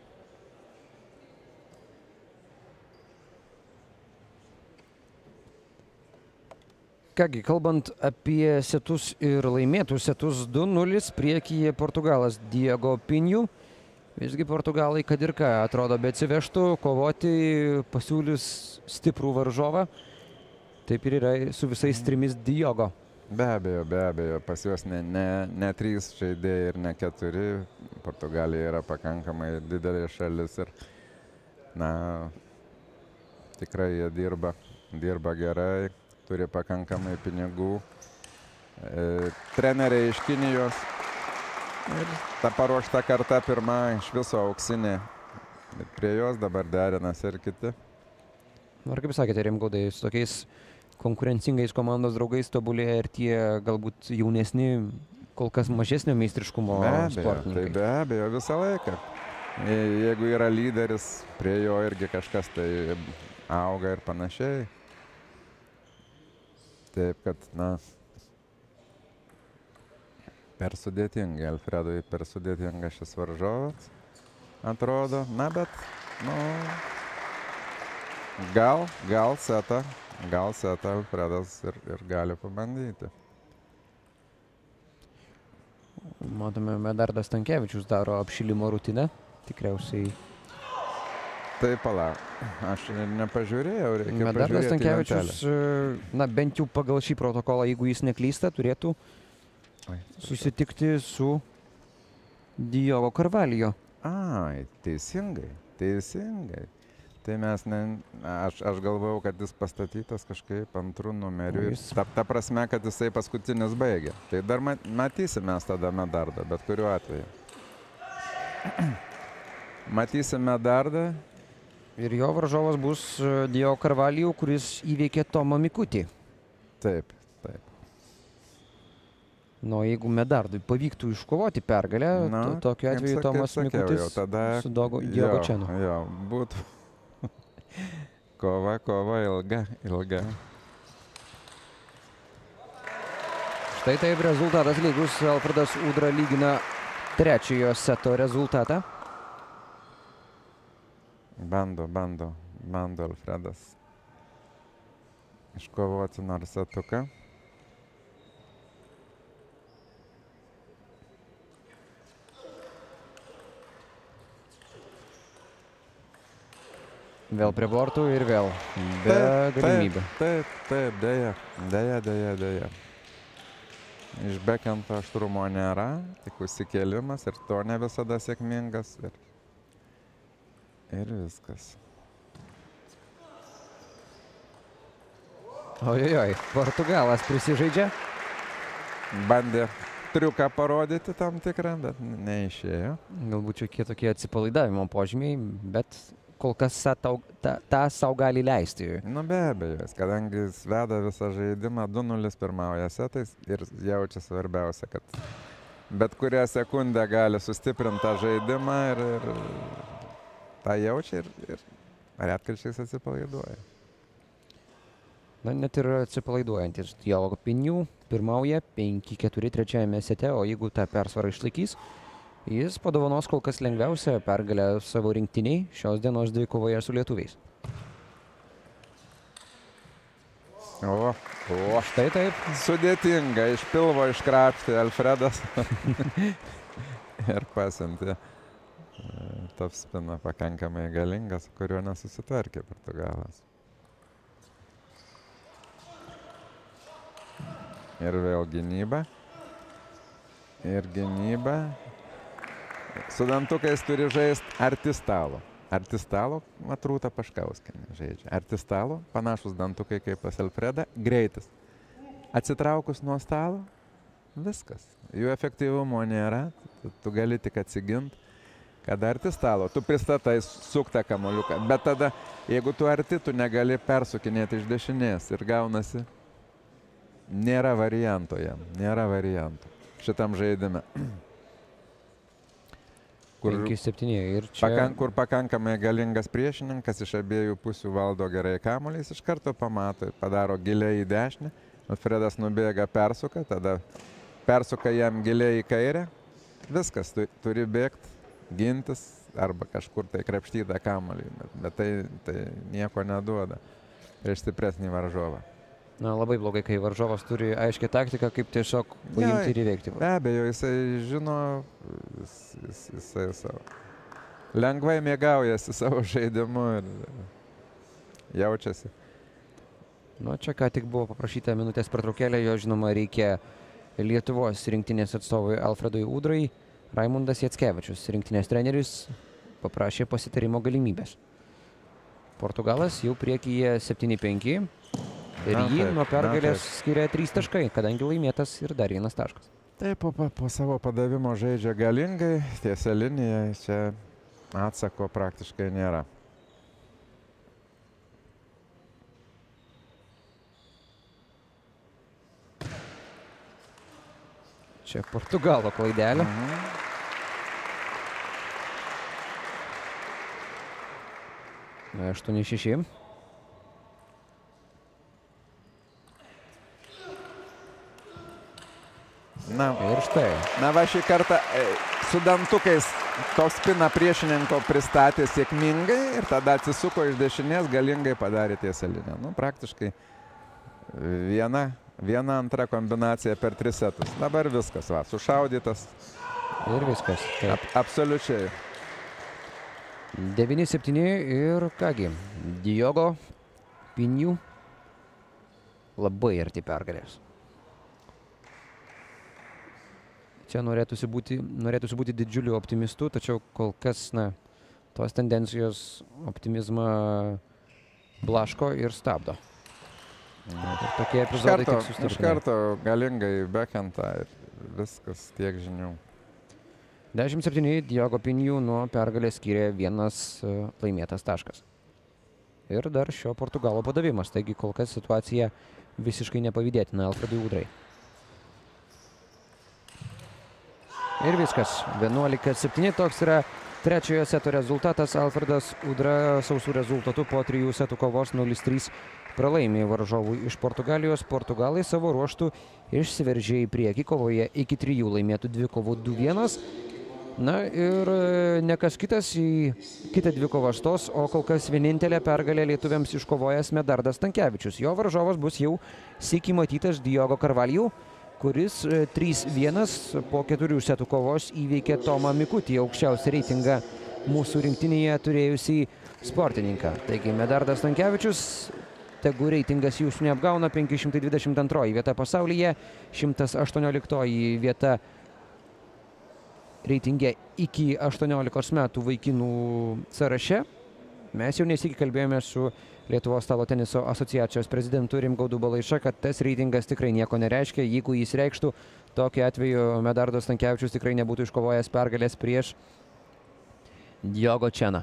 Kągi, kalbant apie setus ir laimėtus setus, du nulis priekyje Portugalas Diogo Pinju. Visgi Portugalai, kad ir ką, atrodo, be atsivežtų, kovoti pasiūlius stiprų varžovą. Taip ir yra su visais trimis Diogo. Be abejo, be abejo, pas juos ne, ne, ne trys žaidėjai ir ne keturi. Portugalija yra pakankamai didelė šalis ir, na, tikrai jie dirba, dirba gerai. Turi pakankamai pinigų. E, treneriai iš Kinijos Ir ta paruošta karta pirma iš viso auksinė. Ir prie jos dabar derinas ir kiti. Ar kaip sakėte, Rimgaudai, su tokiais konkurencingais komandos draugais tobulėja ir tie galbūt jaunesni, kol kas mažesnio meistriškumo sportininkai. Tai be abejo, visą laiką. Jeigu yra lyderis, prie jo irgi kažkas tai auga ir panašiai. Taip, kad, na, per sudėtingai, Alfredui per sudėtinga šis varžovas atrodo. Na, bet, nu, gal, gal setą, gal setą Alfredas ir, ir gali pabandyti. Matome, Medardas Stankevičius daro apšilimo rutiną, tikriausiai. Tai palauk, aš nepažiūrėjau, reikia Medardas pažiūrėti Stankevičius, na, bent jau pagal šį protokolą, jeigu jis neklysta, turėtų susitikti su Diogo Carvalho. Ai, teisingai, teisingai. Tai mes, ne, aš, aš galvojau, kad jis pastatytas kažkaip antrų numerių. Jis... Ta, ta prasme, kad jisai paskutinis baigė. Tai dar matysime mes tada Medardą, bet kuriuo atveju. Matysime Medardą. Ir jo varžovas bus Diogo Carvalho, kuris įveikė Tomą Mikutį. Taip, taip. Nu, jeigu Medardui pavyktų iškovoti pergalę, Na, to, tokiu atveju sak, Tomas sakiau, Mikutis jau, tada, su Dogo, Diogo jo, Čenu. Jo, būtų kova, kova ilga, ilga. Štai taip rezultatas lygus. Alfredas Udra lygina trečiojo seto rezultatą. Bando, bando, bando Alfredas iškovoti nors setuką. Vėl prie bortų ir vėl be galimybių. Taip, taip, taip, dėja, dėja, dėja, dėja. Iš bekento aštrumo nėra, tik užsikėlimas ir to ne visada sėkmingas. Ir, ir viskas. Ojojoj, Portugalas prisižaidžia. Bandė triuką parodyti tam tikrą, bet neišėjo. Galbūt čia tokie atsipalaidavimo požymiai, bet kol kas tą, tą, tą sau gali leisti. Nu be abejo, kadangi jis veda visą žaidimą, du nulis pirmauja setais ir jaučia svarbiausia, kad bet kurią sekundę gali sustiprinti tą žaidimą ir, ir tą jaučia ir, ir retkarčiais atsipalaiduoja. Na, net ir atsipalaiduojantis Diogo Piniu pirmauja penki keturi trečiajame sete, o jeigu tą persvarą išlaikys, jis padovanos kol kas lengviausią pergalę savo rinktiniai šios dienos dvikovoje su lietuviais. O, o, štai taip. Sudėtinga, iš pilvo iškrapštė Alfredas ir pasiuntė top spiną pakankamai galingas, kuriuo nesusitvarkė Portugalas. Ir vėl gynyba. Ir gynyba. Su dantukais turi žaisti arti stalo. Arti stalo Matrūta Paškauskienė žaidžia. Arti stalo, panašus dantukai kaip pas Alfredą, greitis. Atsitraukus nuo stalo, viskas. Jų efektyvumo nėra, tu, tu gali tik atsiginti. Kada arti stalo, tu pristatai suktą kamuoliuką, bet tada, jeigu tu arti, tu negali persukinėti iš dešinės ir gaunasi. Nėra varianto jam, nėra varianto šitam žaidime. Kur, penki septyni ir čia... Pakank, kur pakankamai galingas priešininkas iš abiejų pusių valdo gerai kamuolį, jis iš karto pamato, padaro giliai į dešinę, Alfredas nubėga, persuka, tada persuka jam giliai į kairę, viskas, tu, turi bėgti, gintis arba kažkur tai krepštyti tą kamuolį, bet, bet tai, tai nieko neduoda prieš stipresnį varžovą. Na, labai blogai, kai varžovas turi aiškią taktiką, kaip tiesiog paimti ir įveikti. Be abejo, jisai žino, jis, jis, jisai savo. Lengvai mėgaujasi savo žaidimu ir jaučiasi. Nu, čia ką tik buvo paprašyta minutės pertraukėlė, jo žinoma reikia Lietuvos rinktinės atstovui Alfredui Udrai. Raimundas Jackevičius, rinktinės treneris, paprašė pasitarimo galimybės. Portugalas jau priekyje septyni penki. Ir na, jį taip, nuo pergalės skiria trys taškai, kadangi laimėtas ir dar vienas taškas. Taip, po, po savo padavimo žaidžia galingai, tiesia linija, čia atsako praktiškai nėra. Čia Portugalo klaidelė. Mhm. aštuoni šeši. Na, ir štai. Na va, šį kartą e, su dantukais toks spina priešininko pristatė sėkmingai ir tada atsisuko iš dešinės, galingai padarė tiesią liniją. Nu, praktiškai viena, viena antra kombinacija per tris setus. Dabar viskas, va, sušaudytas. Ir viskas. Ap, absoliučiai. devyni septyni ir kągi, Diogo Pinju labai arti pergalės. Čia norėtųsi būti, norėtųsi būti didžiuliu optimistu, tačiau kol kas, na, tos tendencijos optimizmą blaško ir stabdo. Ir tokie epizodai tik sustiprina. Iš karto galingai bekentą ir viskas, tiek žinių. dešimt septyni Diogo Pinju nuo pergalės skyrė vienas laimėtas taškas. Ir dar šio Portugalo padavimas, taigi kol kas situacija visiškai nepavydėtina Alfredui Udrai. Ir viskas, vienuolika septyni, toks yra trečiojo seto rezultatas. Alfredas Udra sausų rezultatų po trijų setų kovos nulis trys pralaimė varžovui iš Portugalijos. Portugalai savo ruoštų išsiveržė į priekį kovoje iki trijų laimėtų dvikovų du vienas. Na ir ne kas kitas į kitą dvikovą stos, o kol kas vienintelė pergalė lietuviams iškovojęs Medardas Stankevičius. Jo varžovas bus jau sykį matytas Diogo Carvalho, kuris trys vienas po keturių setų kovos įveikė Tomą Mikutį, aukščiausią reitingą mūsų rinktinėje turėjusį sportininką. Taigi Medardas Stankevičius, tegu reitingas jūsų neapgauna, penki šimtai dvidešimt antroji vieta pasaulyje, šimtas aštuonioliktoji vieta reitinge iki aštuoniolikos metų vaikinų sąraše. Mes jau nesikį kalbėjome su Lietuvos stalo teniso asociacijos prezidentu Rimgaudu Balaiša, kad tas reitingas tikrai nieko nereiškia. Jeigu jis reikštų, tokiu atveju Medardas Stankevičius tikrai nebūtų iškovojęs pergalės prieš Diogo Čeną.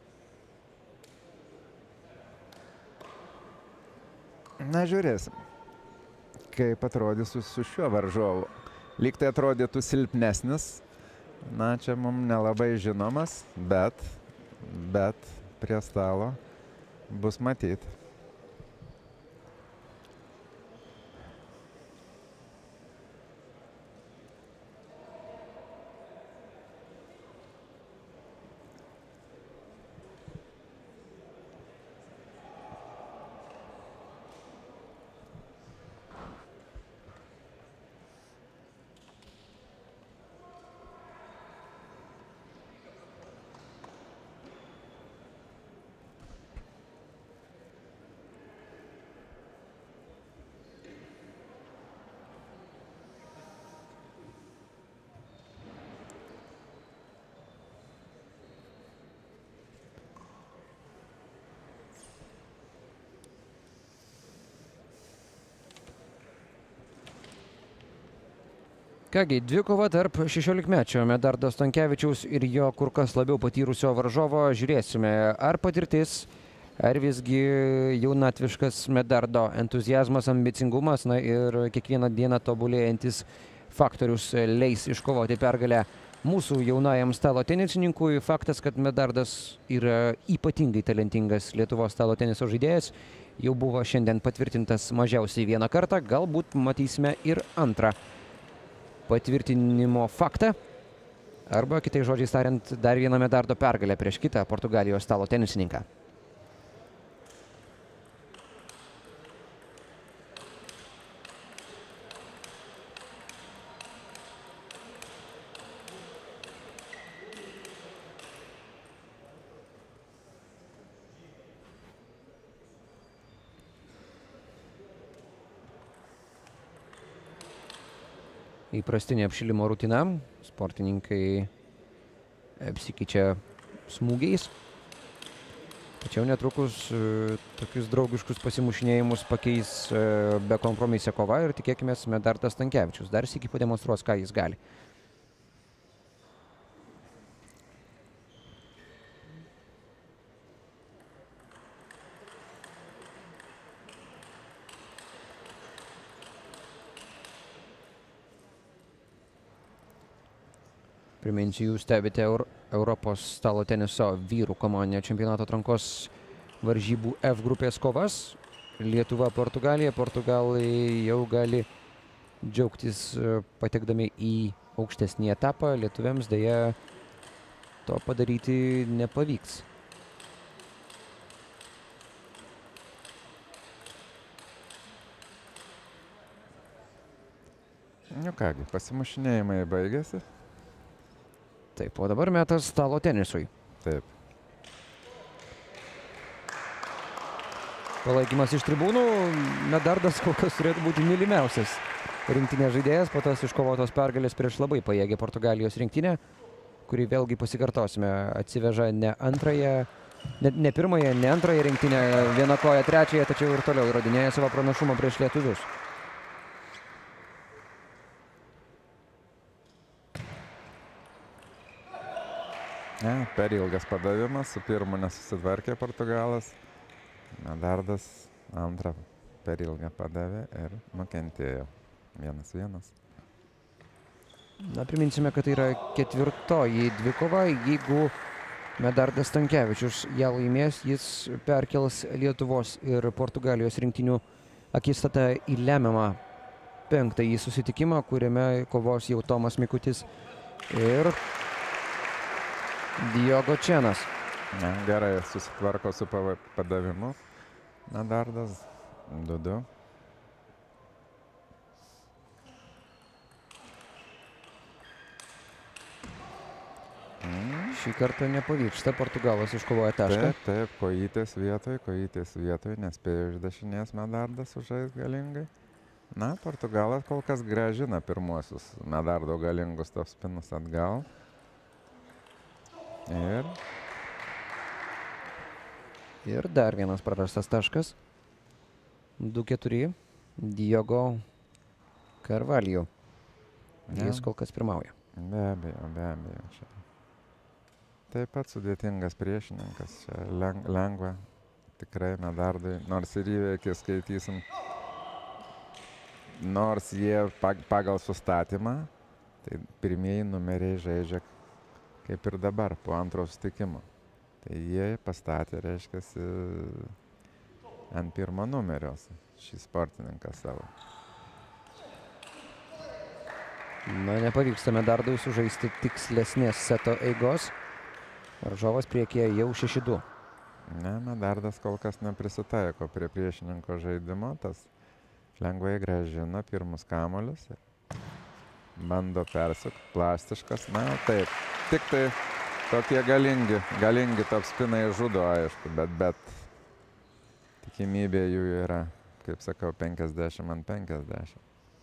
Na, žiūrėsim, kaip atrodys su, su šiuo varžovu. Lyg tai atrodytų silpnesnis. Na, čia mums nelabai žinomas, bet, bet prie stalo bus matyti. Kągi, dvikova tarp šešiolikmečio Medardo Stankevičiaus ir jo kur kas labiau patyrusio varžovo. Žiūrėsime, ar patirtis, ar visgi jaunatviškas Medardo entuziazmas, ambicingumas, na ir kiekvieną dieną tobulėjantis faktorius leis iškovoti pergalę mūsų jaunajam stalo tenisininkui. Faktas, kad Medardas yra ypatingai talentingas Lietuvos stalo teniso žaidėjas, jau buvo šiandien patvirtintas mažiausiai vieną kartą, galbūt matysime ir antrą patvirtinimo faktą, arba kitais žodžiais tariant, dar vieną Medardo pergalę prieš kitą Portugalijos stalo tenisininką. Įprastinė apšilimo rutina, sportininkai apsikeičia smūgiais. Tačiau netrukus tokius draugiškus pasimušinėjimus pakeis bekompromisė kova ir tikėkime Medardas Stankevičius. Dar sykį pademonstruos, ką jis gali. Priminsiu, jūs stebite Eur Europos stalo teniso vyrų komandinio čempionato atrankos varžybų F grupės kovas. Lietuva, Portugalija. Portugalai jau gali džiaugtis patekdami į aukštesnį etapą. Lietuviams deja to padaryti nepavyks. Nu kągi, pasimušinėjimai baigėsi. Taip, o dabar metas stalo tenisui. Taip. Palaikymas iš tribūnų. Medardas kol kas turėtų būti mylimiausias rinktinės žaidėjas po tos iškovotos pergalės prieš labai pajėgę Portugalijos rinktinę, kuri vėlgi pasikartosime atsiveža ne antrąją, ne, ne pirmąją, ne antrąją rinktinę, vieną koją trečiąją, tačiau ir toliau įrodinėja savo pranašumą prieš lietuvius. Ne, per ilgas padavimas, su pirmu nesusitvarkė Portugalas. Medardas antrą per ilgą padavė ir nukentėjo. Vienas vienas. Na, priminsime, kad tai yra ketvirtoji dvikova. Jeigu Medardas Stankevičius ją laimės, jis perkels Lietuvos ir Portugalijos rinktinių akistatą į lemiamą penktąjį susitikimą, kuriame kovos jau Tomas Mikutis ir Diogo Čenas. Ne, gerai susitvarko su padavimu. Medardas du du. Mm. Šį kartą nepavyksta. Portugalas iškovoja tašką. Taip, taip, kojytės vietoj, kojytės vietoj, nespėjo iš dešinės Medardas sužais galingai. Na, Portugalas kol kas grąžina pirmuosius Medardo galingus topspinus atgal. Ir... Ir dar vienas prarastas taškas. du keturi. Diogo Carvalho. Jis kol kas pirmauja. Be abejo, be abejo. Čia. Taip pat sudėtingas priešininkas. Čia lengva tikrai Medardui. Nors ir įveikį skaitysim. Nors jie pagal sustatymą, tai pirmieji numeriai žaidžia kaip ir dabar, po antro susitikimo. Tai jie pastatė, reiškia, ant pirmo numerio šį sportininką savo. Na, nepavyksta Medardui sužaisti tikslesnės seto eigos. Varžovas priekyje jau šeši du. Ne, Medardas kol kas neprisitaiko prie priešininko žaidimo. Tas lengvai grąžina pirmus kamuolius. Bando persukti, plastiškas. Na, taip. Tik tai tokie galingi, galingi topspinai žudo, aišku, bet, bet tikimybė jų yra, kaip sakau, penkiasdešimt ant penkiasdešimt.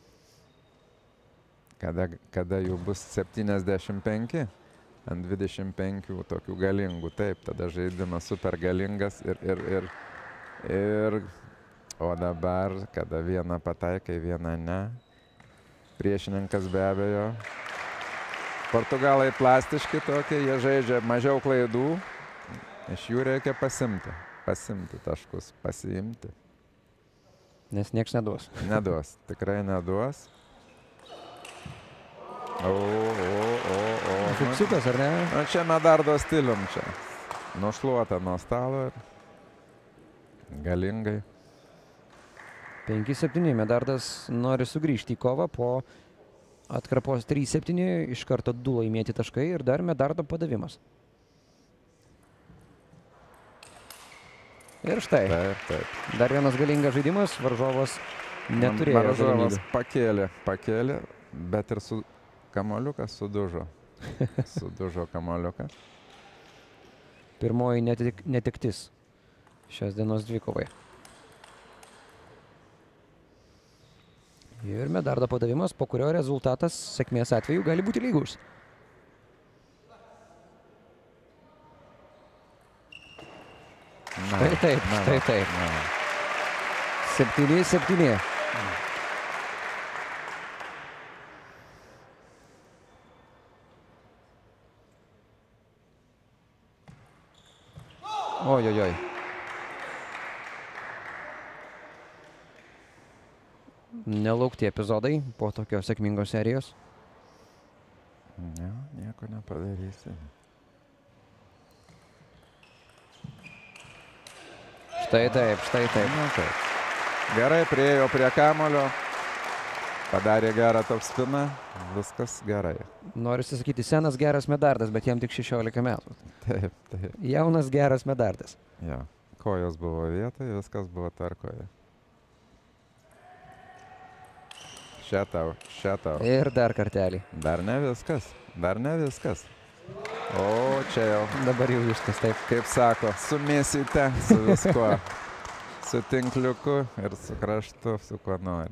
Kada, kada jų bus septyniasdešimt penki ant dvidešimt penkių tokių galingų, taip, tada žaidimas super galingas ir, ir, ir, ir, o dabar, kada vieną pataikai, vieną ne, priešininkas be abejo. Portugalai plastiški tokie, jie žaidžia mažiau klaidų, iš jų reikia pasimti, pasimti taškus, pasiimti. Nes nieks neduos. Neduos, tikrai neduos. O, o, o, o. Fuksiukas, ar ne? Na, čia Medardo stilium čia. Nušluota nuo stalo ir galingai. penki septyni. Medardas nori sugrįžti į kovą po atkarpos trys septyni, iš karto du laimėti taškai ir dar Medardo padavimas. Ir štai. Taip, taip. Dar vienas galingas žaidimas, varžovas neturėjo Varžovas galimybių. pakėlė, pakėlė, bet ir su kamoliukas sudužo. Sudužo kamoliuką. Pirmoji netik, netektis šios dienos dvikovoje. Ir Medardo padavimas, po kurio rezultatas sėkmės atveju gali būti lygus. Štai taip, štai taip. Septyni, septyni. Ojojoj. Nelaukti epizodai po tokios sėkmingos serijos. Ne, nieko nepadarysi. Štai taip, štai taip. Na, taip. Gerai priejo prie kamulio. Padarė gerą top spiną. Viskas gerai. Norisi sakyti, senas geras Medardas, bet jam tik šešiolika metų. Taip, taip. Jaunas geras Medardas. Jo. Kojos buvo vietoje, viskas buvo tvarkoje. Šią tau, šią tau. Ir dar kartelį. Dar ne viskas, dar ne viskas. O, čia jau. Dabar jau viskas, taip. Kaip sako, su mėsyte, su viskuo. Su tinkliuku ir su kraštu, su kuo nori.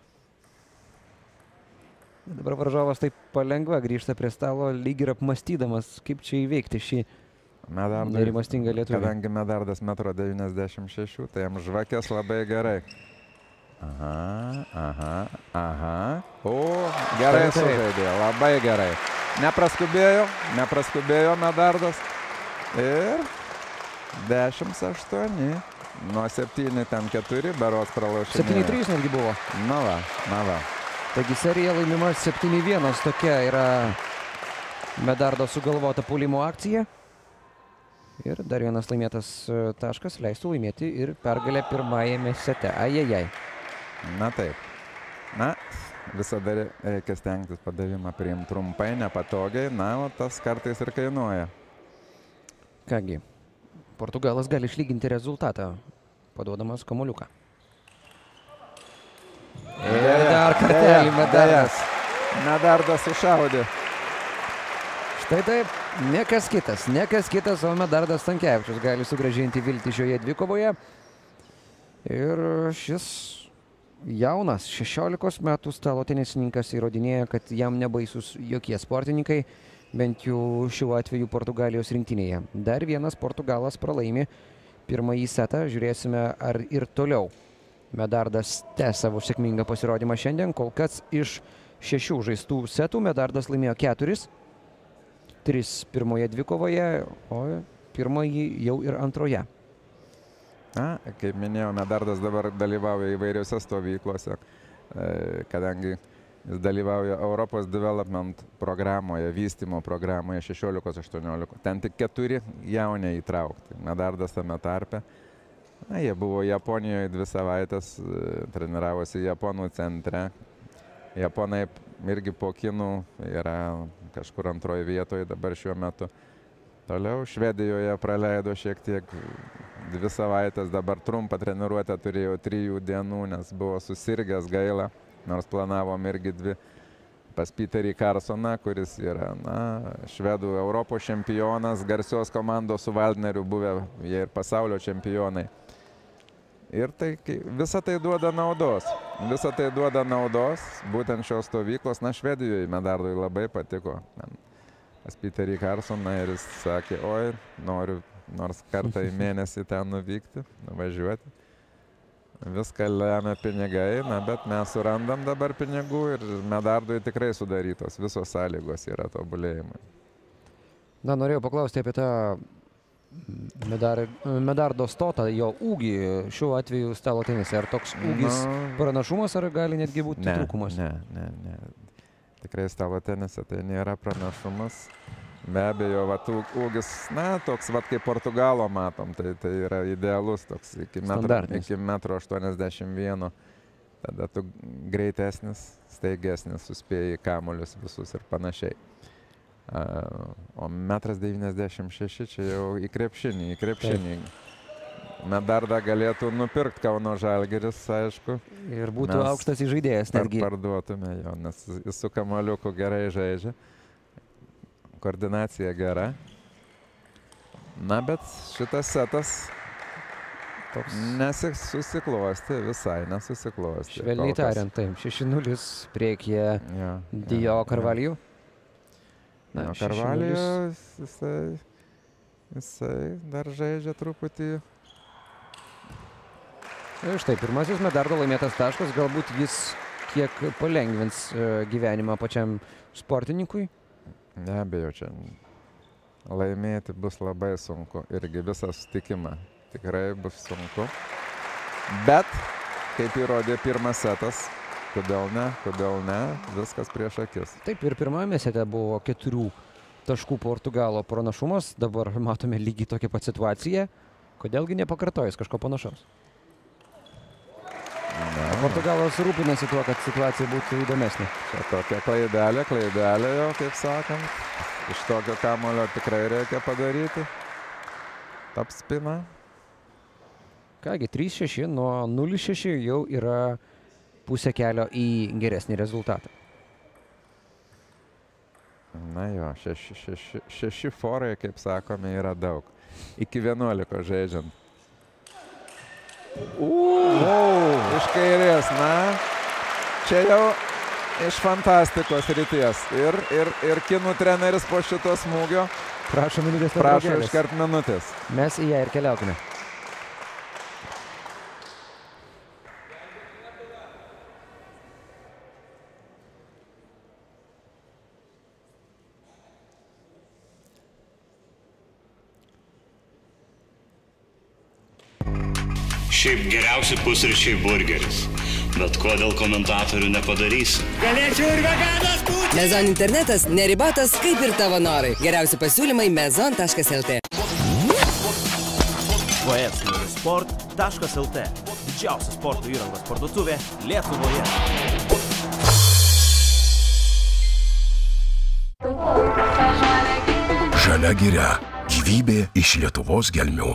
Dabar varžovas taip palengva grįžta prie stalo, lyg ir apmastydamas, kaip čia įveikti šį nerimastingą lietuvį. Kadangi Medardas metro devyniasdešimt šeši, tai jam žvakės labai gerai. Aha, aha, aha. O, gerai sužaidė, labai gerai. Nepraskubėjo, nepraskubėjo Medardas. Ir dešimt aštuoni. Nuo septyni ten keturi, berods pralošinėjo. septyni trys netgi buvo. Na va, na va. Taigi serija laimima septyni vienas. Tokia yra Medardo sugalvota puolimo akcija. Ir dar vienas laimėtas taškas leistų laimėti ir pergalę pirmajame sete. Ajajai. Na taip. Na, visada reikia stengtis padavimą priimti trumpai, nepatogiai. Na, o tas kartais ir kainuoja. Kągi, Portugalas gali išlyginti rezultatą, paduodamas kamuoliuką. Ir dar kartelį Medardas. Medardas sušaudė. Štai taip, ne kas kitas, ne kas kitas, o Medardas Stankevičius gali sugrąžinti viltį šioje dvikovoje. Ir šis jaunas, šešiolikos metų stalo tenisininkas įrodinėja, kad jam nebaisus jokie sportininkai, bent jau šiuo atveju Portugalijos rinktinėje. Dar vienas Portugalas pralaimi pirmąjį setą, žiūrėsime ar ir toliau Medardas tęs savo sėkmingą pasirodymą šiandien. Kol kas iš šešių žaistų setų Medardas laimėjo keturis, tris pirmoje dvikovoje, o pirmąjį jau ir antroje. Na, kaip minėjau, Medardas dabar dalyvauja įvairiose stovyklose, kadangi jis dalyvauja Europos Development programoje, vystymo programoje šešiolikos aštuoniolikos. Ten tik keturi jauniai įtraukti. Medardas tame tarpe. Na, jie buvo Japonijoje dvi savaitės, treniravosi Japonų centre. Japonai irgi po kinų yra kažkur antroje vietoje dabar šiuo metu. Toliau Švedijoje praleido šiek tiek dvi savaitės, dabar trumpą treniruotę turėjo trijų dienų, nes buvo susirgęs, gaila, nors planavom irgi dvi pas Peterį Karsoną, kuris yra na, švedų Europos čempionas, garsios komandos su Valdneriu buvę, jie ir pasaulio čempionai. Ir tai, visa tai duoda naudos, visa tai duoda naudos, būtent šios stovyklos, na Švedijoje Medardui labai patiko. Pas Peterį Karsoną ir jis sakė, oi, noriu nors kartą į mėnesį ten nuvykti, nuvažiuoti. Viską lemia pinigai, na, bet mes surandam dabar pinigų ir Medardui tikrai sudarytos visos sąlygos yra tobulėjimai. Na, norėjau paklausti apie tą Medar, Medardo stotą, jo ūgį šiuo atveju stalo tenise. Ar toks ūgis no. pranašumas, ar gali netgi būti ne, trūkumas? Ne, ne, ne. Tikrai stalo tenise tai nėra pranašumas. Be abejo, vat, ūgis, na, toks, vat, kaip Portugalo matom, tai, tai yra idealus toks iki metro, iki metro aštuoniasdešimt vieno. Tada tu greitesnis, staigesnis, suspėjai kamuolius visus ir panašiai. Uh, o metras devyniasdešimt šeši čia jau į krepšinį, į krepšinį. Medardą galėtų nupirkti Kauno Žalgiris, aišku. Ir būtų mes aukštas žaidėjas netgi. Parduotume jo, nes jis su kamuoliuku gerai žaidžia. Koordinacija gera. Na, bet šitas setas toks nesusiklosti, visai nesusiklosti. Švelniai tariant, taip, šeši nulis priekyje ja, Dio ja, Carvalho. Ja. Na, Carvalho, jisai, jisai dar žaidžia truputį Ir štai pirmasis Medardo laimėtas taškas, galbūt jis kiek palengvins gyvenimą pačiam sportininkui. Neabejo, čia laimėti bus labai sunku, irgi visą sutikimą tikrai bus sunku. Bet, kaip įrodė pirmas setas, kodėl ne, kodėl ne, viskas prieš akis. Taip, ir pirmame sete buvo keturių taškų Portugalo pranašumas, dabar matome lygiai tokią pat situaciją. Kodėlgi nepakartojus kažko panašaus? Ne. Portugalas rūpinasi tuo, kad situacija būtų įdomesnė. Čia tokia klaidelė, klaidelė jau, kaip sakant. Iš tokio kamulio tikrai reikia padaryti. Top spina. Kągi, trys šeši nuo nulis šeši jau yra pusė kelio į geresnį rezultatą. Na jo, šeši, šeši, šeši forai, kaip sakome, yra daug. Iki vienuoliko žaidžiant. Uuu, iš kairės, na, čia jau iš fantastikos ryties. Ir, ir, ir kinų treneris po šito smūgio prašo minutės. Prašo iškart minutės. Mes į ją ir keliaukime. Šiaip geriausi pusryčiai burgeris. Bet ko dėl komentatorių nepadarysi? Galėčiau ir veganas būti. Mezon internetas neribotas kaip ir tavo norai. Geriausi pasiūlymai mezon taškas lt. v s sport taškas lt. Didžiausia sporto įrangos parduotuvė Lietuvoje. Žalia giria. Gyvybė iš Lietuvos gelmių.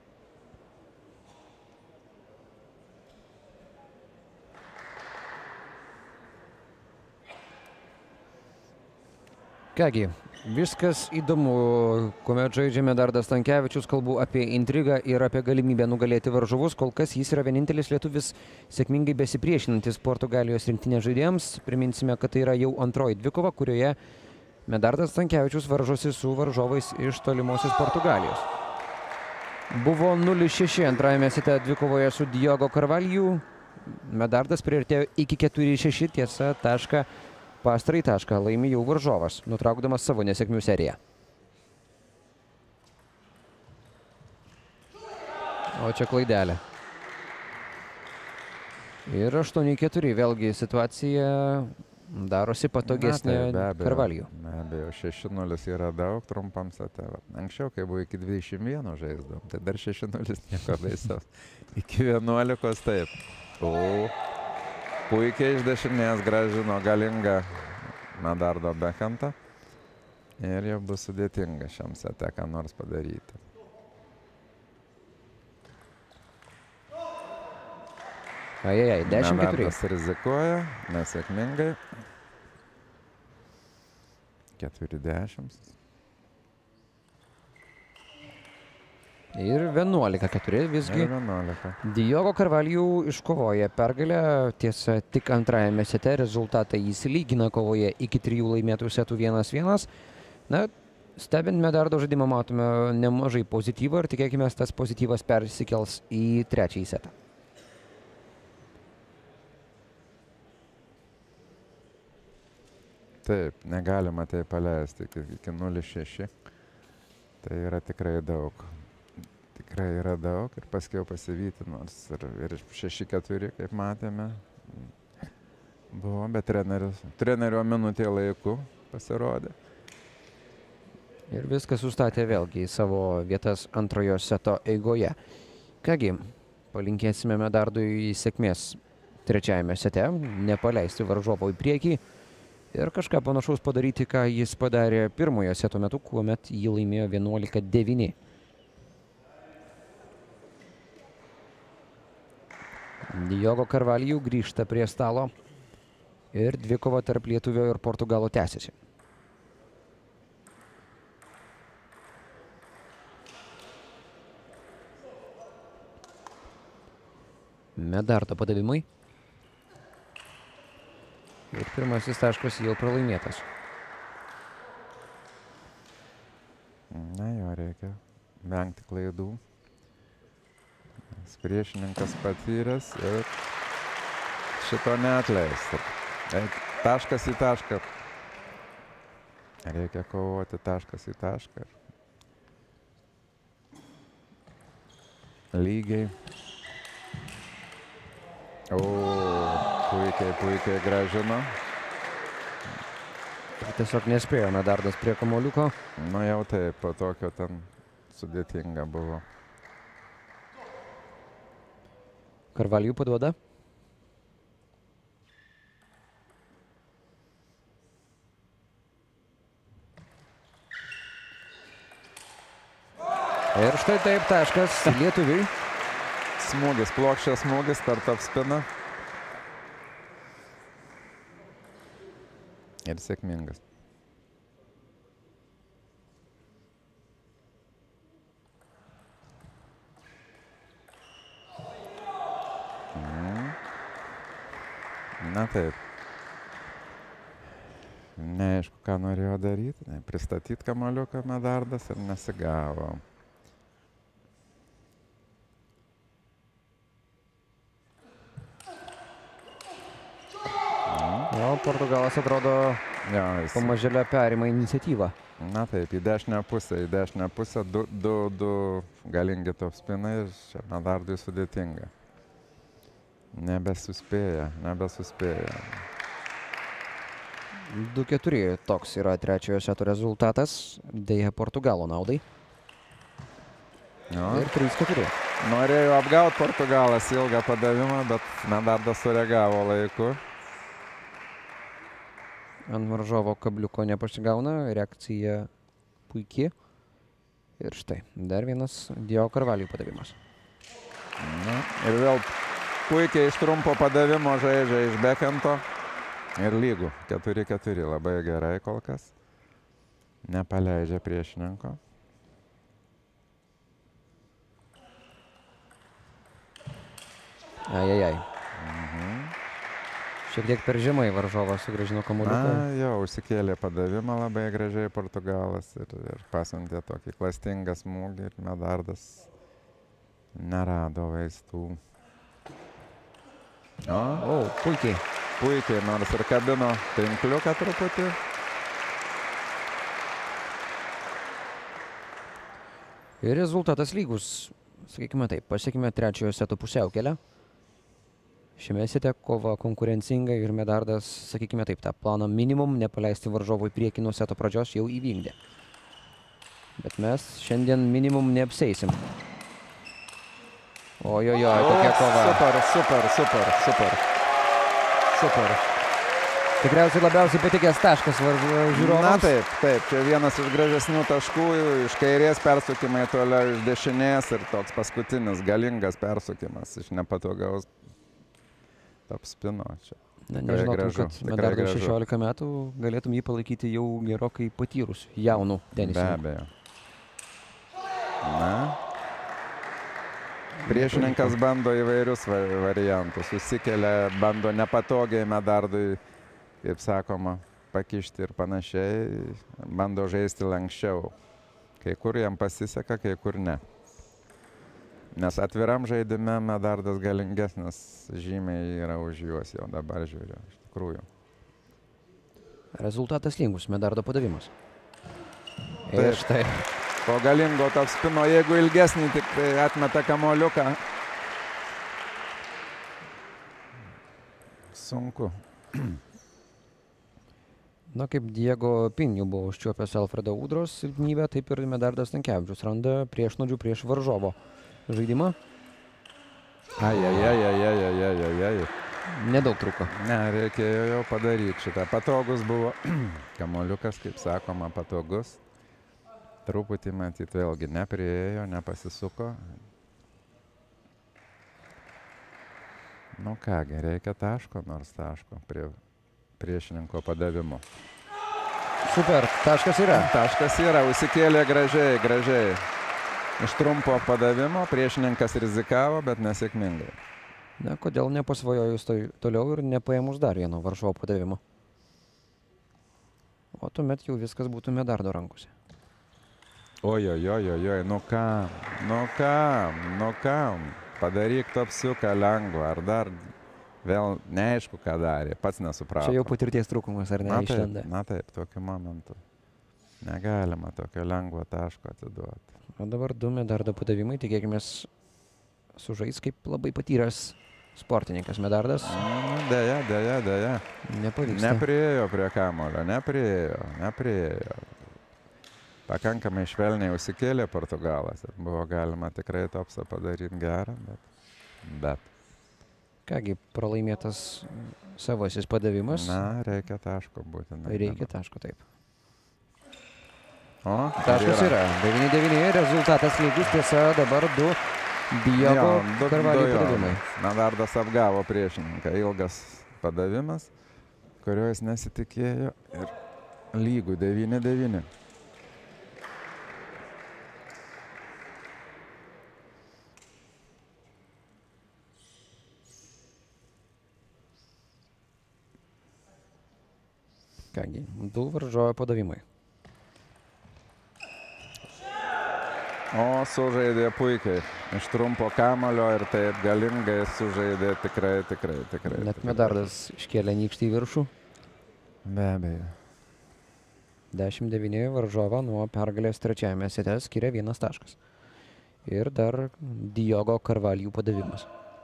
Kągi, viskas įdomu, kuomet žaidžia Medardas Stankevičius, kalbu apie intrigą ir apie galimybę nugalėti varžovus. Kol kas jis yra vienintelis lietuvis sėkmingai besipriešinantis Portugalijos rinktinės žaidėjams. Priminsime, kad tai yra jau antroji dvikova, kurioje Medardas Stankevičius varžosi su varžovais iš tolimosios Portugalijos. Buvo nulis šeši antrajame sete dvikovoje su Diogo Carvalho. Medardas priartėjo iki keturi šeši, tiesa, tašką. Pastarąjį tašką laimi jau varžovas, nutraukdamas savo nesėkmių seriją. O čia klaidelė. Ir aštuoni keturi, vėlgi situacija darosi patogesnė Carvalho. Be abejo, šeši nulis yra daug trumpam sete. Anksčiau, kai buvo iki dvidešimt vieno žaisdavom, tai dar šeši nulis nieko baisaus. Iki vienuolikos taip. O. Puikiai iš dešinės grąžino galingą Medardo bekantą. Ir jau bus sudėtinga šiam sete ką nors padaryti. Ajajai, dešimt keturi. Medardas rizikuoja, nesėkmingai. keturi dešimt. Ir vienuolika keturi visgi. vienuolika. Diogo Carvalho iškovoja pergalę, tiesa, tik antrajame sete rezultatą jis lygina kovoje iki trijų laimėtų setų vienas vienas. Na, stebint Medardo žaidimą matome nemažai pozityvą ir tikėkime, tas pozityvas persikels į trečiąjį setą. Taip, negalima tai paleisti iki nulis šeši. Tai yra tikrai daug. Tikrai yra daug ir paskiau pasivyti, nors ir, ir šeši keturi, kaip matėme, buvo, bet treneris, trenerio minutė laiku pasirodė. Ir viskas sustatė vėlgi į savo vietas antrojo seto eigoje. Kągi, palinkėsime Medardui sėkmės trečiajame sete, nepaleisti varžovo į priekį ir kažką panašaus padaryti, ką jis padarė pirmojo seto metu, kuomet jį laimėjo vienuolika devyni. Diogo Carvalho grįžta prie stalo ir dvikova tarp lietuvio ir Portugalo tęsiasi. Medardo padavimai. Ir pirmasis taškas jau pralaimėtas. Na jo, reikia vengti klaidų. Priešininkas patyręs ir šito neatleis. Taškas į tašką. Reikia kovoti taškas į tašką. Lygiai. O, puikiai, puikiai grąžino. Tiesiog nespėjo Medardas prie kamuoliuko. Nu jau taip, po tokio ten sudėtinga buvo. Karvalijų paduoda. Ir štai taip taškas lietuviui. Smūgis, plokščias smūgis per topspiną. Ir sėkmingas. Mm. Na taip. Neaišku, ką norėjo daryti. Pristatyti kamuoliuką Medardas ir nesigavo. O, Portugalas atrodo jo, jis... pamažėlę perima iniciatyvą. Na taip, į dešinę pusę, į dešinę pusę, du, du, du galingi topspinai ir čia Medardui sudėtinga. Nebesuspėja, nebesuspėja. du keturi toks yra trečiojo seto rezultatas, deja Portugalo naudai. Jo. Ir trys keturi. Norėjo apgauti Portugalas ilgą padavimą, bet Medardas sureagavo laiku. Ant varžovo kabliuko nepasigauna, reakcija puikiai. Ir štai, dar vienas Dio Karvalijų padavimas. Na, ir vėl puikiai iš trumpo padavimo žaidžia iš bekento. Ir lygų, keturi keturi, labai gerai kol kas. Nepaleidžia priešininko. Ajajaj. Mhm. Šiek tiek per žemai varžovas sugrąžino kamuoliuką. Na, jo, užsikėlė padavimą labai gražiai Portugalas ir, ir pasiuntė tokį klastingą smūgį ir Medardas nerado vaistų. O, O, puikiai. puikiai, nors ir kabino tinkliuką truputį. Ir rezultatas lygus. Sakykime taip, pasiekime trečiojo seto pusiaukelę. Šiame sete kova konkurencinga ir Medardas, sakykime taip, tą planą minimum nepaleisti varžovų į priekį nuo seto pradžios jau įvykdė. Bet mes šiandien minimum neapseisim. Ojojoj, tokia kova. Super, super, super, super. Super. Tikriausiai labiausiai patikęs taškas žiūrovams. Na taip, taip, čia vienas iš gražesnių taškų, iš kairės persukimai toliau iš dešinės ir toks paskutinis galingas persukimas iš nepatogaus topspino. Čia Na, tikrai nežinotum, gražu, kad tikrai Medardui gražu. šešiolika metų galėtum jį palaikyti jau gerokai patyrus jaunų Be tenisininkų. abejo. Na. Priešininkas bando įvairius va- variantus. Susikelia, bando nepatogiai Medardui, kaip sakoma, pakišti ir panašiai. Bando žaisti lankščiau. Kai kur jam pasiseka, kai kur ne. Nes atviram žaidime Medardas galingesnis žymiai yra už juos, jau dabar žiūriu, iš tikrųjų. Rezultatas lygus, Medardo padavimas. Ir Taip. štai. Po galingo topspino, jeigu ilgesnį, tik tai atmeta kamuoliuką. Sunku. Na, kaip Diego Pinjų buvo užčiuopęs Alfredo Udros silpnybę, taip ir Medardas Stankevičius randa priešnuodžių prieš varžovo žaidimą. Ai, ai, ai, ai, ai, ai, ai, ai, ai. Nedaug truko. Ne, reikėjo jau padaryti šitą. Patogus buvo kamuoliukas, kaip sakoma, patogus. Truputį matyt vėlgi nepriėjo, nepasisuko. Nu kągi, reikia taško, nors taško prie priešininko padavimo. Super, taškas yra. Taškas yra, užsikėlė gražiai, gražiai. Iš trumpo padavimo priešininkas rizikavo, bet nesėkmingai. Na, kodėl nepasvajojus to, toliau ir nepaėmus dar vieno varžovo padavimo. O tuomet jau viskas būtų Medardo rankose. Oj, oj, oj, oj, oj, nu kam, nu kam, nu kam. padaryk topsiuką lengvą, ar dar vėl neaišku, ką darė, pats nesuprato. Čia jau patirties trūkumas, ar ne, na, išlenda? taip, na taip, tokiu momentu negalima tokio lengvo taško atiduoti. O dabar du Medardo padavimai, tikėkime sužais kaip labai patyręs sportininkas Medardas. Mm, deja, deja, deja. Nepavyksta. Nepriėjo prie kamulio, nepriėjo, nepriėjo. Pakankamai švelniai užsikėlė Portugalas ir buvo galima tikrai topsą padaryti gerą, bet... bet. Kągi, pralaimėtas savasis padavimas. Na, reikia taško būtinai. Reikia taško, taip. O, taškas yra. devyni devyni, rezultatas lygus, tiesa, dabar du Diogo Carvalho padavimai. Medardas apgavo priešininką. Ilgas padavimas, kurio jis nesitikėjo ir lygų devyni devyni. Kągi, du varžojo padavimai. O, sužaidė puikiai. Iš trumpo kamalio ir taip galingai sužaidė tikrai, tikrai, tikrai. Net Medardas iškėlė nykštį į viršų. Be abejo. dešimt devyni varžovą nuo pergalės trečiajame sete skiria vienas taškas. Ir dar Diogo Carvalho padavimas.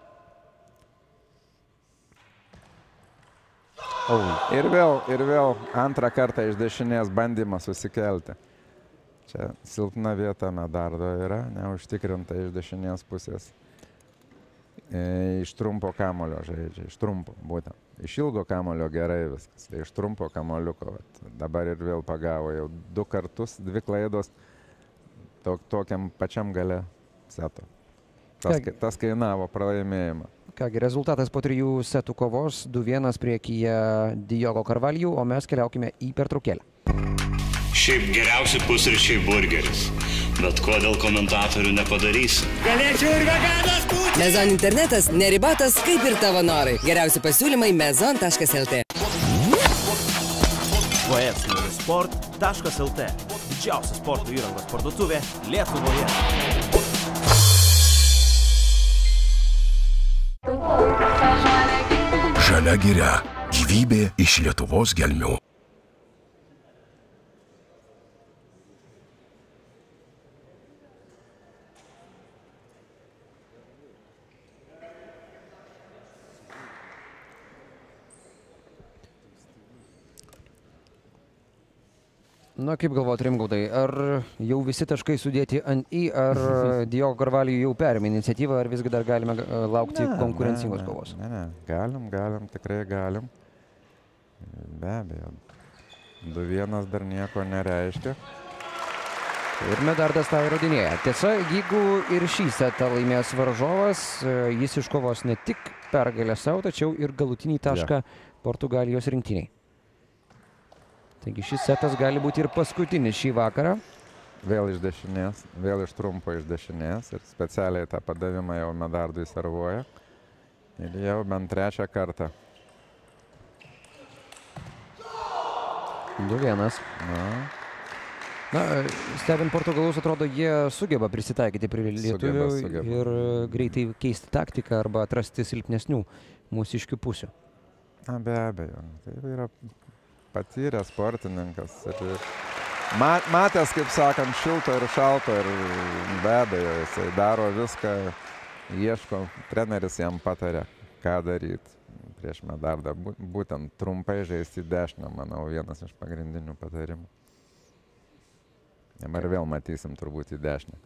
Oh. Ir vėl, ir vėl antrą kartą iš dešinės bandymas susikelti. Čia silpna vieta Medardo yra, neužtikrinta iš dešinės pusės. E, iš trumpo kamulio žaidžia, iš trumpo būtent. Iš ilgo kamulio gerai viskas, tai iš trumpo kamuoliuko. Vat, dabar ir vėl pagavo jau du kartus, dvi klaidos to, tokiam pačiam gale seto. Tas, tas kainavo pralaimėjimą. Kągi, rezultatas po trijų setų kovos, du vienas priekyje Diogo Carvalho, o mes keliaukime į pertraukėlę. Šiaip geriausi pusryčiai burgeris, bet ko dėl komentatorių nepadarysi? Galėčiau ir veganas būti. Mezon internetas neribotas kaip ir tavo norai. Geriausi pasiūlymai mezon taškas lt. v s sport taškas lt. Didžiausia sporto įrangos parduotuvė Lietuvoje. Žalia giria. Gyvybė iš Lietuvos gelmių. Na, kaip galvojat, Rimgaudai, ar jau visi taškai sudėti ant i, ar Diogo Carvalho jau perėmė iniciatyvą, ar visgi dar galime laukti ne, konkurencingos ne, kovos? Ne, ne, galim, galim, tikrai galim. Be abejo, du vienas dar nieko nereiškia. Ir Medardas tą įrodinėja. Tiesa, jeigu ir šį setą laimės varžovas, jis iškovos ne tik pergalę savo, tačiau ir galutinį tašką ja. Portugalijos rinktiniai. Taigi šis setas gali būti ir paskutinis šį vakarą. Vėl iš dešinės, vėl iš trumpo iš dešinės ir specialiai tą padavimą jau Medardui servuoja. Ir jau bent trečią kartą. du vienas. Na. Na, stebint Portugalus, atrodo, jie sugeba prisitaikyti prie lietuvių sugeba, sugeba. Ir greitai keisti taktiką arba atrasti silpnesnių mūsiškių pusių. Na, be abejo. Tai yra patyrė sportininkas ir matęs, kaip sakant, šilto ir šalto ir be abejo, jisai daro viską, ieško, treneris jam patarė, ką daryti prieš Medardą. Būtent trumpai žaisti į dešinę, manau, vienas iš pagrindinių patarimų. Dabar vėl matysim turbūt į dešinę.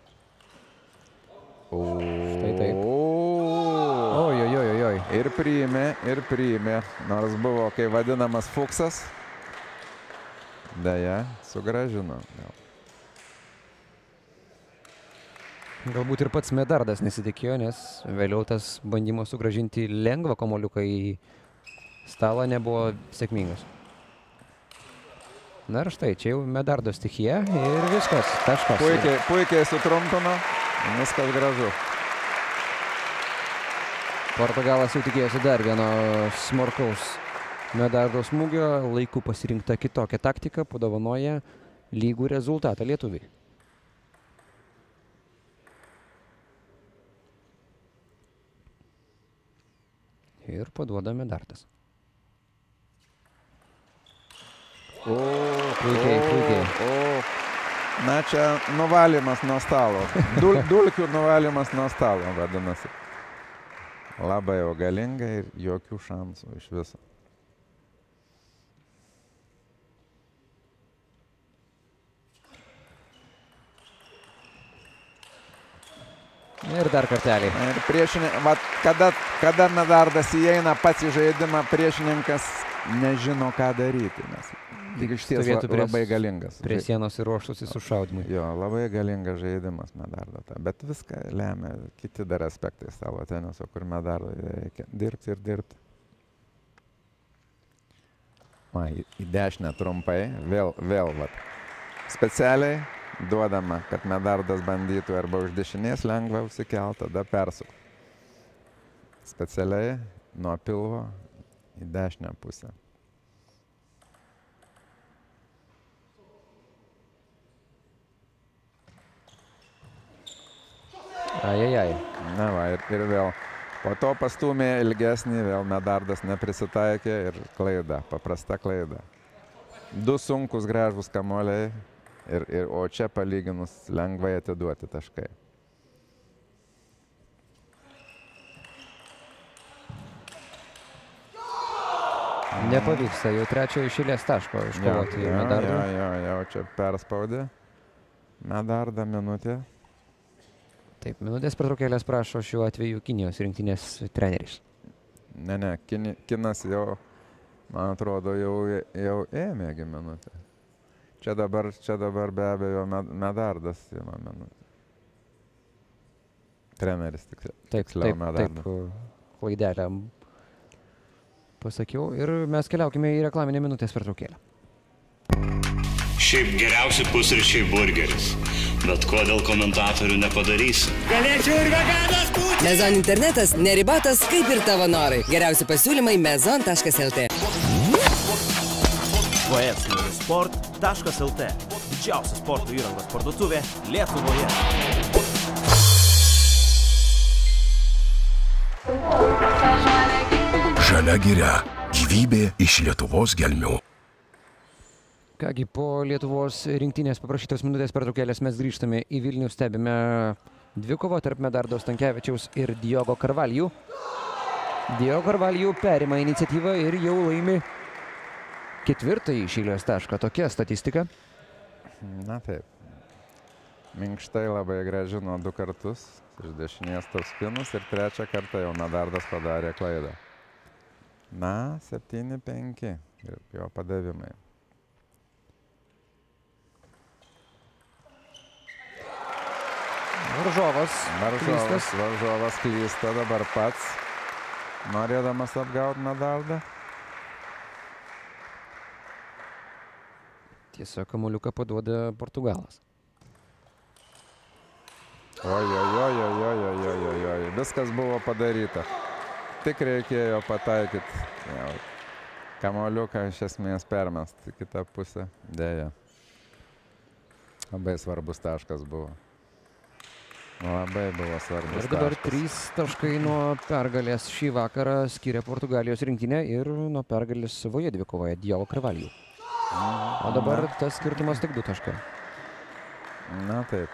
Štai taip. Oi, oi, oi, oi. Ir priėmė, ir priėmė, nors buvo, kai vadinamas fuksas, deja, sugrąžino. Galbūt ir pats Medardas nesitikėjo, nes vėliau tas bandymas sugrąžinti lengvą kamuoliuką į stalą nebuvo sėkmingas. Na ir štai, čia jau Medardo stichija ir viskas, taškas. Puikiai, puikiai sutrumpino, viskas gražu. Portugalas jau tikėjosi dar vieno smarkaus Medardo smūgio, laiku pasirinkta kitokia taktika, padovanoja lygų rezultatą lietuviai. Ir paduoda Medardas. O, puikiai, puikiai. O, na čia nuvalymas nuo stalo. Dul, dulkių nuvalymas nuo stalo, vadinasi. Labai jau galingai ir jokių šansų iš viso. Ir dar kartelį. Ir priešinė, va, kada, kada Medardas įeina pats į žaidimą, priešininkas nežino, ką daryti. Nes tik iš ties la, labai galingas. Prie sienos ir ruoštųsi sušaudimui. Jo, labai galingas žaidimas Medardo. Bet viską lemia kiti dar aspektai savo teniso, kur Medardo reikia dirbti ir dirbti. Va, į, į dešinę trumpai, vėl, vėl, va. Specialiai duodama, kad Medardas bandytų arba už dešinės lengva užsikelt, tada persuk. Specialiai nuo pilvo į dešinę pusę. Ajajaj. Na va, ir, ir vėl. Po to pastūmė ilgesnį, vėl Medardas neprisitaikė ir klaida, paprasta klaida. Du sunkus gražus kamuoliai. Ir, ir, o čia palyginus lengvai atiduoti taškai. Nepavyksta, jau trečio iš eilės taško iškovoti Medardą. Jo, jo, jo, čia perspaudė. Medardą minutė. Taip, minutės pertraukėlės prašo šiuo atveju Kinijos rinktinės treneris. Ne, ne, kin, Kinas jau, man atrodo, jau, jau ėmėgi minutę. Čia dabar, čia dabar be abejo Medardas ima minutę. Treneris tiksliau. Taip, taip, taip, klaidelę pasakiau. Ir mes keliaukime į reklaminę minutės pertraukėlę. Šiaip geriausi pusryčiai burgeris. Bet ko dėl komentatorių nepadarysi? Galėčiau ir veganas būti. Mezon internetas neribotas kaip ir tavo norai. Geriausi pasiūlymai mezon taškas lt. v s sport taškas lt. Didžiausia sporto įrangos parduotuvė Lietuvoje. Žalia giria. Gyvybė iš Lietuvos gelmių. Kągi, po Lietuvos rinktinės paprašytos minutės pertraukėlės mes grįžtame į Vilnių, stebime dvikovą tarp Medardo Stankevičiaus ir Diogo Carvalho. Diogo Carvalho perima iniciatyvą ir jau laimi ketvirtąjį iš eilės tašką. Tokia statistika. Na taip. Minkštai labai grąžino du kartus iš dešinės tos spinus ir trečią kartą jau Medardas padarė klaidą. Na, septyni penki jo padavimai. Varžovas. Varžovas, varžovas klysta dabar pats, norėdamas apgauti Medardą. Tiesiog kamuoliuką paduoda Portugalas. Oi, oi, oi, oi, oi, oi, oi, oi. Viskas buvo padaryta. Tik reikėjo pataikyti. Kamuoliuką iš esmės permesti į kitą pusę. Deja. Labai svarbus taškas buvo. Labai buvo svarbus taškas. Ir dabar trys taškai nuo pergalės šį vakarą skiria Portugalijos rinktinę ir nuo pergalės savoje dvikovoje Diogo Carvalho. O dabar tas skirtumas tik du taškai. Na taip.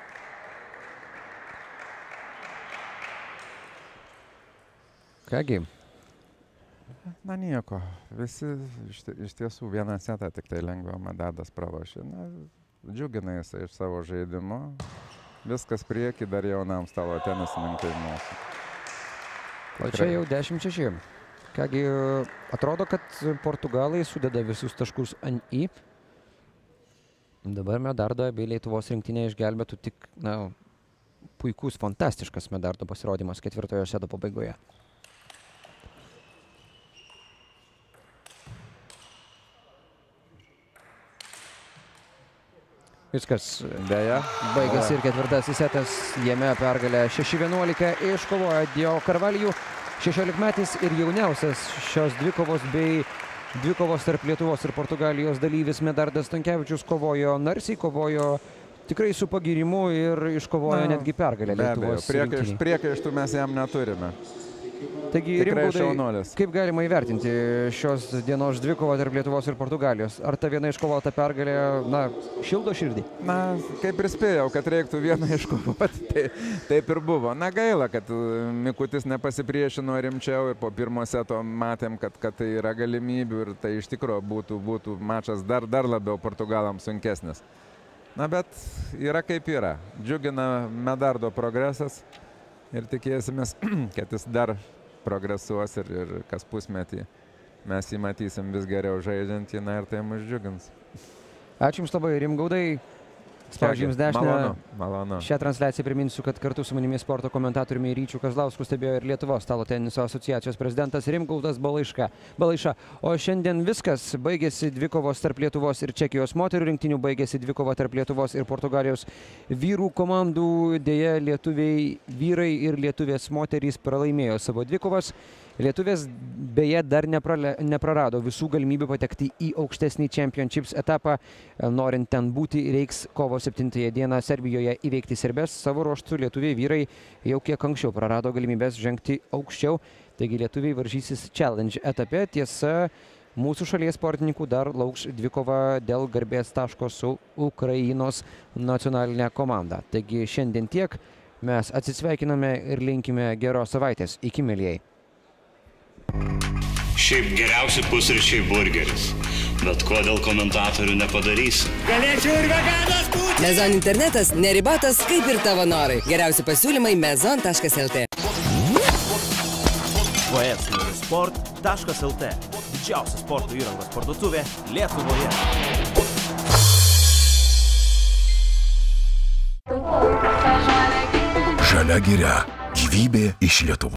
Kągi. Na nieko. Visi iš, iš tiesų vieną setą tik tai lengviau Medardas pralošė. Na, džiugina jisai iš savo žaidimo. Viskas prieki dar jaunam stalo tenisininkai mūsų. O čia jau dešimt šeši. Kągi, atrodo, kad portugalai sudeda visus taškus ant i. Dabar Medardą bei Lietuvos rinktinė išgelbėtų tik, na, puikus, fantastiškas Medardo pasirodymas ketvirtojo seto pabaigoje. Viskas Deja. baigėsi ir ketvirtasis setas. Jame pergalę šeši vienuolika iškovojo Diogo Carvalho. šešiolikmetis ir jauniausias šios dvikovos bei dvikovos tarp Lietuvos ir Portugalijos dalyvis Medardas Stankevičius kovojo narsiai, kovojo tikrai su pagirimu ir iškovojo Na, netgi pergalę Lietuvos rinktinei. Priekaištų mes jam neturime. Taigi, Tikrai Rimgaudai, šaunuolis. kaip galima įvertinti šios dienos dvikovą tarp Lietuvos ir Portugalijos? Ar ta viena iškovota pergalė, na, šildo širdį? Na, kaip ir spėjau, kad reiktų vieną iškovoti, tai, taip ir buvo. Na, gaila, kad Mikutis nepasipriešino rimčiau ir po pirmo seto matėm, kad, kad tai yra galimybių ir tai iš tikrųjų būtų, būtų mačas dar, dar labiau Portugalams sunkesnis. Na, bet yra kaip yra. Džiugina Medardo progresas ir tikėsimės, kad jis dar progresuos ir, ir kas pusmetį mes jį matysim vis geriau žaidžiantį, na ir tai mus džiugins. Ačiū Jums labai, Rimgaudai. Spaudžiu Jums dešinę. Malonu, malonu. Šią transliaciją priminsiu, kad kartu su manimi sporto komentatoriumi Ryčiu Kazlausku stebėjo ir Lietuvos stalo teniso asociacijos prezidentas Rimgaudas Balaiška. Balaiša. O šiandien viskas. Baigėsi dvikovos tarp Lietuvos ir Čekijos moterų rinktinių, baigėsi dvikova tarp Lietuvos ir Portugalijos vyrų komandų. Deja, lietuviai vyrai ir lietuvės moterys pralaimėjo savo dvikovas. Lietuvės beje dar neprale, neprarado visų galimybių patekti į aukštesnį Championships etapą. Norint ten būti, reiks kovo septintąją dieną Serbijoje įveikti serbes. Savo ruožtu lietuviai vyrai jau kiek anksčiau prarado galimybės žengti aukščiau. Taigi lietuviai varžysis Challenge etape. Tiesa, mūsų šalies sportininkų dar lauks dvikova dėl garbės taško su Ukrainos nacionalinė komanda. Taigi šiandien tiek. Mes atsisveikiname ir linkime geros savaitės. Iki, mielieji. Šiaip geriausi pusryčiai burgeris. Bet ko dėl komentatorių nepadarysi? Galėčiau ir veganas būti. Mezon internetas neribotas kaip ir tavo norai. Geriausi pasiūlymai mezon taškas lt. v s sport taškas lt. Didžiausia sporto įrangos parduotuvė Lietuvoje. Žalia giria. Gyvybė iš Lietuvos.